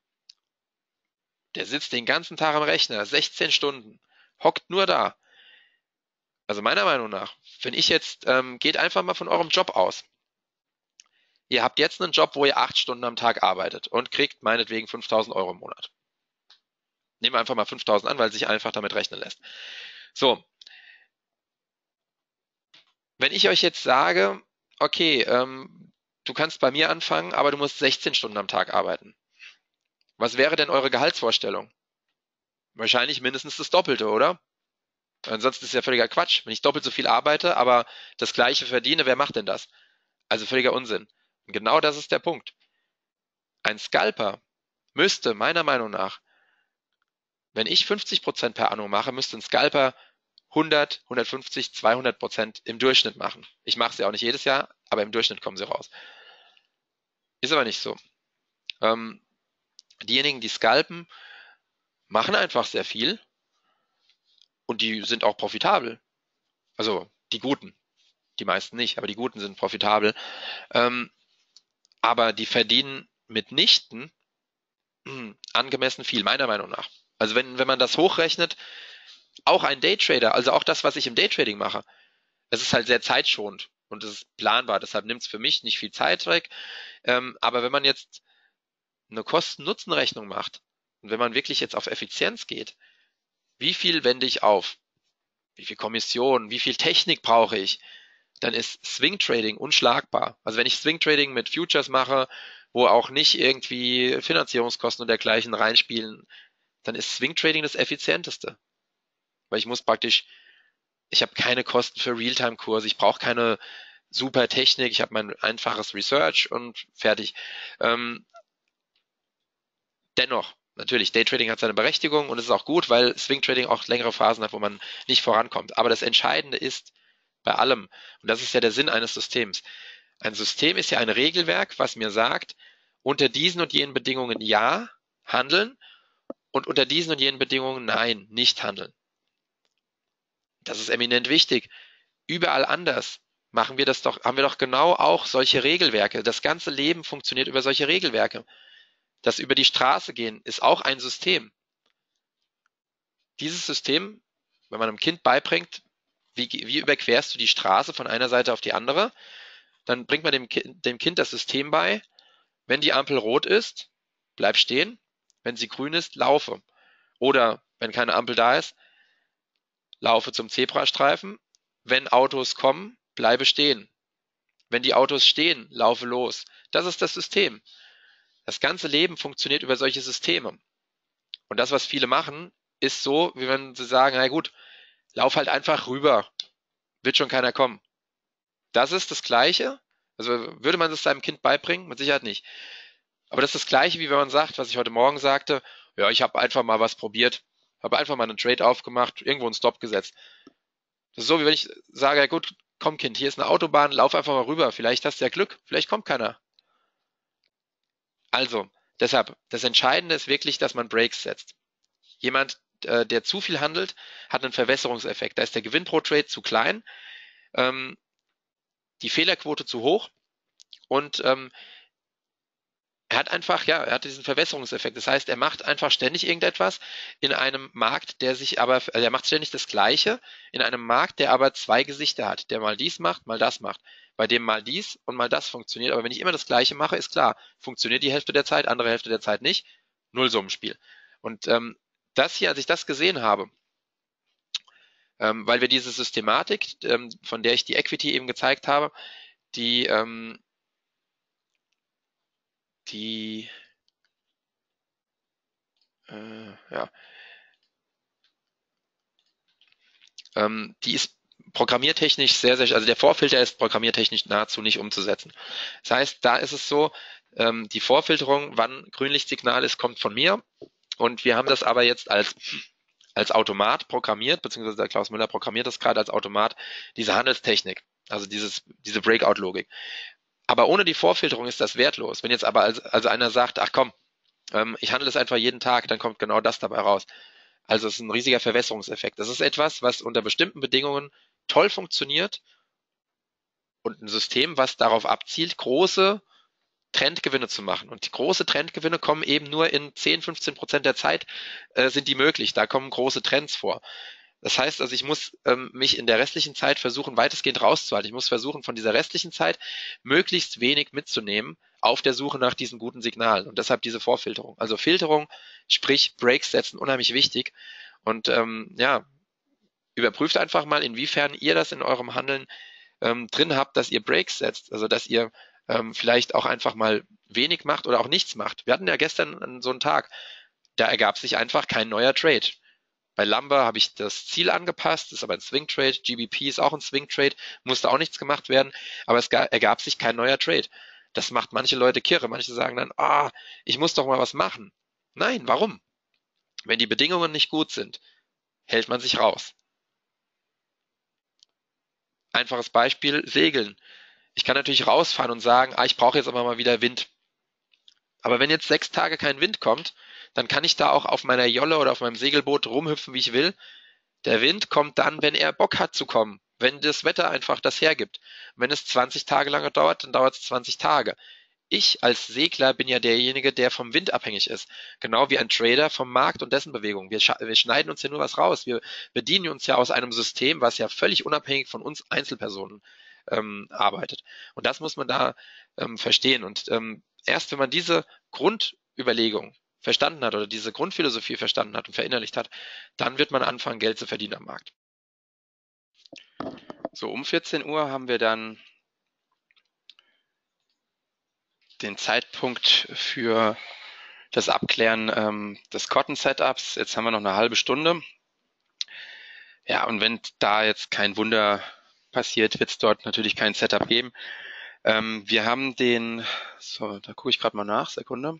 der sitzt den ganzen Tag am Rechner, sechzehn Stunden, hockt nur da. Also meiner Meinung nach, wenn ich jetzt, ähm, geht einfach mal von eurem Job aus. Ihr habt jetzt einen Job, wo ihr acht Stunden am Tag arbeitet und kriegt meinetwegen fünftausend Euro im Monat. Nehmen wir einfach mal fünftausend an, weil sich einfach damit rechnen lässt. So. Wenn ich euch jetzt sage, okay, ähm, du kannst bei mir anfangen, aber du musst sechzehn Stunden am Tag arbeiten. Was wäre denn eure Gehaltsvorstellung? Wahrscheinlich mindestens das Doppelte, oder? Ansonsten ist es ja völliger Quatsch. Wenn ich doppelt so viel arbeite, aber das Gleiche verdiene, wer macht denn das? Also völliger Unsinn. Und genau das ist der Punkt. Ein Scalper müsste meiner Meinung nach, wenn ich fünfzig Prozent per Anno mache, müsste ein Scalper hundert, hundertfünfzig, zweihundert Prozent im Durchschnitt machen. Ich mache es ja auch nicht jedes Jahr, aber im Durchschnitt kommen sie raus. Ist aber nicht so. Ähm, diejenigen, die scalpen, machen einfach sehr viel und die sind auch profitabel. Also die Guten. Die meisten nicht, aber die Guten sind profitabel. Ähm, aber die verdienen mitnichten mh, angemessen viel, meiner Meinung nach. Also wenn, wenn man das hochrechnet, auch ein Daytrader, also auch das, was ich im Daytrading mache, es ist halt sehr zeitschonend und es ist planbar, deshalb nimmt es für mich nicht viel Zeit weg. Ähm, aber wenn man jetzt eine Kosten-Nutzen-Rechnung macht und wenn man wirklich jetzt auf Effizienz geht, wie viel wende ich auf? Wie viel Kommission? Wie viel Technik brauche ich? Dann ist Swing Trading unschlagbar. Also wenn ich Swing Trading mit Futures mache, wo auch nicht irgendwie Finanzierungskosten und dergleichen reinspielen, dann ist Swing Trading das effizienteste. Weil ich muss praktisch, ich habe keine Kosten für Realtime-Kurse, ich brauche keine super Technik, ich habe mein einfaches Research und fertig. Ähm, dennoch, natürlich, Daytrading hat seine Berechtigung und es ist auch gut, weil Swing Trading auch längere Phasen hat, wo man nicht vorankommt. Aber das Entscheidende ist bei allem, und das ist ja der Sinn eines Systems, ein System ist ja ein Regelwerk, was mir sagt, unter diesen und jenen Bedingungen ja, handeln und unter diesen und jenen Bedingungen nein, nicht handeln. Das ist eminent wichtig. Überall anders machen wir das doch, haben wir doch genau auch solche Regelwerke. Das ganze Leben funktioniert über solche Regelwerke. Das über die Straße gehen ist auch ein System. Dieses System, wenn man einem Kind beibringt, wie, wie überquerst du die Straße von einer Seite auf die andere, dann bringt man dem, dem Kind das System bei, wenn die Ampel rot ist, bleib stehen, wenn sie grün ist, laufe. Oder wenn keine Ampel da ist, laufe zum Zebrastreifen. Wenn Autos kommen, bleibe stehen. Wenn die Autos stehen, laufe los. Das ist das System. Das ganze Leben funktioniert über solche Systeme. Und das, was viele machen, ist so, wie wenn sie sagen, na gut, lauf halt einfach rüber, wird schon keiner kommen. Das ist das Gleiche. Also würde man es seinem Kind beibringen? Mit Sicherheit nicht. Aber das ist das Gleiche, wie wenn man sagt, was ich heute Morgen sagte, ja, ich habe einfach mal was probiert, habe einfach mal einen Trade aufgemacht, irgendwo einen Stop gesetzt. Das ist so, wie wenn ich sage, ja gut, komm Kind, hier ist eine Autobahn, lauf einfach mal rüber, vielleicht hast du ja Glück, vielleicht kommt keiner. Also, deshalb, das Entscheidende ist wirklich, dass man Breaks setzt. Jemand, äh, der zu viel handelt, hat einen Verwässerungseffekt. Da ist der Gewinn pro Trade zu klein, ähm, die Fehlerquote zu hoch und ähm, er hat einfach, ja, er hat diesen Verwässerungseffekt. Das heißt, er macht einfach ständig irgendetwas in einem Markt, der sich aber, also er macht ständig das Gleiche in einem Markt, der aber zwei Gesichter hat, der mal dies macht, mal das macht, bei dem mal dies und mal das funktioniert. Aber wenn ich immer das Gleiche mache, ist klar, funktioniert die Hälfte der Zeit, andere Hälfte der Zeit nicht. Nullsummenspiel. Und ähm, das hier, als ich das gesehen habe, ähm, weil wir diese Systematik, ähm, von der ich die Equity eben gezeigt habe, die, ähm, die, äh, ja, ähm, die ist programmiertechnisch sehr, sehr, also der Vorfilter ist programmiertechnisch nahezu nicht umzusetzen. Das heißt, da ist es so, ähm, die Vorfilterung, wann Grünlichtsignal ist, kommt von mir. Und wir haben das aber jetzt als, als Automat programmiert, beziehungsweise der Klaus Müller programmiert das gerade als Automat, diese Handelstechnik, also dieses, diese Breakout-Logik. Aber ohne die Vorfilterung ist das wertlos. Wenn jetzt aber also, also einer sagt, ach komm, ähm, ich handle es einfach jeden Tag, dann kommt genau das dabei raus. Also es ist ein riesiger Verwässerungseffekt. Das ist etwas, was unter bestimmten Bedingungen toll funktioniert und ein System, was darauf abzielt, große Trendgewinne zu machen. Und die große Trendgewinne kommen eben nur in zehn, fünfzehn Prozent der Zeit äh, sind die möglich. Da kommen große Trends vor. Das heißt also, ich muss ähm, mich in der restlichen Zeit versuchen, weitestgehend rauszuhalten. Ich muss versuchen, von dieser restlichen Zeit möglichst wenig mitzunehmen auf der Suche nach diesen guten Signalen. Und deshalb diese Vorfilterung. Also Filterung, sprich Breaks setzen, unheimlich wichtig. Und ähm, ja, überprüft einfach mal, inwiefern ihr das in eurem Handeln ähm, drin habt, dass ihr Breaks setzt. Also dass ihr ähm, vielleicht auch einfach mal wenig macht oder auch nichts macht. Wir hatten ja gestern so einen Tag, da ergab sich einfach kein neuer Trade. Bei Lumber habe ich das Ziel angepasst, ist aber ein Swing Trade. G B P ist auch ein Swing Trade, musste auch nichts gemacht werden, aber es ergab sich kein neuer Trade. Das macht manche Leute kirre. Manche sagen dann, ah, ich muss doch mal was machen. Nein, warum? Wenn die Bedingungen nicht gut sind, hält man sich raus. Einfaches Beispiel, Segeln. Ich kann natürlich rausfahren und sagen, ah, ich brauche jetzt aber mal wieder Wind. Aber wenn jetzt sechs Tage kein Wind kommt, dann kann ich da auch auf meiner Jolle oder auf meinem Segelboot rumhüpfen, wie ich will. Der Wind kommt dann, wenn er Bock hat zu kommen, wenn das Wetter einfach das hergibt. Und wenn es zwanzig Tage lang dauert, dann dauert es zwanzig Tage. ich als Segler bin ja derjenige, der vom Wind abhängig ist. Genau wie ein Trader vom Markt und dessen Bewegung. Wir, wir schneiden uns ja nur was raus. Wir bedienen uns ja aus einem System, was ja völlig unabhängig von uns Einzelpersonen ähm, arbeitet. Und das muss man da ähm, verstehen. Und ähm, erst wenn man diese Grundüberlegung verstanden hat oder diese Grundphilosophie verstanden hat und verinnerlicht hat, dann wird man anfangen, Geld zu verdienen am Markt. So, um vierzehn Uhr haben wir dann den Zeitpunkt für das Abklären ähm, des Cotton-Setups. Jetzt haben wir noch eine halbe Stunde. Ja, und wenn da jetzt kein Wunder passiert, wird es dort natürlich kein Setup geben. Ähm, wir haben den, so, da gucke ich gerade mal nach, Sekunde.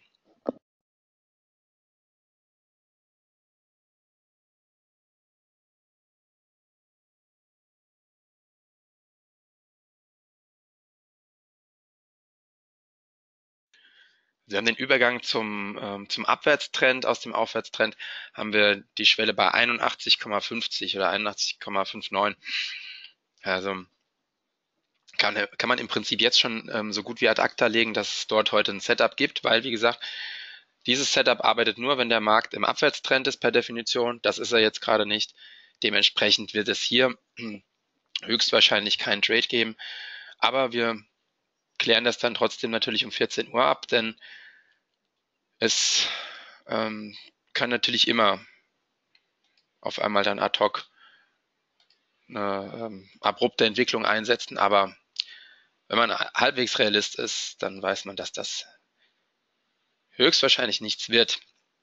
Wir haben den Übergang zum, ähm, zum Abwärtstrend. Aus dem Aufwärtstrend haben wir die Schwelle bei einundachtzig Komma fünfzig oder einundachtzig Komma neunundfünfzig. Also kann, kann man im Prinzip jetzt schon ähm, so gut wie ad acta legen, dass es dort heute ein Setup gibt, weil, wie gesagt, dieses Setup arbeitet nur, wenn der Markt im Abwärtstrend ist per Definition. Das ist er jetzt gerade nicht. Dementsprechend wird es hier höchstwahrscheinlich keinen Trade geben. Aber wir klären das dann trotzdem natürlich um vierzehn Uhr ab, denn es ähm, kann natürlich immer auf einmal dann ad hoc eine ähm, abrupte Entwicklung einsetzen. Aber wenn man halbwegs Realist ist, dann weiß man, dass das höchstwahrscheinlich nichts wird.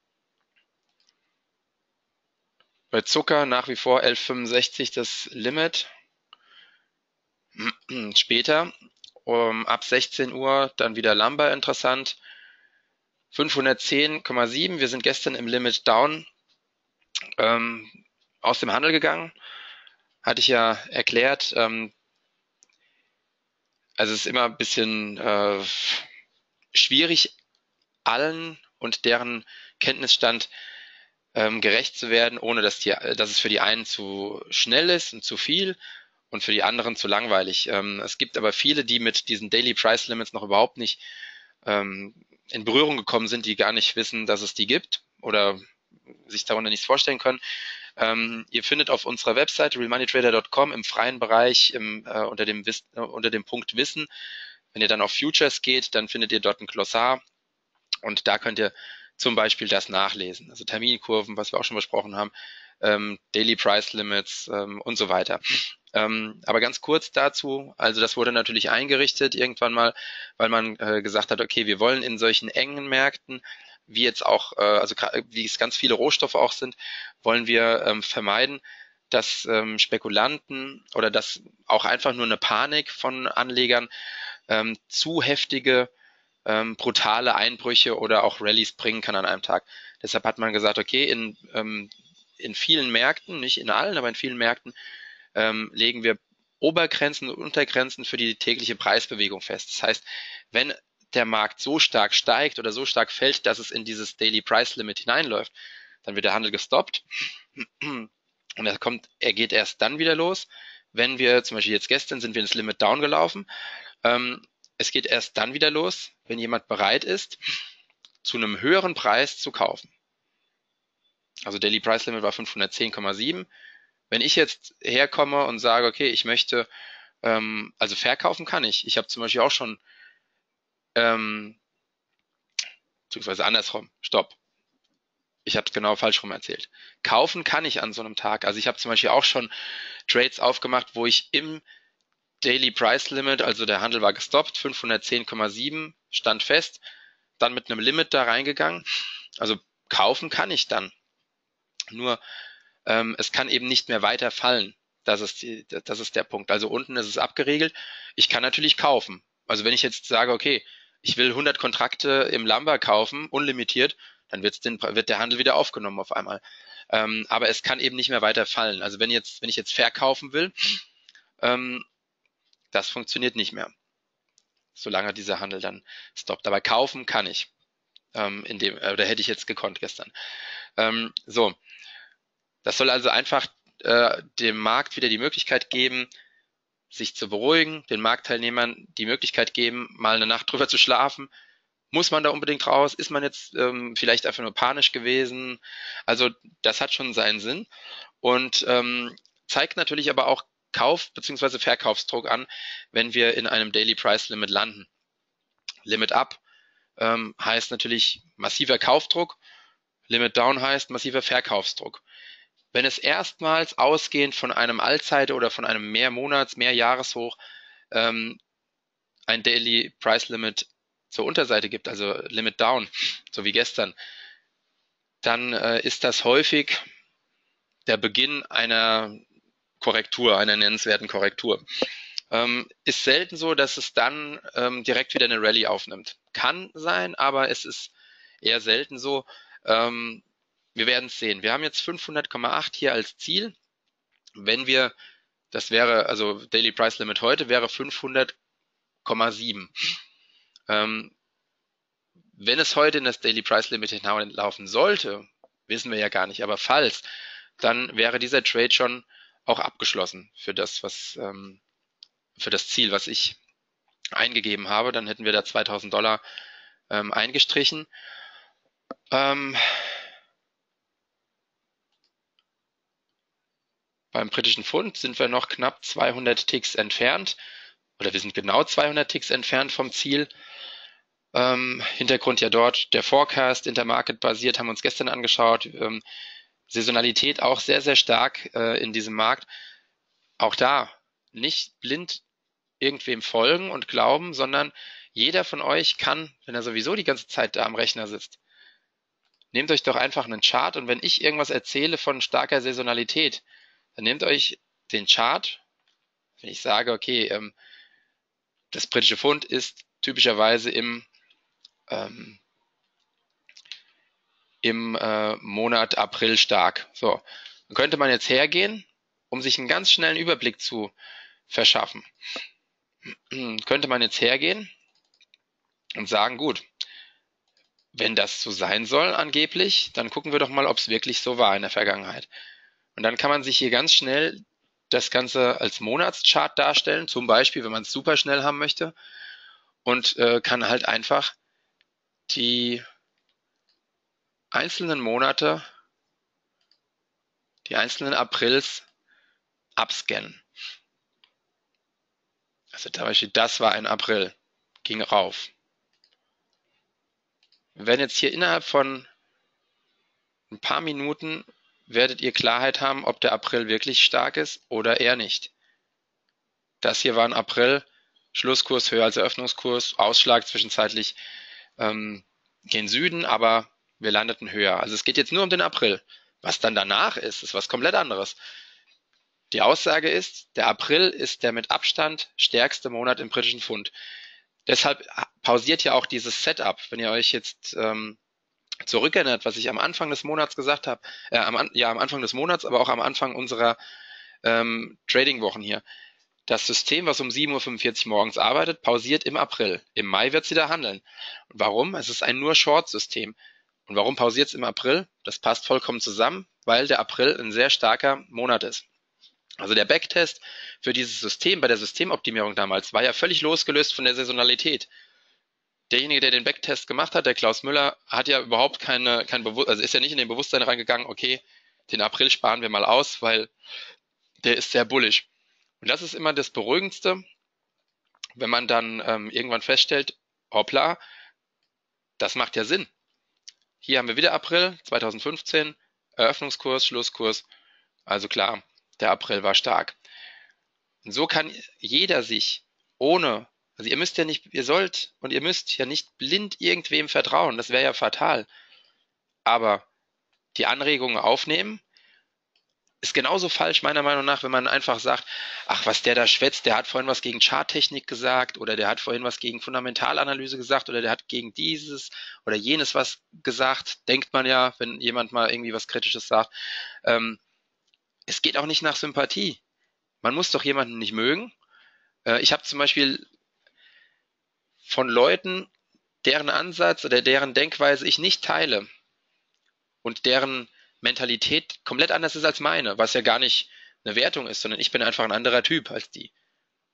Bei Zucker nach wie vor elf Komma fünfundsechzig das Limit. Später um, ab sechzehn Uhr dann wieder Lumber interessant. fünfhundertzehn Komma sieben, wir sind gestern im Limit Down ähm, aus dem Handel gegangen. Hatte ich ja erklärt. Ähm, also es ist immer ein bisschen äh, schwierig, allen und deren Kenntnisstand ähm, gerecht zu werden, ohne dass, die, dass es für die einen zu schnell ist und zu viel und für die anderen zu langweilig. Ähm, es gibt aber viele, die mit diesen Daily Price Limits noch überhaupt nicht ähm, in Berührung gekommen sind, die gar nicht wissen, dass es die gibt oder sich darunter nichts vorstellen können. Ähm, ihr findet auf unserer Website real money trader dot com im freien Bereich im, äh, unter, dem Wiss, äh, unter dem Punkt Wissen. Wenn ihr dann auf Futures geht, dann findet ihr dort ein Glossar und da könnt ihr zum Beispiel das nachlesen. Also Terminkurven, was wir auch schon besprochen haben, ähm, Daily Price Limits ähm, und so weiter. Ähm, aber ganz kurz dazu, also das wurde natürlich eingerichtet irgendwann mal, weil man äh, gesagt hat, okay, wir wollen in solchen engen Märkten, wie jetzt auch, äh, also wie es ganz viele Rohstoffe auch sind, wollen wir ähm, vermeiden, dass ähm, Spekulanten oder dass auch einfach nur eine Panik von Anlegern ähm, zu heftige ähm, brutale Einbrüche oder auch Rallyes bringen kann an einem Tag. Deshalb hat man gesagt, okay, in, ähm, in vielen Märkten, nicht in allen, aber in vielen Märkten ähm, legen wir Obergrenzen und Untergrenzen für die tägliche Preisbewegung fest. Das heißt, wenn der Markt so stark steigt oder so stark fällt, dass es in dieses Daily Price Limit hineinläuft, dann wird der Handel gestoppt und er kommt, er geht erst dann wieder los, wenn wir, zum Beispiel jetzt gestern sind wir ins Limit Down gelaufen. Ähm, es geht erst dann wieder los, wenn jemand bereit ist, zu einem höheren Preis zu kaufen. Also Daily Price Limit war fünfhundertzehn Komma sieben. Wenn ich jetzt herkomme und sage, okay, ich möchte, ähm, also verkaufen kann ich. Ich habe zum Beispiel auch schon, ähm, beziehungsweise andersrum, stopp. Ich habe es genau falsch rum erzählt. Kaufen kann ich an so einem Tag. Also ich habe zum Beispiel auch schon Trades aufgemacht, wo ich im Daily Price Limit, also der Handel war gestoppt, fünfhundertzehn Komma sieben stand fest, dann mit einem Limit da reingegangen. Also kaufen kann ich dann. Nur ähm, es kann eben nicht mehr weiter fallen. Das ist, die, das ist der Punkt. Also unten ist es abgeregelt. Ich kann natürlich kaufen. Also wenn ich jetzt sage, okay, ich will hundert Kontrakte im Lumber kaufen, unlimitiert, dann wird's den, wird der Handel wieder aufgenommen auf einmal. Ähm, aber es kann eben nicht mehr weiter fallen. Also wenn jetzt, wenn ich jetzt verkaufen will, ähm, das funktioniert nicht mehr, solange dieser Handel dann stoppt. Aber kaufen kann ich. Ähm, in dem, oder hätte ich jetzt gekonnt gestern. Ähm, so, das soll also einfach äh, dem Markt wieder die Möglichkeit geben, sich zu beruhigen, den Marktteilnehmern die Möglichkeit geben, mal eine Nacht drüber zu schlafen. Muss man da unbedingt raus? Ist man jetzt ähm, vielleicht einfach nur panisch gewesen? Also das hat schon seinen Sinn und ähm, zeigt natürlich aber auch Kauf- bzw. Verkaufsdruck an, wenn wir in einem Daily Price Limit landen. Limit Up ähm, heißt natürlich massiver Kaufdruck, Limit Down heißt massiver Verkaufsdruck. Wenn es erstmals ausgehend von einem Allzeite- oder von einem Mehrmonats-, Mehrjahreshoch ähm, ein Daily Price Limit zur Unterseite gibt, also Limit Down, so wie gestern, dann äh, ist das häufig der Beginn einer Korrektur, einer nennenswerten Korrektur. Ähm, ist selten so, dass es dann ähm, direkt wieder eine Rallye aufnimmt. Kann sein, aber es ist eher selten so. Ähm, wir werden es sehen. Wir haben jetzt fünfhundert Komma acht hier als Ziel. Wenn wir, das wäre, also Daily Price Limit heute wäre fünfhundert Komma sieben. Ähm, wenn es heute in das Daily Price Limit hineinlaufen sollte, wissen wir ja gar nicht, aber falls, dann wäre dieser Trade schon auch abgeschlossen für das, was ähm, für das Ziel, was ich eingegeben habe. Dann hätten wir da zweitausend Dollar ähm, eingestrichen. Ähm, beim britischen Pfund sind wir noch knapp zweihundert Ticks entfernt, oder wir sind genau zweihundert Ticks entfernt vom Ziel. Ähm, Hintergrund ja dort der Forecast, Intermarket basiert, haben wir uns gestern angeschaut. Ähm, Saisonalität auch sehr, sehr stark äh, in diesem Markt. Auch da nicht blind irgendwem folgen und glauben, sondern jeder von euch kann, wenn er sowieso die ganze Zeit da am Rechner sitzt, nehmt euch doch einfach einen Chart und wenn ich irgendwas erzähle von starker Saisonalität, dann nehmt euch den Chart, wenn ich sage, okay, ähm, das britische Pfund ist typischerweise im ähm, im äh, Monat April stark. So, dann könnte man jetzt hergehen, um sich einen ganz schnellen Überblick zu verschaffen. Könnte man jetzt hergehen und sagen, gut, wenn das so sein soll angeblich, dann gucken wir doch mal, ob es wirklich so war in der Vergangenheit. Und dann kann man sich hier ganz schnell das Ganze als Monatschart darstellen, zum Beispiel, wenn man es super schnell haben möchte, und äh, kann halt einfach die einzelnen Monate, die einzelnen Aprils abscannen. Also zum Beispiel, das war ein April, ging rauf. Wir werden jetzt hier innerhalb von ein paar Minuten, werdet ihr Klarheit haben, ob der April wirklich stark ist oder eher nicht. Das hier war ein April, Schlusskurs höher als Eröffnungskurs, Ausschlag zwischenzeitlich ähm, gen Süden, aber wir landeten höher. Also es geht jetzt nur um den April. Was dann danach ist, ist was komplett anderes. Die Aussage ist, der April ist der mit Abstand stärkste Monat im britischen Pfund. Deshalb pausiert ja auch dieses Setup. Wenn ihr euch jetzt ähm, zurückerinnert, was ich am Anfang des Monats gesagt habe, äh, am, ja am Anfang des Monats, aber auch am Anfang unserer ähm, Trading-Wochen hier. Das System, was um sieben Uhr fünfundvierzig morgens arbeitet, pausiert im April. Im Mai wird es wieder handeln. Und warum? Es ist ein nur Short-System. Und warum pausiert es im April? Das passt vollkommen zusammen, weil der April ein sehr starker Monat ist. Also der Backtest für dieses System bei der Systemoptimierung damals war ja völlig losgelöst von der Saisonalität. Derjenige, der den Backtest gemacht hat, der Klaus Müller, hat ja überhaupt keine, kein Bewusstsein, also ist ja nicht in den Bewusstsein reingegangen, okay, den April sparen wir mal aus, weil der ist sehr bullisch. Und das ist immer das Beruhigendste, wenn man dann ähm, irgendwann feststellt, hoppla, das macht ja Sinn. Hier haben wir wieder April zweitausendfünfzehn, Eröffnungskurs, Schlusskurs, also klar, der April war stark. Und so kann jeder sich ohne, also ihr müsst ja nicht, ihr sollt und ihr müsst ja nicht blind irgendwem vertrauen, das wäre ja fatal. Aber die Anregungen aufnehmen, ist genauso falsch meiner Meinung nach, wenn man einfach sagt, ach, was der da schwätzt, der hat vorhin was gegen Charttechnik gesagt oder der hat vorhin was gegen Fundamentalanalyse gesagt oder der hat gegen dieses oder jenes was gesagt, denkt man ja, wenn jemand mal irgendwie was Kritisches sagt. Ähm, es geht auch nicht nach Sympathie. Man muss doch jemanden nicht mögen. Äh, ich habe zum Beispiel von Leuten, deren Ansatz oder deren Denkweise ich nicht teile und deren Mentalität komplett anders ist als meine, was ja gar nicht eine Wertung ist, sondern ich bin einfach ein anderer Typ als die.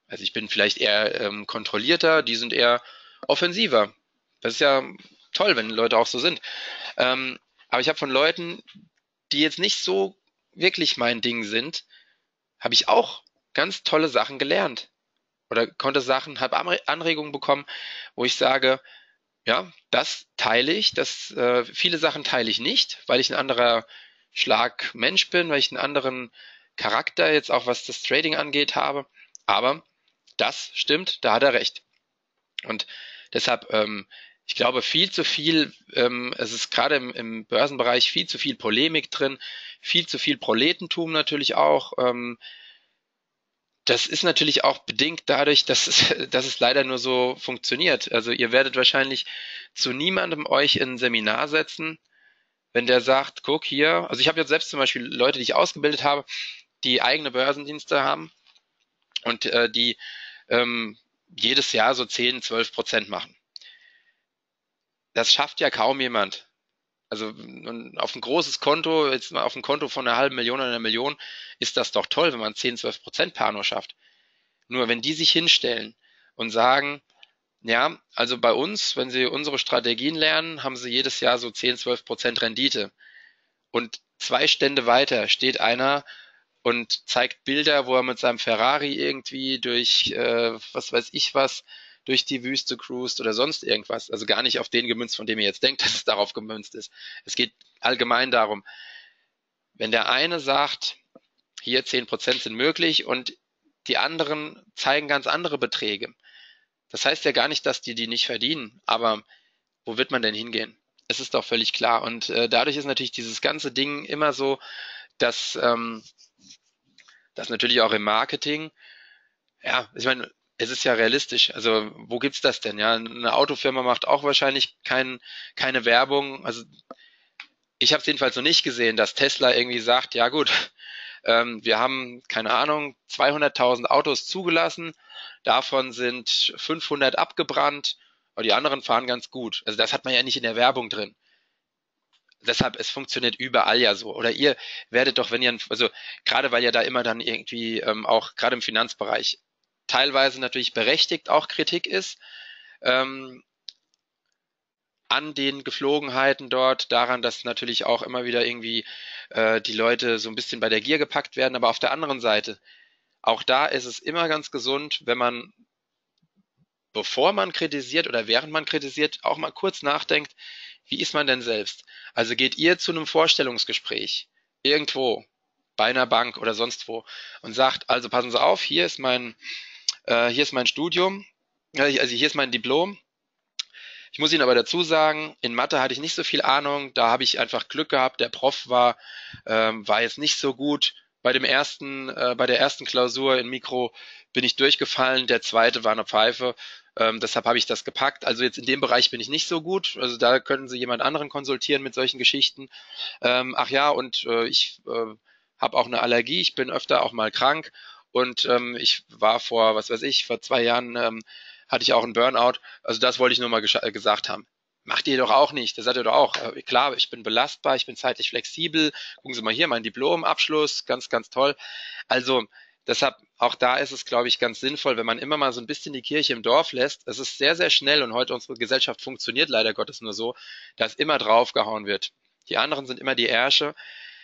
Also ich bin vielleicht eher ähm, kontrollierter, die sind eher offensiver. Das ist ja toll, wenn Leute auch so sind. Ähm, aber ich habe von Leuten, die jetzt nicht so wirklich mein Ding sind, habe ich auch ganz tolle Sachen gelernt oder konnte Sachen, habe Anregungen bekommen, wo ich sage, ja, das teile ich, das äh, viele Sachen teile ich nicht, weil ich ein anderer Schlag Mensch bin, weil ich einen anderen Charakter jetzt auch was das Trading angeht habe. Aber das stimmt, da hat er recht. Und deshalb, ähm, ich glaube, viel zu viel, ähm, es ist gerade im, im Börsenbereich viel zu viel Polemik drin, viel zu viel Proletentum natürlich auch. Ähm, das ist natürlich auch bedingt dadurch, dass es, dass es leider nur so funktioniert. Also ihr werdet wahrscheinlich zu niemandem euch in ein Seminar setzen, wenn der sagt, guck hier, also ich habe jetzt selbst zum Beispiel Leute, die ich ausgebildet habe, die eigene Börsendienste haben und äh, die ähm, jedes Jahr so zehn, zwölf Prozent machen. Das schafft ja kaum jemand. Also auf ein großes Konto, jetzt mal auf ein Konto von einer halben Million oder einer Million, ist das doch toll, wenn man zehn, zwölf Prozent Paar nur schafft. Nur wenn die sich hinstellen und sagen, ja, also bei uns, wenn sie unsere Strategien lernen, haben sie jedes Jahr so zehn, zwölf Prozent Rendite. Und zwei Stände weiter steht einer und zeigt Bilder, wo er mit seinem Ferrari irgendwie durch, äh, was weiß ich was, durch die Wüste cruist oder sonst irgendwas. Also gar nicht auf den gemünzt, von dem ihr jetzt denkt, dass es darauf gemünzt ist. Es geht allgemein darum, wenn der eine sagt, hier zehn Prozent sind möglich und die anderen zeigen ganz andere Beträge. Das heißt ja gar nicht, dass die die nicht verdienen, aber wo wird man denn hingehen? Es ist doch völlig klar. Und äh, dadurch ist natürlich dieses ganze Ding immer so, dass ähm, das natürlich auch im Marketing, ja, ich meine, es ist ja realistisch. Also wo gibt's das denn? Ja, eine Autofirma macht auch wahrscheinlich kein, keine Werbung. Also ich habe es jedenfalls noch nicht gesehen, dass Tesla irgendwie sagt, ja gut, ähm, wir haben, keine Ahnung, zweihunderttausend Autos zugelassen, davon sind fünfhundert abgebrannt, aber die anderen fahren ganz gut. Also das hat man ja nicht in der Werbung drin. Deshalb, es funktioniert überall ja so. Oder ihr werdet doch, wenn ihr, also gerade weil ja da immer dann irgendwie ähm, auch gerade im Finanzbereich teilweise natürlich berechtigt auch Kritik ist, ähm, an den Geflogenheiten dort, daran, dass natürlich auch immer wieder irgendwie äh, die Leute so ein bisschen bei der Gier gepackt werden. Aber auf der anderen Seite, auch da ist es immer ganz gesund, wenn man, bevor man kritisiert oder während man kritisiert, auch mal kurz nachdenkt, wie ist man denn selbst? Also geht ihr zu einem Vorstellungsgespräch irgendwo bei einer Bank oder sonst wo und sagt, also passen Sie auf, hier ist mein, äh, hier ist mein Studium, äh, also hier ist mein Diplom. Ich muss Ihnen aber dazu sagen, in Mathe hatte ich nicht so viel Ahnung, da habe ich einfach Glück gehabt, der Prof war, ähm, war jetzt nicht so gut. Bei dem ersten, äh, bei der ersten Klausur in Mikro bin ich durchgefallen, der zweite war eine Pfeife, ähm, deshalb habe ich das gepackt. Also jetzt in dem Bereich bin ich nicht so gut, also da könnten Sie jemand anderen konsultieren mit solchen Geschichten. Ähm, ach ja, und äh, ich äh, habe auch eine Allergie, ich bin öfter auch mal krank und ähm, ich war vor, was weiß ich, vor zwei Jahren ähm, hatte ich auch einen Burnout. Also das wollte ich nur mal gesagt haben. Macht ihr doch auch nicht. Das sagt ihr doch auch. Äh, klar, ich bin belastbar, ich bin zeitlich flexibel. Gucken Sie mal hier, mein Diplomabschluss, ganz, ganz toll. Also deshalb, auch da ist es, glaube ich, ganz sinnvoll, wenn man immer mal so ein bisschen die Kirche im Dorf lässt. Es ist sehr, sehr schnell und heute unsere Gesellschaft funktioniert leider Gottes nur so, dass immer draufgehauen wird. Die anderen sind immer die Ärsche.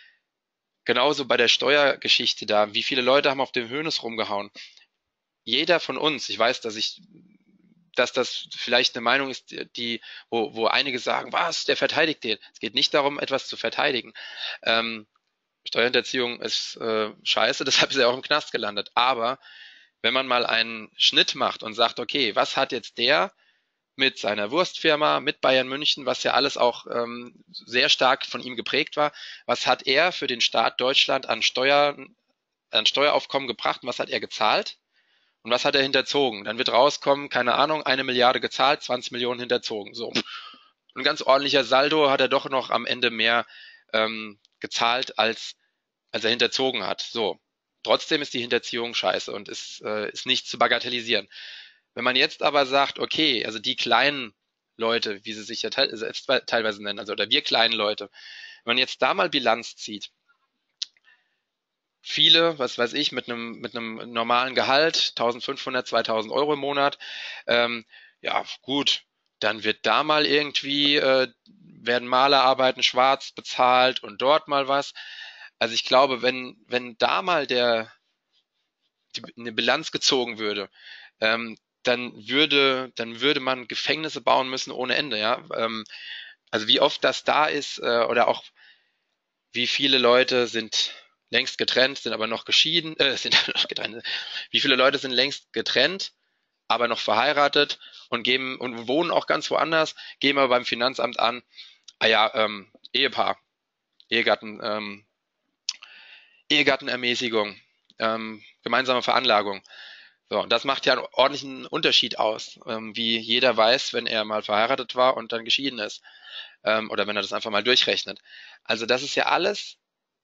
Genauso bei der Steuergeschichte da. Wie viele Leute haben auf dem Hönes rumgehauen? Jeder von uns, ich weiß, dass ich, dass das vielleicht eine Meinung ist, die, wo, wo einige sagen, was, der verteidigt den. Es geht nicht darum, etwas zu verteidigen. Ähm, Steuerhinterziehung ist äh, scheiße, deshalb ist er auch im Knast gelandet. Aber wenn man mal einen Schnitt macht und sagt, okay, was hat jetzt der mit seiner Wurstfirma, mit Bayern München, was ja alles auch ähm, sehr stark von ihm geprägt war, was hat er für den Staat Deutschland an Steuern, an Steueraufkommen gebracht und was hat er gezahlt? Und was hat er hinterzogen? Dann wird rauskommen, keine Ahnung, eine Milliarde gezahlt, zwanzig Millionen hinterzogen. So. Ein ganz ordentlicher Saldo hat er doch noch am Ende mehr ähm, gezahlt, als, als er hinterzogen hat. So. Trotzdem ist die Hinterziehung scheiße und ist, äh, ist nicht zu bagatellisieren. Wenn man jetzt aber sagt, okay, also die kleinen Leute, wie sie sich ja te teilweise nennen, also oder wir kleinen Leute, wenn man jetzt da mal Bilanz zieht, viele, was weiß ich, mit einem mit einem normalen Gehalt, eintausendfünfhundert, zweitausend Euro im Monat, ähm, ja gut, dann wird da mal irgendwie, äh, werden Malerarbeiten schwarz bezahlt und dort mal was. Also ich glaube, wenn, wenn da mal der, die, eine Bilanz gezogen würde, ähm, dann würde, dann würde man Gefängnisse bauen müssen ohne Ende, ja. Ähm, also wie oft das da ist, äh, oder auch wie viele Leute sind längst getrennt, sind aber noch geschieden, äh, sind noch getrennt, wie viele Leute sind längst getrennt, aber noch verheiratet und geben und wohnen auch ganz woanders, geben aber beim Finanzamt an, ah ja, ähm, Ehepaar, Ehegatten, ähm, Ehegattenermäßigung, ähm, gemeinsame Veranlagung. So, und das macht ja einen ordentlichen Unterschied aus, ähm, wie jeder weiß, wenn er mal verheiratet war und dann geschieden ist, ähm, oder wenn er das einfach mal durchrechnet. Also das ist ja alles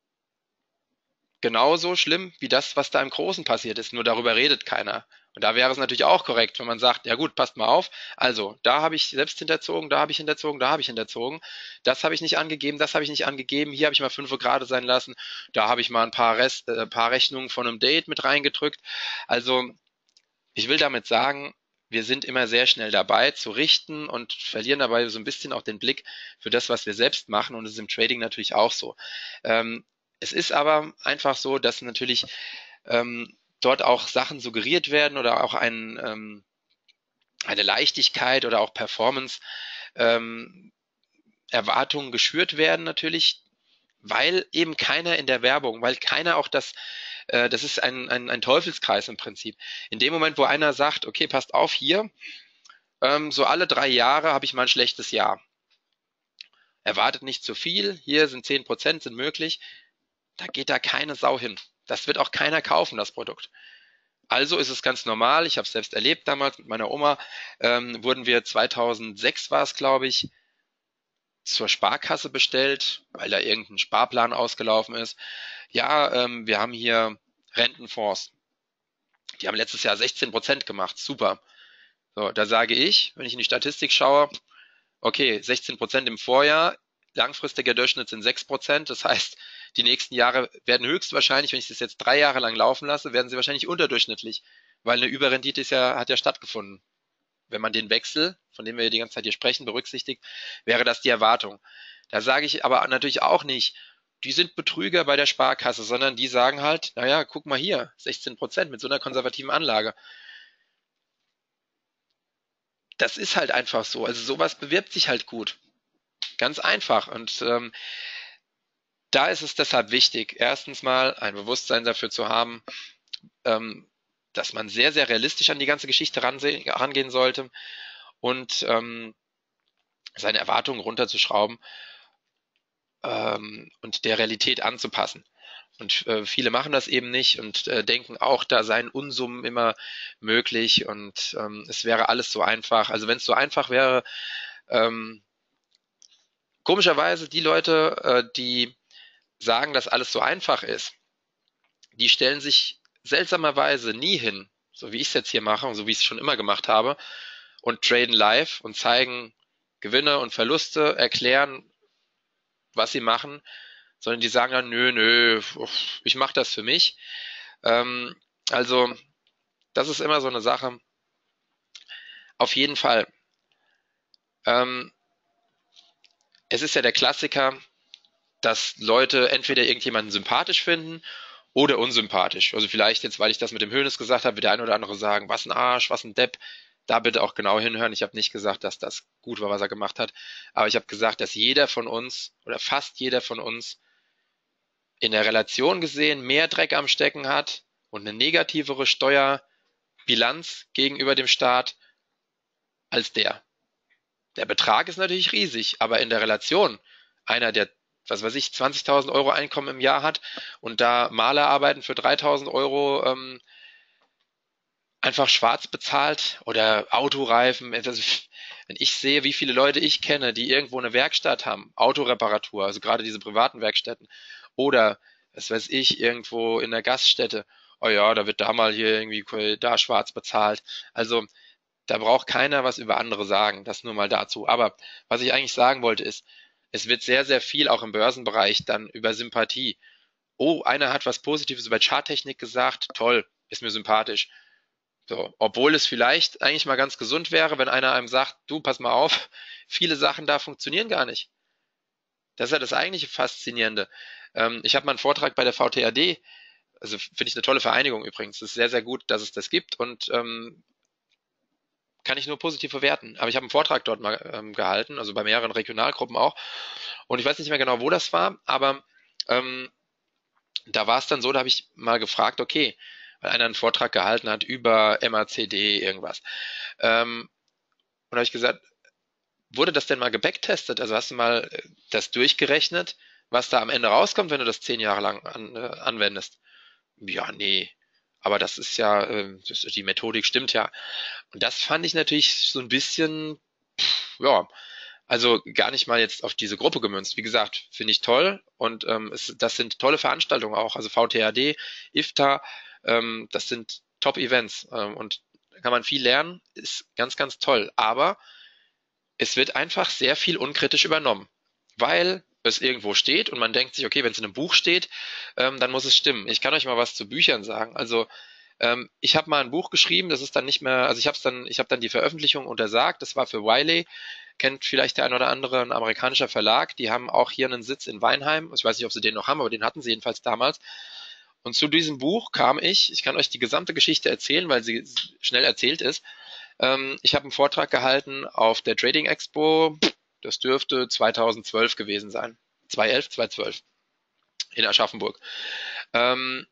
genauso schlimm wie das, was da im Großen passiert ist, nur darüber redet keiner. Und da wäre es natürlich auch korrekt, wenn man sagt, ja gut, passt mal auf, also da habe ich selbst hinterzogen, da habe ich hinterzogen, da habe ich hinterzogen, das habe ich nicht angegeben, das habe ich nicht angegeben, hier habe ich mal fünf gerade sein lassen, da habe ich mal ein paar, Rest, äh, paar Rechnungen von einem Date mit reingedrückt. Also ich will damit sagen, wir sind immer sehr schnell dabei zu richten und verlieren dabei so ein bisschen auch den Blick für das, was wir selbst machen. Und das ist im Trading natürlich auch so. Ähm, es ist aber einfach so, dass natürlich ähm, dort auch Sachen suggeriert werden oder auch ein, ähm, eine Leichtigkeit oder auch Performance ähm, Erwartungen geschürt werden natürlich, weil eben keiner in der Werbung, weil keiner auch das, äh, das ist ein, ein, ein Teufelskreis im Prinzip. In dem Moment, wo einer sagt, okay, passt auf, hier, ähm, so alle drei Jahre habe ich mal ein schlechtes Jahr. Erwartet nicht zu viel, hier sind zehn Prozent sind möglich, da geht da keine Sau hin. Das wird auch keiner kaufen, das Produkt. Also ist es ganz normal, ich habe es selbst erlebt damals mit meiner Oma, ähm, wurden wir zweitausendsechs war es, glaube ich, zur Sparkasse bestellt, weil da irgendein Sparplan ausgelaufen ist. Ja, ähm, wir haben hier Rentenfonds. Die haben letztes Jahr sechzehn Prozent gemacht. Super. So, da sage ich, wenn ich in die Statistik schaue, okay, sechzehn Prozent im Vorjahr, langfristiger Durchschnitt sind sechs Prozent. Das heißt, die nächsten Jahre werden höchstwahrscheinlich, wenn ich das jetzt drei Jahre lang laufen lasse, werden sie wahrscheinlich unterdurchschnittlich, weil eine Überrendite ist ja, hat ja stattgefunden. Wenn man den Wechsel, von dem wir die ganze Zeit hier sprechen, berücksichtigt, wäre das die Erwartung. Da sage ich aber natürlich auch nicht, die sind Betrüger bei der Sparkasse, sondern die sagen halt, naja, guck mal hier, sechzehn Prozent mit so einer konservativen Anlage. Das ist halt einfach so. Also sowas bewirbt sich halt gut. Ganz einfach. Und ähm, da ist es deshalb wichtig, erstens mal ein Bewusstsein dafür zu haben, ähm, dass man sehr, sehr realistisch an die ganze Geschichte rangehen sollte und ähm, seine Erwartungen runterzuschrauben ähm, und der Realität anzupassen. Und äh, viele machen das eben nicht und äh, denken auch, da seien Unsummen immer möglich und ähm, es wäre alles so einfach. Also wenn es so einfach wäre, ähm, komischerweise die Leute, äh, die sagen, dass alles so einfach ist, die stellen sich seltsamerweise nie hin, so wie ich es jetzt hier mache und so wie ich es schon immer gemacht habe, und traden live und zeigen Gewinne und Verluste, erklären, was sie machen, sondern die sagen dann, nö, nö, ich mache das für mich. Ähm, also, das ist immer so eine Sache. Auf jeden Fall. Ähm, es ist ja der Klassiker, dass Leute entweder irgendjemanden sympathisch finden oder unsympathisch. Also vielleicht jetzt, weil ich das mit dem Hönes gesagt habe, wird der eine oder andere sagen, was ein Arsch, was ein Depp. Da bitte auch genau hinhören. Ich habe nicht gesagt, dass das gut war, was er gemacht hat. Aber ich habe gesagt, dass jeder von uns oder fast jeder von uns in der Relation gesehen mehr Dreck am Stecken hat und eine negativere Steuerbilanz gegenüber dem Staat als der. Der Betrag ist natürlich riesig, aber in der Relation einer, der, was weiß ich, zwanzigtausend Euro Einkommen im Jahr hat und da Malerarbeiten für dreitausend Euro ähm, einfach schwarz bezahlt oder Autoreifen. Also, wenn ich sehe, wie viele Leute ich kenne, die irgendwo eine Werkstatt haben, Autoreparatur, also gerade diese privaten Werkstätten, oder, was weiß ich, irgendwo in der Gaststätte, oh ja, da wird da mal hier irgendwie da schwarz bezahlt. Also da braucht keiner was über andere sagen, das nur mal dazu. Aber was ich eigentlich sagen wollte ist, es wird sehr, sehr viel auch im Börsenbereich dann über Sympathie oh, einer hat was Positives über Charttechnik gesagt, toll, ist mir sympathisch. So, obwohl es vielleicht eigentlich mal ganz gesund wäre, wenn einer einem sagt, du, pass mal auf, viele Sachen da funktionieren gar nicht. Das ist ja das eigentliche Faszinierende. Ähm, ich habe mal einen Vortrag bei der V T A D, also finde ich eine tolle Vereinigung übrigens. Es ist sehr, sehr gut, dass es das gibt und ähm, kann ich nur positiv verwerten. Aber ich habe einen Vortrag dort mal ähm, gehalten, also bei mehreren Regionalgruppen auch. Und ich weiß nicht mehr genau, wo das war, aber ähm, da war es dann so, da habe ich mal gefragt, okay, weil einer einen Vortrag gehalten hat über M A C D, irgendwas. Ähm, und habe ich gesagt, wurde das denn mal gebacktestet? Also hast du mal äh, das durchgerechnet, was da am Ende rauskommt, wenn du das zehn Jahre lang an, äh, anwendest? Ja, nee. Aber das ist ja, äh, das, die Methodik stimmt ja. Und das fand ich natürlich so ein bisschen, ja, also gar nicht mal jetzt auf diese Gruppe gemünzt. Wie gesagt, finde ich toll und ähm, es, das sind tolle Veranstaltungen auch. Also V T A D, I F T A, ähm, das sind Top-Events ähm, und da kann man viel lernen, ist ganz, ganz toll. Aber es wird einfach sehr viel unkritisch übernommen, weil es irgendwo steht und man denkt sich, okay, wenn es in einem Buch steht, ähm, dann muss es stimmen. Ich kann euch mal was zu Büchern sagen. Also ähm, ich habe mal ein Buch geschrieben, das ist dann nicht mehr, also ich habe dann, ich habe dann die Veröffentlichung untersagt. Das war für Wiley, kennt vielleicht der ein oder andere, ein amerikanischer Verlag. Die haben auch hier einen Sitz in Weinheim. Ich weiß nicht, ob sie den noch haben, aber den hatten sie jedenfalls damals. Und zu diesem Buch kam ich. Ich kann euch die gesamte Geschichte erzählen, weil sie schnell erzählt ist. Ähm, ich habe einen Vortrag gehalten auf der Trading Expo. Das dürfte zweitausendzwölf gewesen sein. zweitausendelf, zweitausendzwölf in Aschaffenburg. Ähm,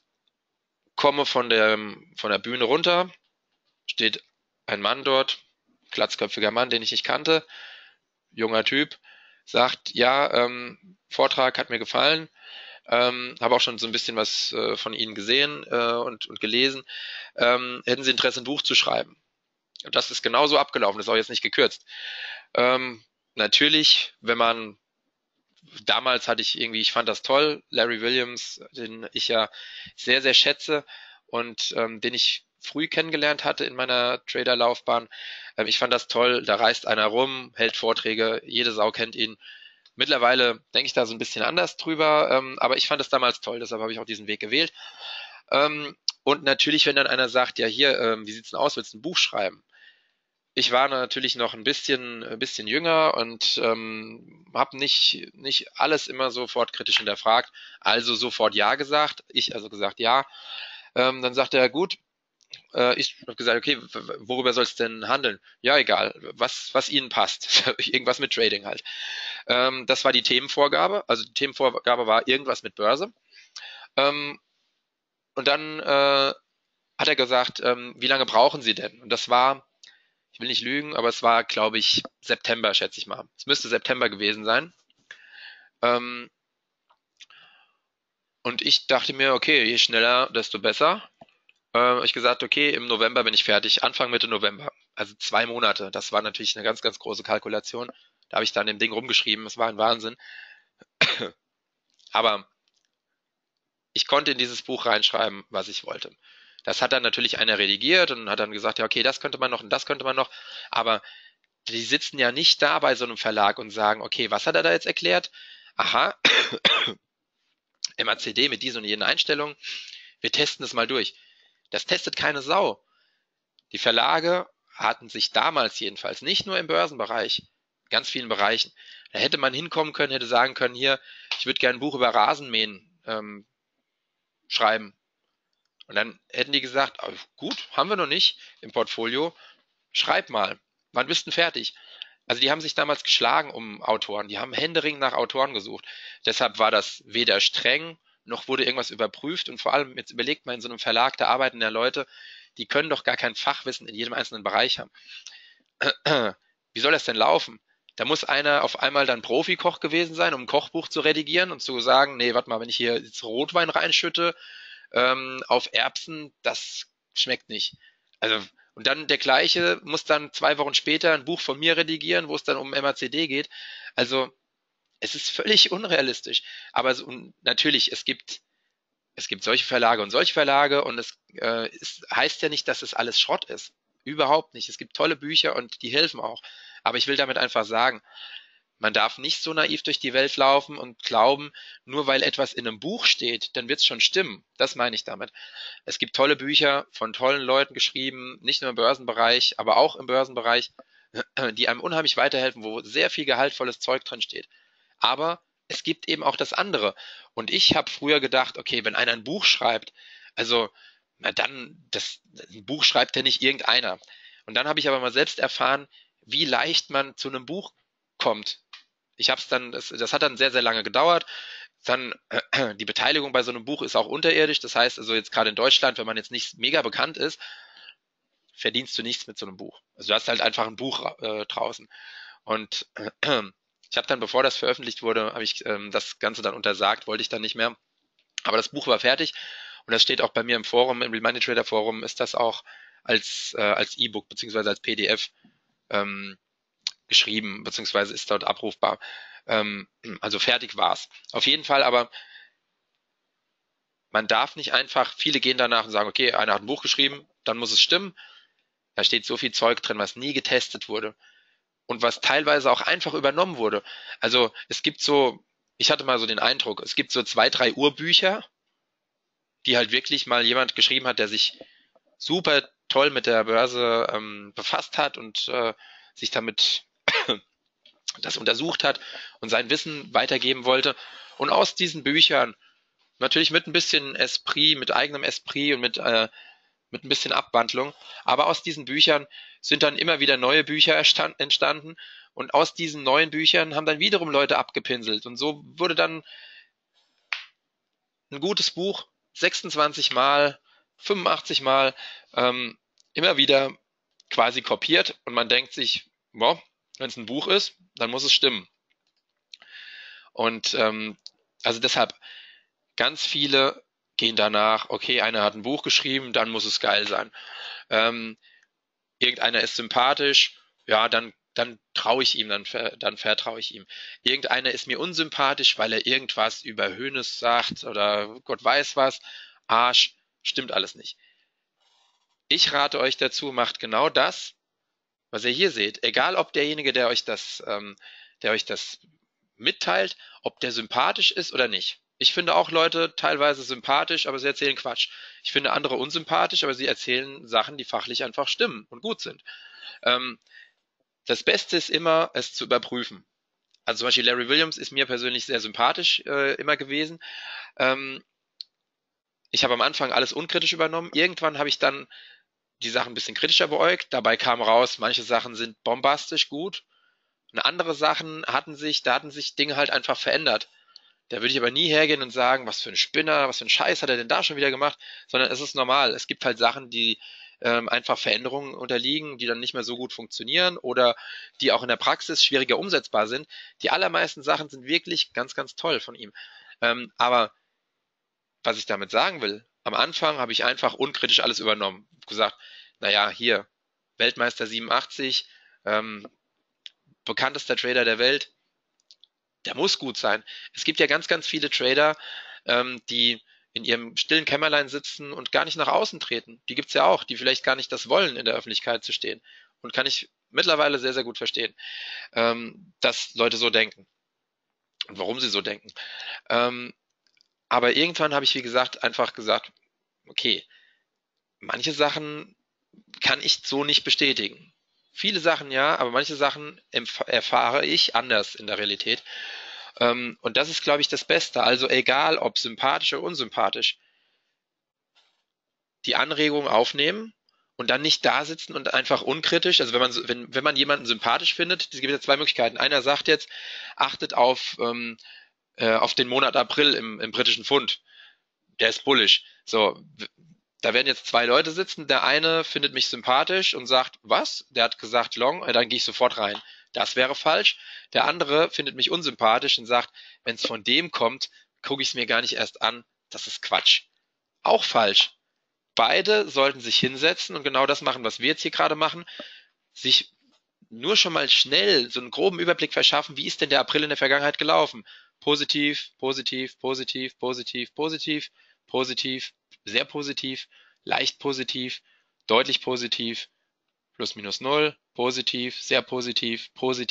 komme von der, von der Bühne runter, steht ein Mann dort, glatzköpfiger Mann, den ich nicht kannte, junger Typ, sagt, ja, ähm, Vortrag hat mir gefallen, ähm, habe auch schon so ein bisschen was äh, von Ihnen gesehen äh, und, und gelesen. Ähm, hätten Sie Interesse, ein Buch zu schreiben? Und das ist genauso abgelaufen, das ist auch jetzt nicht gekürzt. Ähm, natürlich, wenn man damals hatte ich irgendwie, ich fand das toll, Larry Williams, den ich ja sehr, sehr schätze und ähm, den ich früh kennengelernt hatte in meiner Traderlaufbahn. Ähm, ich fand das toll, da reist einer rum, hält Vorträge, jede Sau kennt ihn. Mittlerweile denke ich da so ein bisschen anders drüber, ähm, aber ich fand es damals toll, deshalb habe ich auch diesen Weg gewählt. Ähm, und natürlich, wenn dann einer sagt, ja hier, ähm, wie sieht's denn aus, willst du ein Buch schreiben? Ich war natürlich noch ein bisschen, ein bisschen jünger und ähm, habe nicht, nicht alles immer sofort kritisch hinterfragt. Also sofort Ja gesagt. Ich also gesagt Ja. Ähm, dann sagte er, gut, äh, ich habe gesagt, okay, worüber soll es denn handeln? Ja, egal, was, was Ihnen passt. Irgendwas mit Trading halt. Ähm, das war die Themenvorgabe. Also die Themenvorgabe war irgendwas mit Börse. Ähm, und dann äh, hat er gesagt, ähm, wie lange brauchen Sie denn? Und das war, ich will nicht lügen, aber es war, glaube ich, September, schätze ich mal. Es müsste September gewesen sein. Ähm, und ich dachte mir, okay, je schneller, desto besser. Äh, ich gesagt, okay, im November bin ich fertig, Anfang Mitte November. Also zwei Monate. Das war natürlich eine ganz, ganz große Kalkulation. Da habe ich dann dem Ding rumgeschrieben. Es war ein Wahnsinn. Aber ich konnte in dieses Buch reinschreiben, was ich wollte. Das hat dann natürlich einer redigiert und hat dann gesagt, ja, okay, das könnte man noch und das könnte man noch. Aber die sitzen ja nicht da bei so einem Verlag und sagen, okay, was hat er da jetzt erklärt? Aha, M A C D mit diesen und jenen Einstellungen. Wir testen es mal durch. Das testet keine Sau. Die Verlage hatten sich damals jedenfalls nicht nur im Börsenbereich, ganz vielen Bereichen. Da hätte man hinkommen können, hätte sagen können, hier, ich würde gerne ein Buch über Rasenmähen ähm, schreiben. Und dann hätten die gesagt, oh, gut, haben wir noch nicht im Portfolio, schreib mal. Wann bist du fertig? Also die haben sich damals geschlagen um Autoren. Die haben händeringend nach Autoren gesucht. Deshalb war das weder streng, noch wurde irgendwas überprüft. Und vor allem, jetzt überlegt mal, in so einem Verlag, da arbeiten ja Leute, die können doch gar kein Fachwissen in jedem einzelnen Bereich haben. Wie soll das denn laufen? Da muss einer auf einmal dann Profikoch gewesen sein, um ein Kochbuch zu redigieren und zu sagen, nee, warte mal, wenn ich hier jetzt Rotwein reinschütte ähm, auf Erbsen, das schmeckt nicht. Also und dann der gleiche muss dann zwei Wochen später ein Buch von mir redigieren, wo es dann um M A C D geht. Also es ist völlig unrealistisch. Aber so, und natürlich, es gibt, es gibt solche Verlage und solche Verlage und es, äh, es heißt ja nicht, dass es alles Schrott ist. Überhaupt nicht. Es gibt tolle Bücher und die helfen auch. Aber ich will damit einfach sagen, man darf nicht so naiv durch die Welt laufen und glauben, nur weil etwas in einem Buch steht, dann wird es schon stimmen. Das meine ich damit. Es gibt tolle Bücher von tollen Leuten geschrieben, nicht nur im Börsenbereich, aber auch im Börsenbereich, die einem unheimlich weiterhelfen, wo sehr viel gehaltvolles Zeug drin steht. Aber es gibt eben auch das andere. Und ich habe früher gedacht, okay, wenn einer ein Buch schreibt, also na dann, das, ein Buch schreibt ja nicht irgendeiner. Und dann habe ich aber mal selbst erfahren, wie leicht man zu einem Buch kommt. Ich habe es dann, das, das hat dann sehr, sehr lange gedauert. Dann äh, die Beteiligung bei so einem Buch ist auch unterirdisch. Das heißt also jetzt gerade in Deutschland, wenn man jetzt nicht mega bekannt ist, verdienst du nichts mit so einem Buch. Also du hast halt einfach ein Buch äh, draußen. Und äh, ich habe dann, bevor das veröffentlicht wurde, habe ich ähm, das Ganze dann untersagt, wollte ich dann nicht mehr. Aber das Buch war fertig und das steht auch bei mir im Forum, im Real Money Trader Forum, ist das auch als äh, als E-Book beziehungsweise als P D F ähm, geschrieben, beziehungsweise ist dort abrufbar. Ähm, also fertig war's. Auf jeden Fall aber, man darf nicht einfach, viele gehen danach und sagen, okay, einer hat ein Buch geschrieben, dann muss es stimmen. Da steht so viel Zeug drin, was nie getestet wurde und was teilweise auch einfach übernommen wurde. Also es gibt so, ich hatte mal so den Eindruck, es gibt so zwei, drei Urbücher, die halt wirklich mal jemand geschrieben hat, der sich super toll mit der Börse ähm, befasst hat und äh, sich damit das untersucht hat und sein Wissen weitergeben wollte. Und aus diesen Büchern, natürlich mit ein bisschen Esprit, mit eigenem Esprit und mit, äh, mit ein bisschen Abwandlung, aber aus diesen Büchern sind dann immer wieder neue Bücher entstanden und aus diesen neuen Büchern haben dann wiederum Leute abgepinselt und so wurde dann ein gutes Buch sechsundzwanzig Mal, fünfundachtzig Mal ähm, immer wieder quasi kopiert und man denkt sich, wow, wenn es ein Buch ist, dann muss es stimmen. Und ähm, also deshalb, ganz viele gehen danach, okay, einer hat ein Buch geschrieben, dann muss es geil sein. Ähm, irgendeiner ist sympathisch, ja, dann, dann traue ich ihm, dann, dann vertraue ich ihm. Irgendeiner ist mir unsympathisch, weil er irgendwas über Hoeneß sagt oder Gott weiß was. Arsch, stimmt alles nicht. Ich rate euch dazu, macht genau das, was ihr hier seht. Egal, ob derjenige, der euch das, ähm, der euch das mitteilt, ob der sympathisch ist oder nicht. Ich finde auch Leute teilweise sympathisch, aber sie erzählen Quatsch. Ich finde andere unsympathisch, aber sie erzählen Sachen, die fachlich einfach stimmen und gut sind. Ähm, das Beste ist immer, es zu überprüfen. Also zum Beispiel Larry Williams ist mir persönlich sehr sympathisch äh, immer gewesen. Ähm, ich habe am Anfang alles unkritisch übernommen. Irgendwann habe ich dann die Sachen ein bisschen kritischer beäugt. Dabei kam raus, manche Sachen sind bombastisch gut. Und andere Sachen hatten sich, da hatten sich Dinge halt einfach verändert. Da würde ich aber nie hergehen und sagen, was für ein Spinner, was für ein Scheiß hat er denn da schon wieder gemacht, sondern es ist normal. Es gibt halt Sachen, die ähm, einfach Veränderungen unterliegen, die dann nicht mehr so gut funktionieren oder die auch in der Praxis schwieriger umsetzbar sind. Die allermeisten Sachen sind wirklich ganz, ganz toll von ihm. Ähm, aber was ich damit sagen will, am Anfang habe ich einfach unkritisch alles übernommen. Gesagt, naja, hier, Weltmeister siebenundachtzig, ähm, bekanntester Trader der Welt, der muss gut sein. Es gibt ja ganz, ganz viele Trader, ähm, die in ihrem stillen Kämmerlein sitzen und gar nicht nach außen treten. Die gibt's ja auch, die vielleicht gar nicht das wollen, in der Öffentlichkeit zu stehen. Und kann ich mittlerweile sehr, sehr gut verstehen, ähm, dass Leute so denken und warum sie so denken. Ähm, aber irgendwann habe ich, wie gesagt, einfach gesagt, okay, manche Sachen kann ich so nicht bestätigen. Viele Sachen ja, aber manche Sachen erfahre ich anders in der Realität. Ähm, und das ist, glaube ich, das Beste. Also egal, ob sympathisch oder unsympathisch, die Anregung aufnehmen und dann nicht da sitzen und einfach unkritisch. Also wenn man wenn, wenn man jemanden sympathisch findet, es gibt ja zwei Möglichkeiten. Einer sagt jetzt, achtet auf ähm, äh, auf den Monat April im, im britischen Pfund. Der ist bullish. So, da werden jetzt zwei Leute sitzen. Der eine findet mich sympathisch und sagt, was? Der hat gesagt Long, äh, dann gehe ich sofort rein. Das wäre falsch. Der andere findet mich unsympathisch und sagt, wenn es von dem kommt, gucke ich es mir gar nicht erst an. Das ist Quatsch. Auch falsch. Beide sollten sich hinsetzen und genau das machen, was wir jetzt hier gerade machen. Sich nur schon mal schnell so einen groben Überblick verschaffen, wie ist denn der April in der Vergangenheit gelaufen? Positiv, positiv, positiv, positiv, positiv, positiv, sehr positiv, leicht positiv, deutlich positiv, plus minus null, positiv, sehr positiv, positiv,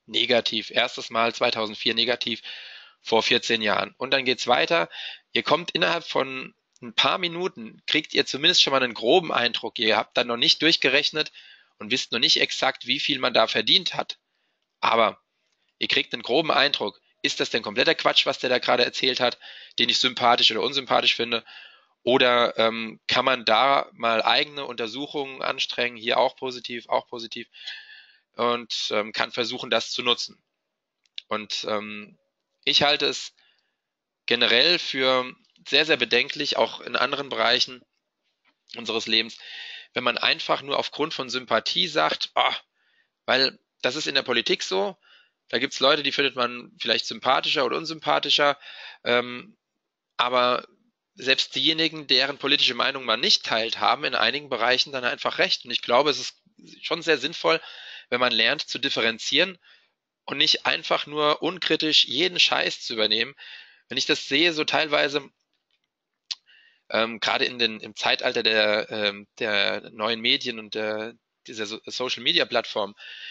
negativ. Erstes Mal zweitausendvier negativ, vor vierzehn Jahren. Und dann geht's weiter. Ihr kommt innerhalb von ein paar Minuten, kriegt ihr zumindest schon mal einen groben Eindruck. Ihr habt dann noch nicht durchgerechnet und wisst noch nicht exakt, wie viel man da verdient hat. Aber ihr kriegt einen groben Eindruck. Ist das denn kompletter Quatsch, was der da gerade erzählt hat, den ich sympathisch oder unsympathisch finde? Oder ähm, kann man da mal eigene Untersuchungen anstrengen, hier auch positiv, auch positiv, und ähm, kann versuchen, das zu nutzen. Und ähm, ich halte es generell für sehr, sehr bedenklich, auch in anderen Bereichen unseres Lebens, wenn man einfach nur aufgrund von Sympathie sagt, oh, weil das ist in der Politik so, da gibt es Leute, die findet man vielleicht sympathischer oder unsympathischer, ähm, aber selbst diejenigen, deren politische Meinung man nicht teilt, haben in einigen Bereichen dann einfach recht. Und ich glaube, es ist schon sehr sinnvoll, wenn man lernt zu differenzieren und nicht einfach nur unkritisch jeden Scheiß zu übernehmen. Wenn ich das sehe, so teilweise, ähm, gerade in den, im Zeitalter der, ähm, der neuen Medien und der, dieser so Social Media Plattform,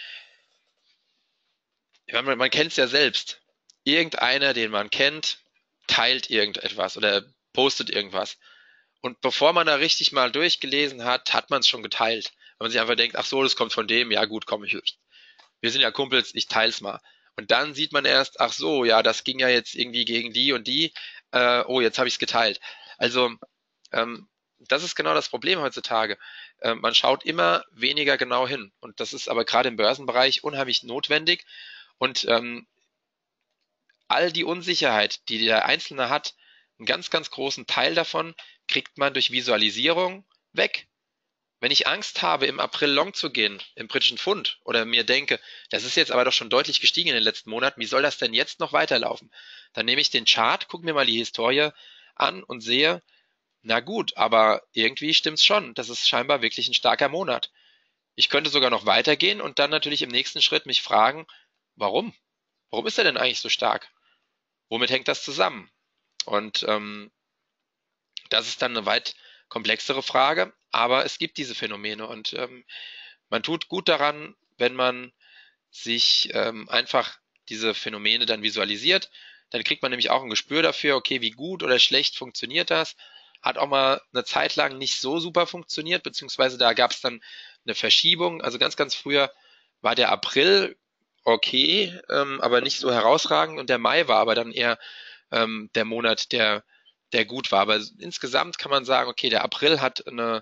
man, man kennt es ja selbst. Irgendeiner, den man kennt, teilt irgendetwas oder postet irgendwas. Und bevor man da richtig mal durchgelesen hat, hat man es schon geteilt. Wenn man sich einfach denkt, ach so, das kommt von dem, ja gut, komm, ich, wir sind ja Kumpels, ich teil's mal. Und dann sieht man erst, ach so, ja, das ging ja jetzt irgendwie gegen die und die, äh, oh, jetzt habe ich es geteilt. Also, ähm, das ist genau das Problem heutzutage. Ähm, man schaut immer weniger genau hin. Und das ist aber gerade im Börsenbereich unheimlich notwendig. Und ähm, all die Unsicherheit, die der Einzelne hat, einen ganz, ganz großen Teil davon kriegt man durch Visualisierung weg. Wenn ich Angst habe, im April long zu gehen, im britischen Pfund, oder mir denke, das ist jetzt aber doch schon deutlich gestiegen in den letzten Monaten, wie soll das denn jetzt noch weiterlaufen? Dann nehme ich den Chart, gucke mir mal die Historie an und sehe, na gut, aber irgendwie stimmt's schon. Das ist scheinbar wirklich ein starker Monat. Ich könnte sogar noch weitergehen und dann natürlich im nächsten Schritt mich fragen, warum? Warum ist er denn eigentlich so stark? Womit hängt das zusammen? Und ähm, das ist dann eine weit komplexere Frage, aber es gibt diese Phänomene und ähm, man tut gut daran, wenn man sich ähm, einfach diese Phänomene dann visualisiert. Dann kriegt man nämlich auch ein Gespür dafür, okay, wie gut oder schlecht funktioniert das. Hat auch mal eine Zeit lang nicht so super funktioniert, beziehungsweise da gab es dann eine Verschiebung. Also ganz, ganz früher war der April okay, ähm, aber nicht so herausragend und der Mai war aber dann eher ähm, der Monat, der, der gut war. Aber insgesamt kann man sagen, okay, der April hat eine,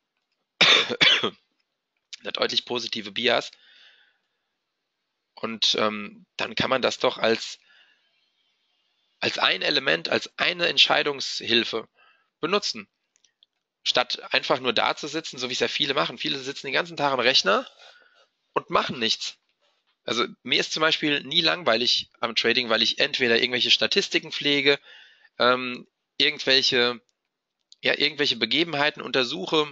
eine deutlich positive Bias und ähm, dann kann man das doch als, als ein Element, als eine Entscheidungshilfe benutzen. Statt einfach nur da zu sitzen, so wie es ja viele machen. Viele sitzen den ganzen Tag am Rechner und machen nichts. Also mir ist zum Beispiel nie langweilig am Trading, weil ich entweder irgendwelche Statistiken pflege, ähm, irgendwelche, ja, irgendwelche Begebenheiten untersuche,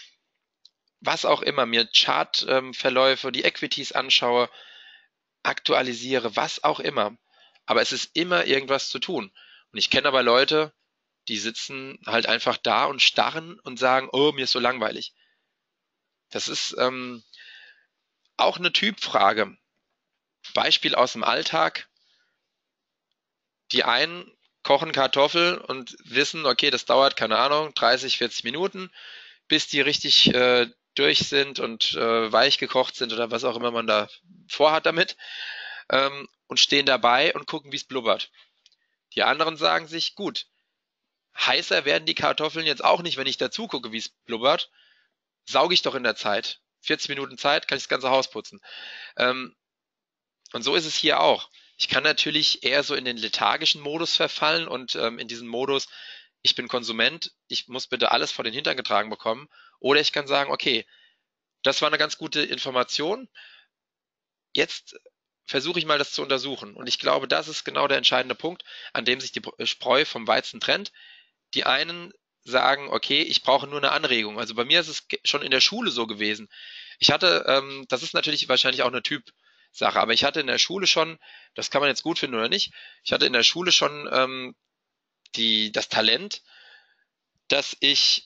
was auch immer, mir Chartverläufe, ähm, die Equities anschaue, aktualisiere, was auch immer. Aber es ist immer irgendwas zu tun. Und ich kenne aber Leute, die sitzen halt einfach da und starren und sagen, oh, mir ist so langweilig. Das ist ähm, auch eine Typfrage. Beispiel aus dem Alltag. Die einen kochen Kartoffeln und wissen, okay, das dauert, keine Ahnung, dreißig, vierzig Minuten, bis die richtig äh, durch sind und äh, weich gekocht sind oder was auch immer man da vorhat damit, ähm, und stehen dabei und gucken, wie es blubbert. Die anderen sagen sich, gut, heißer werden die Kartoffeln jetzt auch nicht, wenn ich dazu gucke, wie es blubbert, sauge ich doch in der Zeit. vierzig Minuten Zeit, kann ich das ganze Haus putzen. Ähm, und so ist es hier auch. Ich kann natürlich eher so in den lethargischen Modus verfallen und ähm, in diesem Modus, ich bin Konsument, ich muss bitte alles vor den Hintern getragen bekommen. Oder ich kann sagen, okay, das war eine ganz gute Information. Jetzt versuche ich mal, das zu untersuchen. Und ich glaube, das ist genau der entscheidende Punkt, an dem sich die Spreu vom Weizen trennt. Die einen sagen, okay, ich brauche nur eine Anregung. Also bei mir ist es schon in der Schule so gewesen. Ich hatte, ähm, das ist natürlich wahrscheinlich auch eine Typsache, aber ich hatte in der Schule schon, das kann man jetzt gut finden oder nicht, ich hatte in der Schule schon ähm, die, das Talent, dass ich,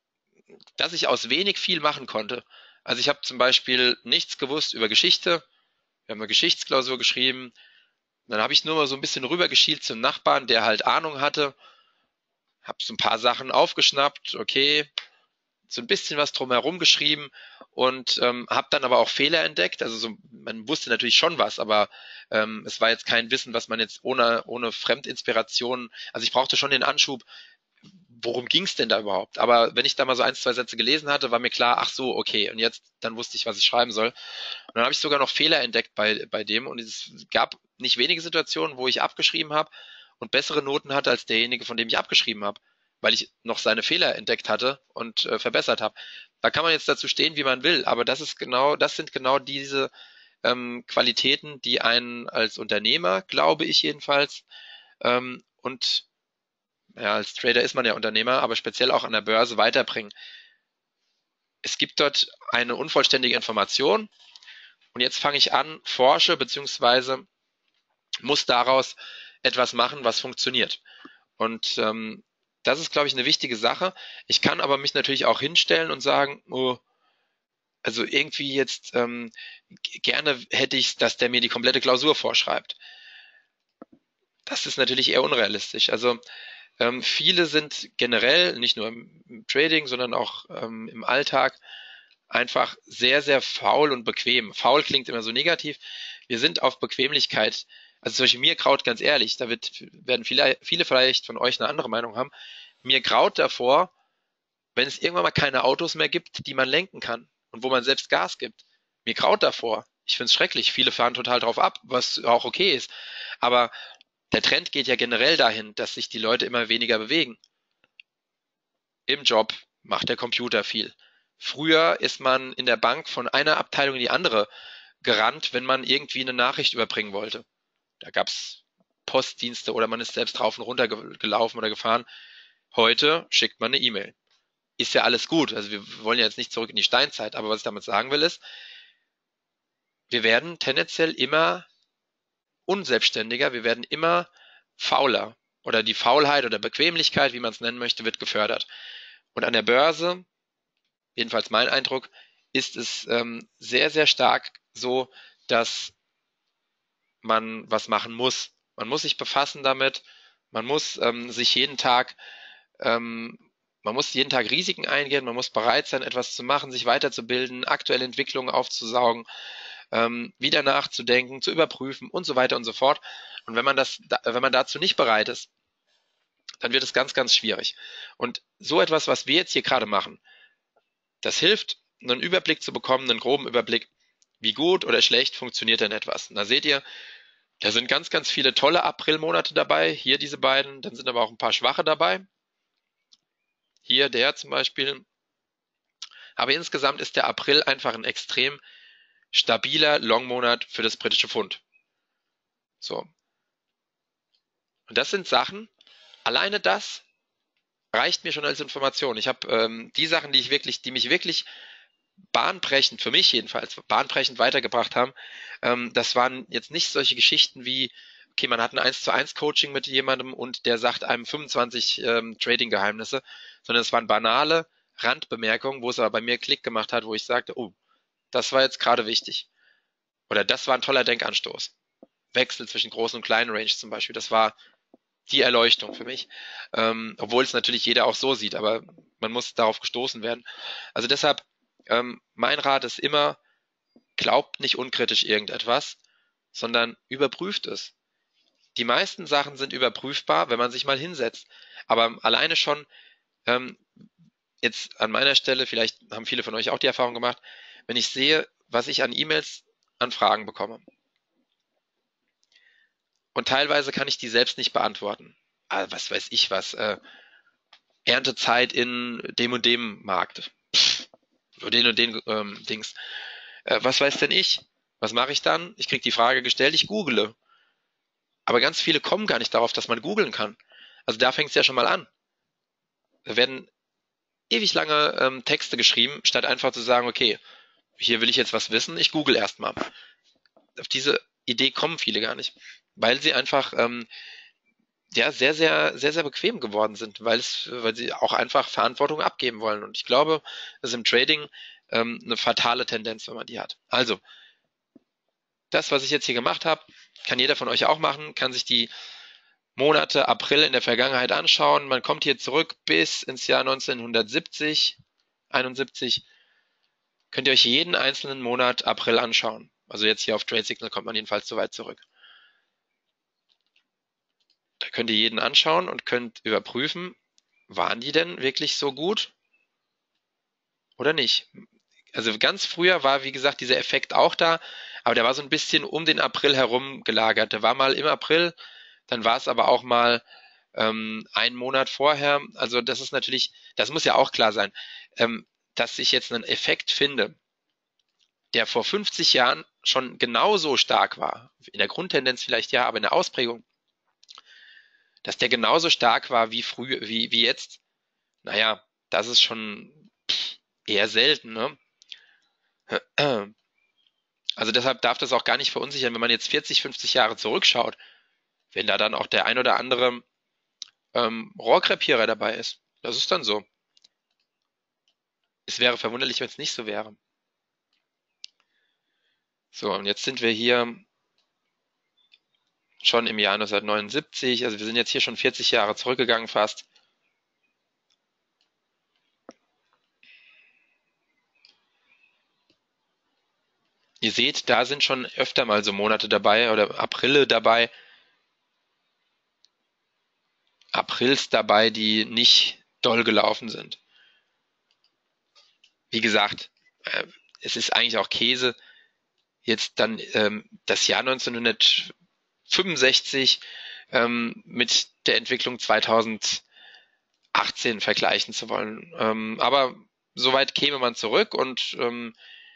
dass ich aus wenig viel machen konnte. Also ich habe zum Beispiel nichts gewusst über Geschichte, Wir haben eine Geschichtsklausur geschrieben. Dann habe ich nur mal so ein bisschen rübergeschielt zum Nachbarn, der halt Ahnung hatte. Habe so ein paar Sachen aufgeschnappt, okay, so ein bisschen was drumherum geschrieben und ähm, habe dann aber auch Fehler entdeckt. Also so, man wusste natürlich schon was, aber ähm, es war jetzt kein Wissen, was man jetzt ohne, ohne Fremdinspiration, also ich brauchte schon den Anschub, worum ging es denn da überhaupt? Aber wenn ich da mal so ein, zwei Sätze gelesen hatte, war mir klar, ach so, okay, und jetzt, dann wusste ich, was ich schreiben soll. Und dann habe ich sogar noch Fehler entdeckt bei, bei dem und es gab nicht wenige Situationen, wo ich abgeschrieben habe und bessere Noten hatte als derjenige, von dem ich abgeschrieben habe, weil ich noch seine Fehler entdeckt hatte und äh, verbessert habe. Da kann man jetzt dazu stehen, wie man will, aber das ist genau, das sind genau diese ähm, Qualitäten, die einen als Unternehmer, glaube ich jedenfalls, ähm, und ja, als Trader ist man ja Unternehmer, aber speziell auch an der Börse weiterbringen. Es gibt dort eine unvollständige Information und jetzt fange ich an, forsche beziehungsweise muss daraus etwas machen, was funktioniert. Und ähm, das ist, glaube ich, eine wichtige Sache. Ich kann aber mich natürlich auch hinstellen und sagen, oh, also irgendwie jetzt ähm, gerne hätte ich, dass der mir die komplette Klausur vorschreibt. Das ist natürlich eher unrealistisch. Also ähm, viele sind generell, nicht nur im, im Trading, sondern auch ähm, im Alltag, einfach sehr, sehr faul und bequem. Faul klingt immer so negativ. Wir sind auf Bequemlichkeit, also zum Beispiel mir graut ganz ehrlich, da wird, werden viele, viele vielleicht von euch eine andere Meinung haben, mir graut davor, wenn es irgendwann mal keine Autos mehr gibt, die man lenken kann und wo man selbst Gas gibt. Mir graut davor. Ich finde es schrecklich. Viele fahren total drauf ab, was auch okay ist. Aber der Trend geht ja generell dahin, dass sich die Leute immer weniger bewegen. Im Job macht der Computer viel. Früher ist man in der Bank von einer Abteilung in die andere gerannt, wenn man irgendwie eine Nachricht überbringen wollte. Da gab es Postdienste oder man ist selbst rauf und runter gelaufen oder gefahren. Heute schickt man eine E-Mail. Ist ja alles gut. Also wir wollen ja jetzt nicht zurück in die Steinzeit, aber was ich damit sagen will ist, wir werden tendenziell immer unselbstständiger, wir werden immer fauler oder die Faulheit oder Bequemlichkeit, wie man es nennen möchte, wird gefördert. Und an der Börse, jedenfalls mein Eindruck, ist es ähm, sehr, sehr stark so, dass man was machen muss. Man muss sich befassen damit, man muss ähm, sich jeden Tag, ähm, man muss jeden Tag Risiken eingehen, man muss bereit sein, etwas zu machen, sich weiterzubilden, aktuelle Entwicklungen aufzusaugen, ähm, wieder nachzudenken, zu überprüfen und so weiter und so fort. Und wenn man das, wenn man dazu nicht bereit ist, dann wird es ganz, ganz schwierig. Und so etwas, was wir jetzt hier gerade machen, das hilft, einen Überblick zu bekommen, einen groben Überblick, wie gut oder schlecht funktioniert denn etwas. Und da seht ihr, da sind ganz, ganz viele tolle Aprilmonate dabei. Hier diese beiden, dann sind aber auch ein paar schwache dabei. Hier der zum Beispiel. Aber insgesamt ist der April einfach ein extrem stabiler Longmonat für das britische Pfund. So. Und das sind Sachen, alleine das reicht mir schon als Information. Ich habe ähm, die Sachen, die ich wirklich, die mich wirklich bahnbrechend, für mich jedenfalls, bahnbrechend weitergebracht haben, ähm, das waren jetzt nicht solche Geschichten wie, okay, man hat ein eins zu eins Coaching mit jemandem und der sagt einem fünfundzwanzig ähm, Trading-Geheimnisse, sondern es waren banale Randbemerkungen, wo es aber bei mir Klick gemacht hat, wo ich sagte, oh, das war jetzt gerade wichtig. Oder das war ein toller Denkanstoß. Wechsel zwischen großen und kleinen Range zum Beispiel, das war die Erleuchtung für mich. Ähm, obwohl es natürlich jeder auch so sieht, aber man muss darauf gestoßen werden. Also deshalb, ähm, mein Rat ist immer, glaubt nicht unkritisch irgendetwas, sondern überprüft es. Die meisten Sachen sind überprüfbar, wenn man sich mal hinsetzt. Aber alleine schon, ähm, jetzt an meiner Stelle, vielleicht haben viele von euch auch die Erfahrung gemacht, wenn ich sehe, was ich an E-Mails, an Fragen bekomme. Und teilweise kann ich die selbst nicht beantworten. Ah, was weiß ich was, äh, Erntezeit in dem und dem Markt. Pff, den und den ähm, Dings. Äh, was weiß denn ich? Was mache ich dann? Ich kriege die Frage gestellt, ich google. Aber ganz viele kommen gar nicht darauf, dass man googeln kann. Also da fängt es ja schon mal an. Da werden ewig lange ähm, Texte geschrieben, statt einfach zu sagen, okay, hier will ich jetzt was wissen, ich google erstmal. Auf diese Idee kommen viele gar nicht, weil sie einfach ähm, ja sehr, sehr, sehr, sehr bequem geworden sind, weil es, weil sie auch einfach Verantwortung abgeben wollen. Und ich glaube, das ist im Trading ähm, eine fatale Tendenz, wenn man die hat. Also, Das, was ich jetzt hier gemacht habe, kann jeder von euch auch machen, kann sich die Monate April in der Vergangenheit anschauen. Man kommt hier zurück bis ins Jahr neunzehnhundertsiebzig, einundsiebzig. Könnt ihr euch jeden einzelnen Monat April anschauen. Also jetzt hier auf TradeSignal kommt man jedenfalls so weit zurück. Da könnt ihr jeden anschauen und könnt überprüfen, waren die denn wirklich so gut oder nicht? Also ganz früher war, wie gesagt, dieser Effekt auch da, aber der war so ein bisschen um den April herum gelagert. Der war mal im April, dann war es aber auch mal ähm, einen Monat vorher. Also das ist natürlich, das muss ja auch klar sein, ähm, dass ich jetzt einen Effekt finde, der vor fünfzig Jahren schon genauso stark war. In der Grundtendenz vielleicht ja, aber in der Ausprägung, dass der genauso stark war wie früher, wie, wie jetzt. Naja, das ist schon eher selten, ne? Also deshalb darf das auch gar nicht verunsichern, wenn man jetzt vierzig, fünfzig Jahre zurückschaut, wenn da dann auch der ein oder andere ähm, Rohrkrepierer dabei ist. Das ist dann so. Es wäre verwunderlich, wenn es nicht so wäre. So, und jetzt sind wir hier schon im Jahr neunzehnhundertneunundsiebzig, also wir sind jetzt hier schon vierzig Jahre zurückgegangen fast. Ihr seht, da sind schon öfter mal so Monate dabei oder Aprile dabei, Aprils dabei, die nicht doll gelaufen sind. Wie gesagt, äh, es ist eigentlich auch Käse, jetzt dann ähm, das Jahr neunzehnhundertfünfundsechzig ähm, mit der Entwicklung zweitausendachtzehn vergleichen zu wollen. Ähm, aber soweit käme man zurück und ähm,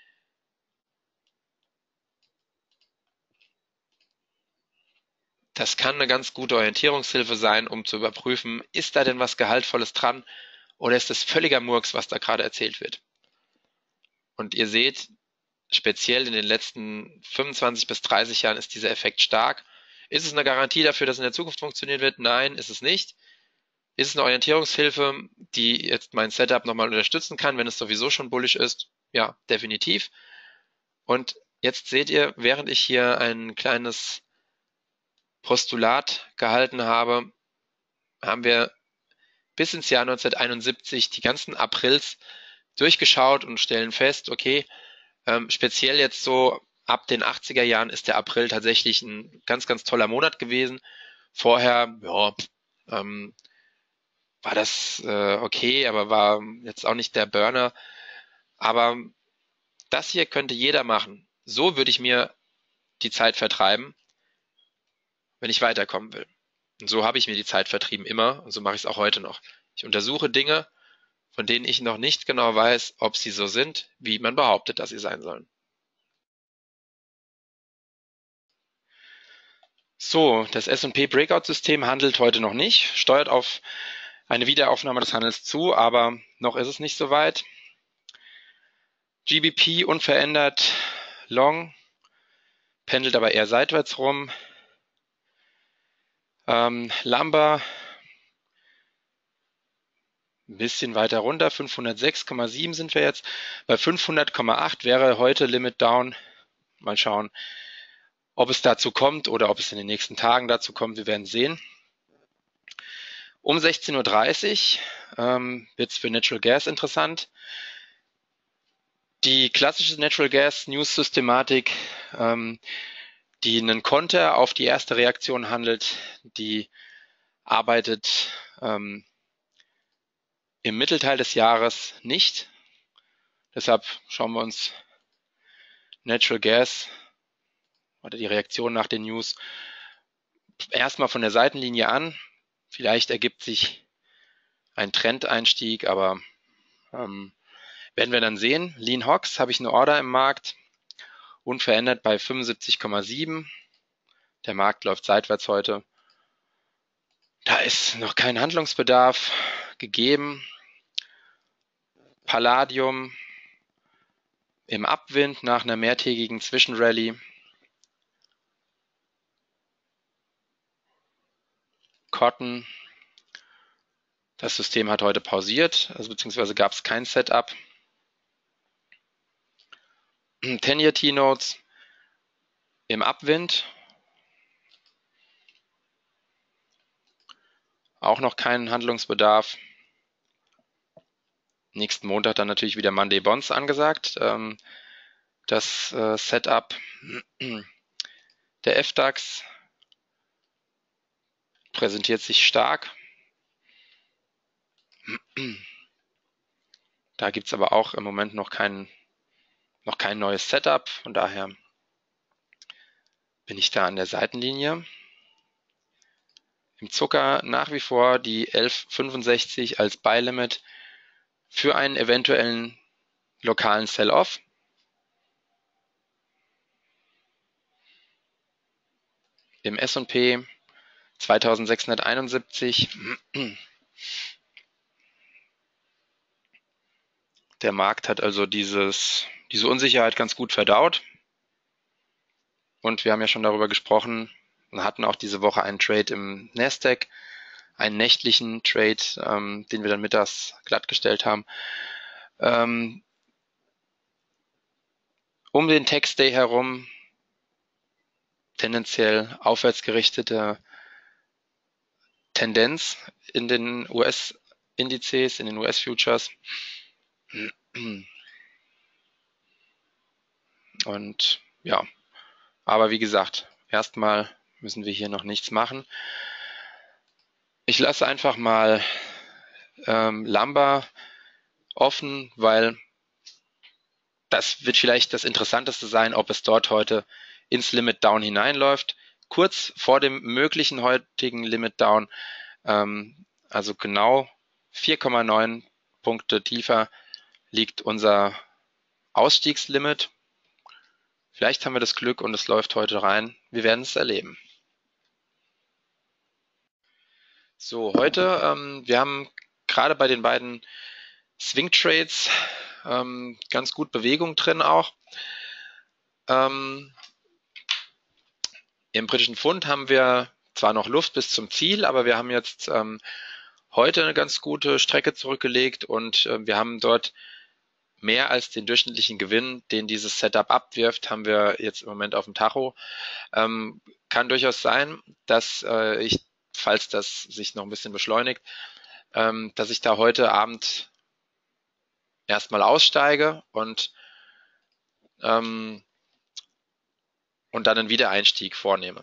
das kann eine ganz gute Orientierungshilfe sein, um zu überprüfen, ist da denn was Gehaltvolles dran oder ist das völliger Murks, was da gerade erzählt wird. Und ihr seht, speziell in den letzten fünfundzwanzig bis dreißig Jahren ist dieser Effekt stark. Ist es eine Garantie dafür, dass es in der Zukunft funktionieren wird? Nein, ist es nicht. Ist es eine Orientierungshilfe, die jetzt mein Setup nochmal unterstützen kann, wenn es sowieso schon bullish ist? Ja, definitiv. Und jetzt seht ihr, während ich hier ein kleines Postulat gehalten habe, haben wir bis ins Jahr neunzehnhunderteinundsiebzig die ganzen Aprils durchgeschaut und stellen fest, okay, ähm, speziell jetzt so ab den achtziger Jahren ist der April tatsächlich ein ganz, ganz toller Monat gewesen. Vorher, ja, ähm, war das äh, okay, aber war jetzt auch nicht der Burner. Aber das hier könnte jeder machen. So würde ich mir die Zeit vertreiben, wenn ich weiterkommen will. Und so habe ich mir die Zeit vertrieben immer und so mache ich es auch heute noch. Ich untersuche Dinge, von denen ich noch nicht genau weiß, ob sie so sind, wie man behauptet, dass sie sein sollen. So, das S und P Breakout System handelt heute noch nicht, steuert auf eine Wiederaufnahme des Handels zu, aber noch ist es nicht so weit. G B P unverändert long, pendelt aber eher seitwärts rum. Ähm, Lumber ein bisschen weiter runter, fünfhundertsechs Komma sieben sind wir jetzt. Bei fünfhundert Komma acht wäre heute Limit Down. Mal schauen, ob es dazu kommt oder ob es in den nächsten Tagen dazu kommt. Wir werden sehen. Um sechzehn Uhr dreißig ähm, wird es für Natural Gas interessant. Die klassische Natural Gas News Systematik, ähm, die einen Konter auf die erste Reaktion handelt, die arbeitet ähm, im Mittelteil des Jahres nicht. Deshalb schauen wir uns Natural Gas oder die Reaktion nach den News erstmal von der Seitenlinie an. Vielleicht ergibt sich ein Trendeinstieg, aber ähm, werden wir dann sehen. Lean Hogs habe ich eine Order im Markt, unverändert bei fünfundsiebzig Komma sieben. Der Markt läuft seitwärts heute. Da ist noch kein Handlungsbedarf gegeben. Palladium im Abwind nach einer mehrtägigen Zwischenrallye. Cotton. Das System hat heute pausiert, also beziehungsweise gab es kein Setup. ten-Year T-Notes im Abwind. Auch noch keinen Handlungsbedarf. Nächsten Montag dann natürlich wieder Monday Bonds angesagt. Ähm, das äh, Setup. Der F DAX präsentiert sich stark. Da gibt es aber auch im Moment noch kein, noch kein neues Setup. Von daher bin ich da an der Seitenlinie. Im Zucker nach wie vor die elf fünfundsechzig als Buy Limit für einen eventuellen lokalen Sell-Off. Im S und P zweitausendsechshunderteinundsiebzig. Der Markt hat also dieses, diese Unsicherheit ganz gut verdaut. Und wir haben ja schon darüber gesprochen und hatten auch diese Woche einen Trade im Nasdaq, einen nächtlichen Trade, ähm, den wir dann mittags glattgestellt haben. Ähm, um den Tax Day herum tendenziell aufwärtsgerichtete Tendenz in den U S-Indizes, in den U S-Futures. Und ja, aber wie gesagt, erstmal müssen wir hier noch nichts machen. Ich lasse einfach mal ähm, Lumber offen, weil das wird vielleicht das Interessanteste sein, ob es dort heute ins Limit Down hineinläuft. Kurz vor dem möglichen heutigen Limit Down, ähm, also genau vier Komma neun Punkte tiefer, liegt unser Ausstiegslimit. Vielleicht haben wir das Glück und es läuft heute rein. Wir werden es erleben. So, heute, ähm, wir haben gerade bei den beiden Swing Trades ähm, ganz gut Bewegung drin auch. Ähm, Im britischen Pfund haben wir zwar noch Luft bis zum Ziel, aber wir haben jetzt ähm, heute eine ganz gute Strecke zurückgelegt und äh, wir haben dort mehr als den durchschnittlichen Gewinn, den dieses Setup abwirft, haben wir jetzt im Moment auf dem Tacho. Ähm, kann durchaus sein, dass äh, ich, falls das sich noch ein bisschen beschleunigt, ähm, dass ich da heute Abend erstmal aussteige und ähm, und dann einen Wiedereinstieg vornehme.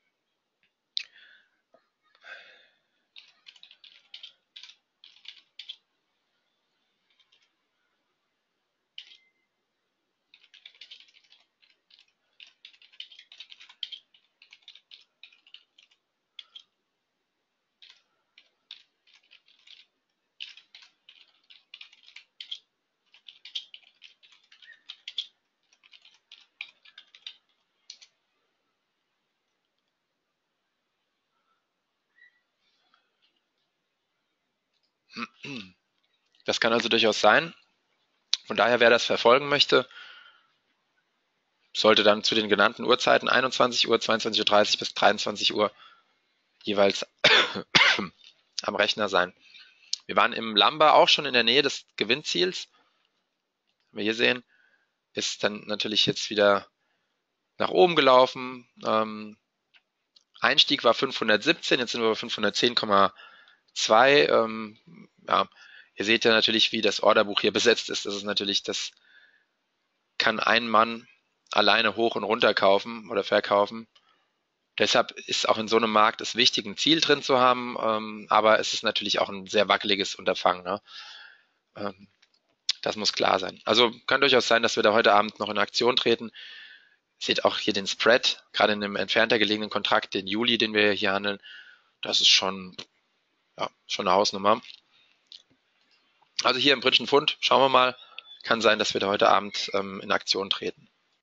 Das kann also durchaus sein. Von daher, wer das verfolgen möchte, sollte dann zu den genannten Uhrzeiten einundzwanzig Uhr, zweiundzwanzig Uhr dreißig bis dreiundzwanzig Uhr jeweils am Rechner sein. Wir waren im Lumber auch schon in der Nähe des Gewinnziels. Wie wir hier sehen, ist dann natürlich jetzt wieder nach oben gelaufen. Ähm, Einstieg war fünfhundertsiebzehn, jetzt sind wir bei fünfhundertzehn Komma zwei. Ähm, ja, ihr seht ja natürlich, wie das Orderbuch hier besetzt ist. Das ist natürlich, das kann ein Mann alleine hoch und runter kaufen oder verkaufen. Deshalb ist auch in so einem Markt es wichtig, ein Ziel drin zu haben, ähm, aber es ist natürlich auch ein sehr wackeliges Unterfangen. Ne? Ähm, das muss klar sein. Also kann durchaus sein, dass wir da heute Abend noch in Aktion treten. Seht auch hier den Spread, gerade in dem entfernter gelegenen Kontrakt, den Juli, den wir hier handeln. Das ist schon, ja, schon eine Hausnummer. Also hier im britischen Pfund, schauen wir mal. Kann sein, dass wir da heute Abend ähm, in Aktion treten.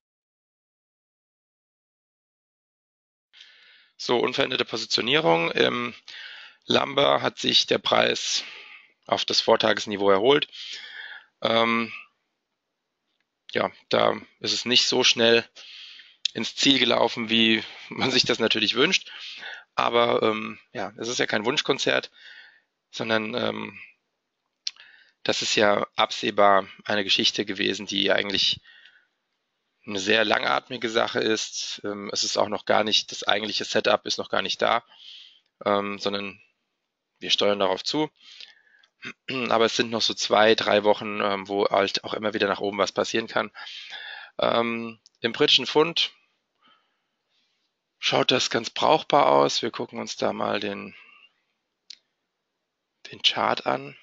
So, unveränderte Positionierung. Im Lumber hat sich der Preis auf das Vortagesniveau erholt. Ähm, ja, da ist es nicht so schnell ins Ziel gelaufen, wie man sich das natürlich wünscht. Aber ähm, ja, es ist ja kein Wunschkonzert, sondern ähm, das ist ja absehbar eine Geschichte gewesen, die eigentlich eine sehr langatmige Sache ist. Ähm, es ist auch noch gar nicht, das eigentliche Setup ist noch gar nicht da, ähm, sondern wir steuern darauf zu. Aber es sind noch so zwei, drei Wochen, ähm, wo halt auch immer wieder nach oben was passieren kann. Ähm, im britischen Pfund schaut das ganz brauchbar aus. Wir gucken uns da mal den, den Chart an.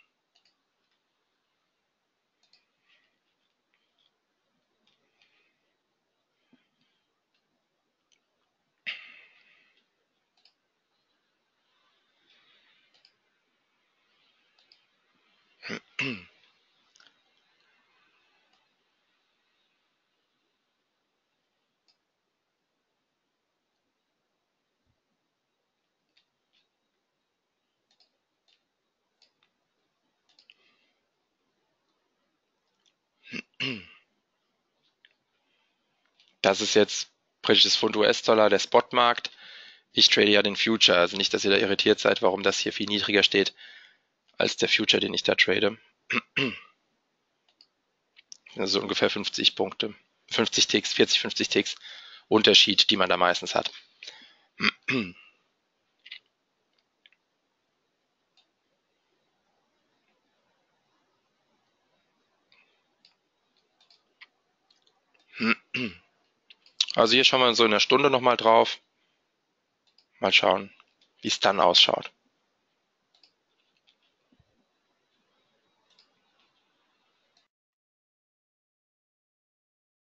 Das ist jetzt britisches Pfund U S-Dollar, der Spotmarkt. Ich trade ja den Future, also nicht, dass ihr da irritiert seid, warum das hier viel niedriger steht als der Future, den ich da trade. Also ungefähr fünfzig Punkte, fünfzig Ticks, vierzig, fünfzig Ticks Unterschied, die man da meistens hat. Also hier schauen wir so in einer Stunde nochmal drauf. Mal schauen, wie es dann ausschaut.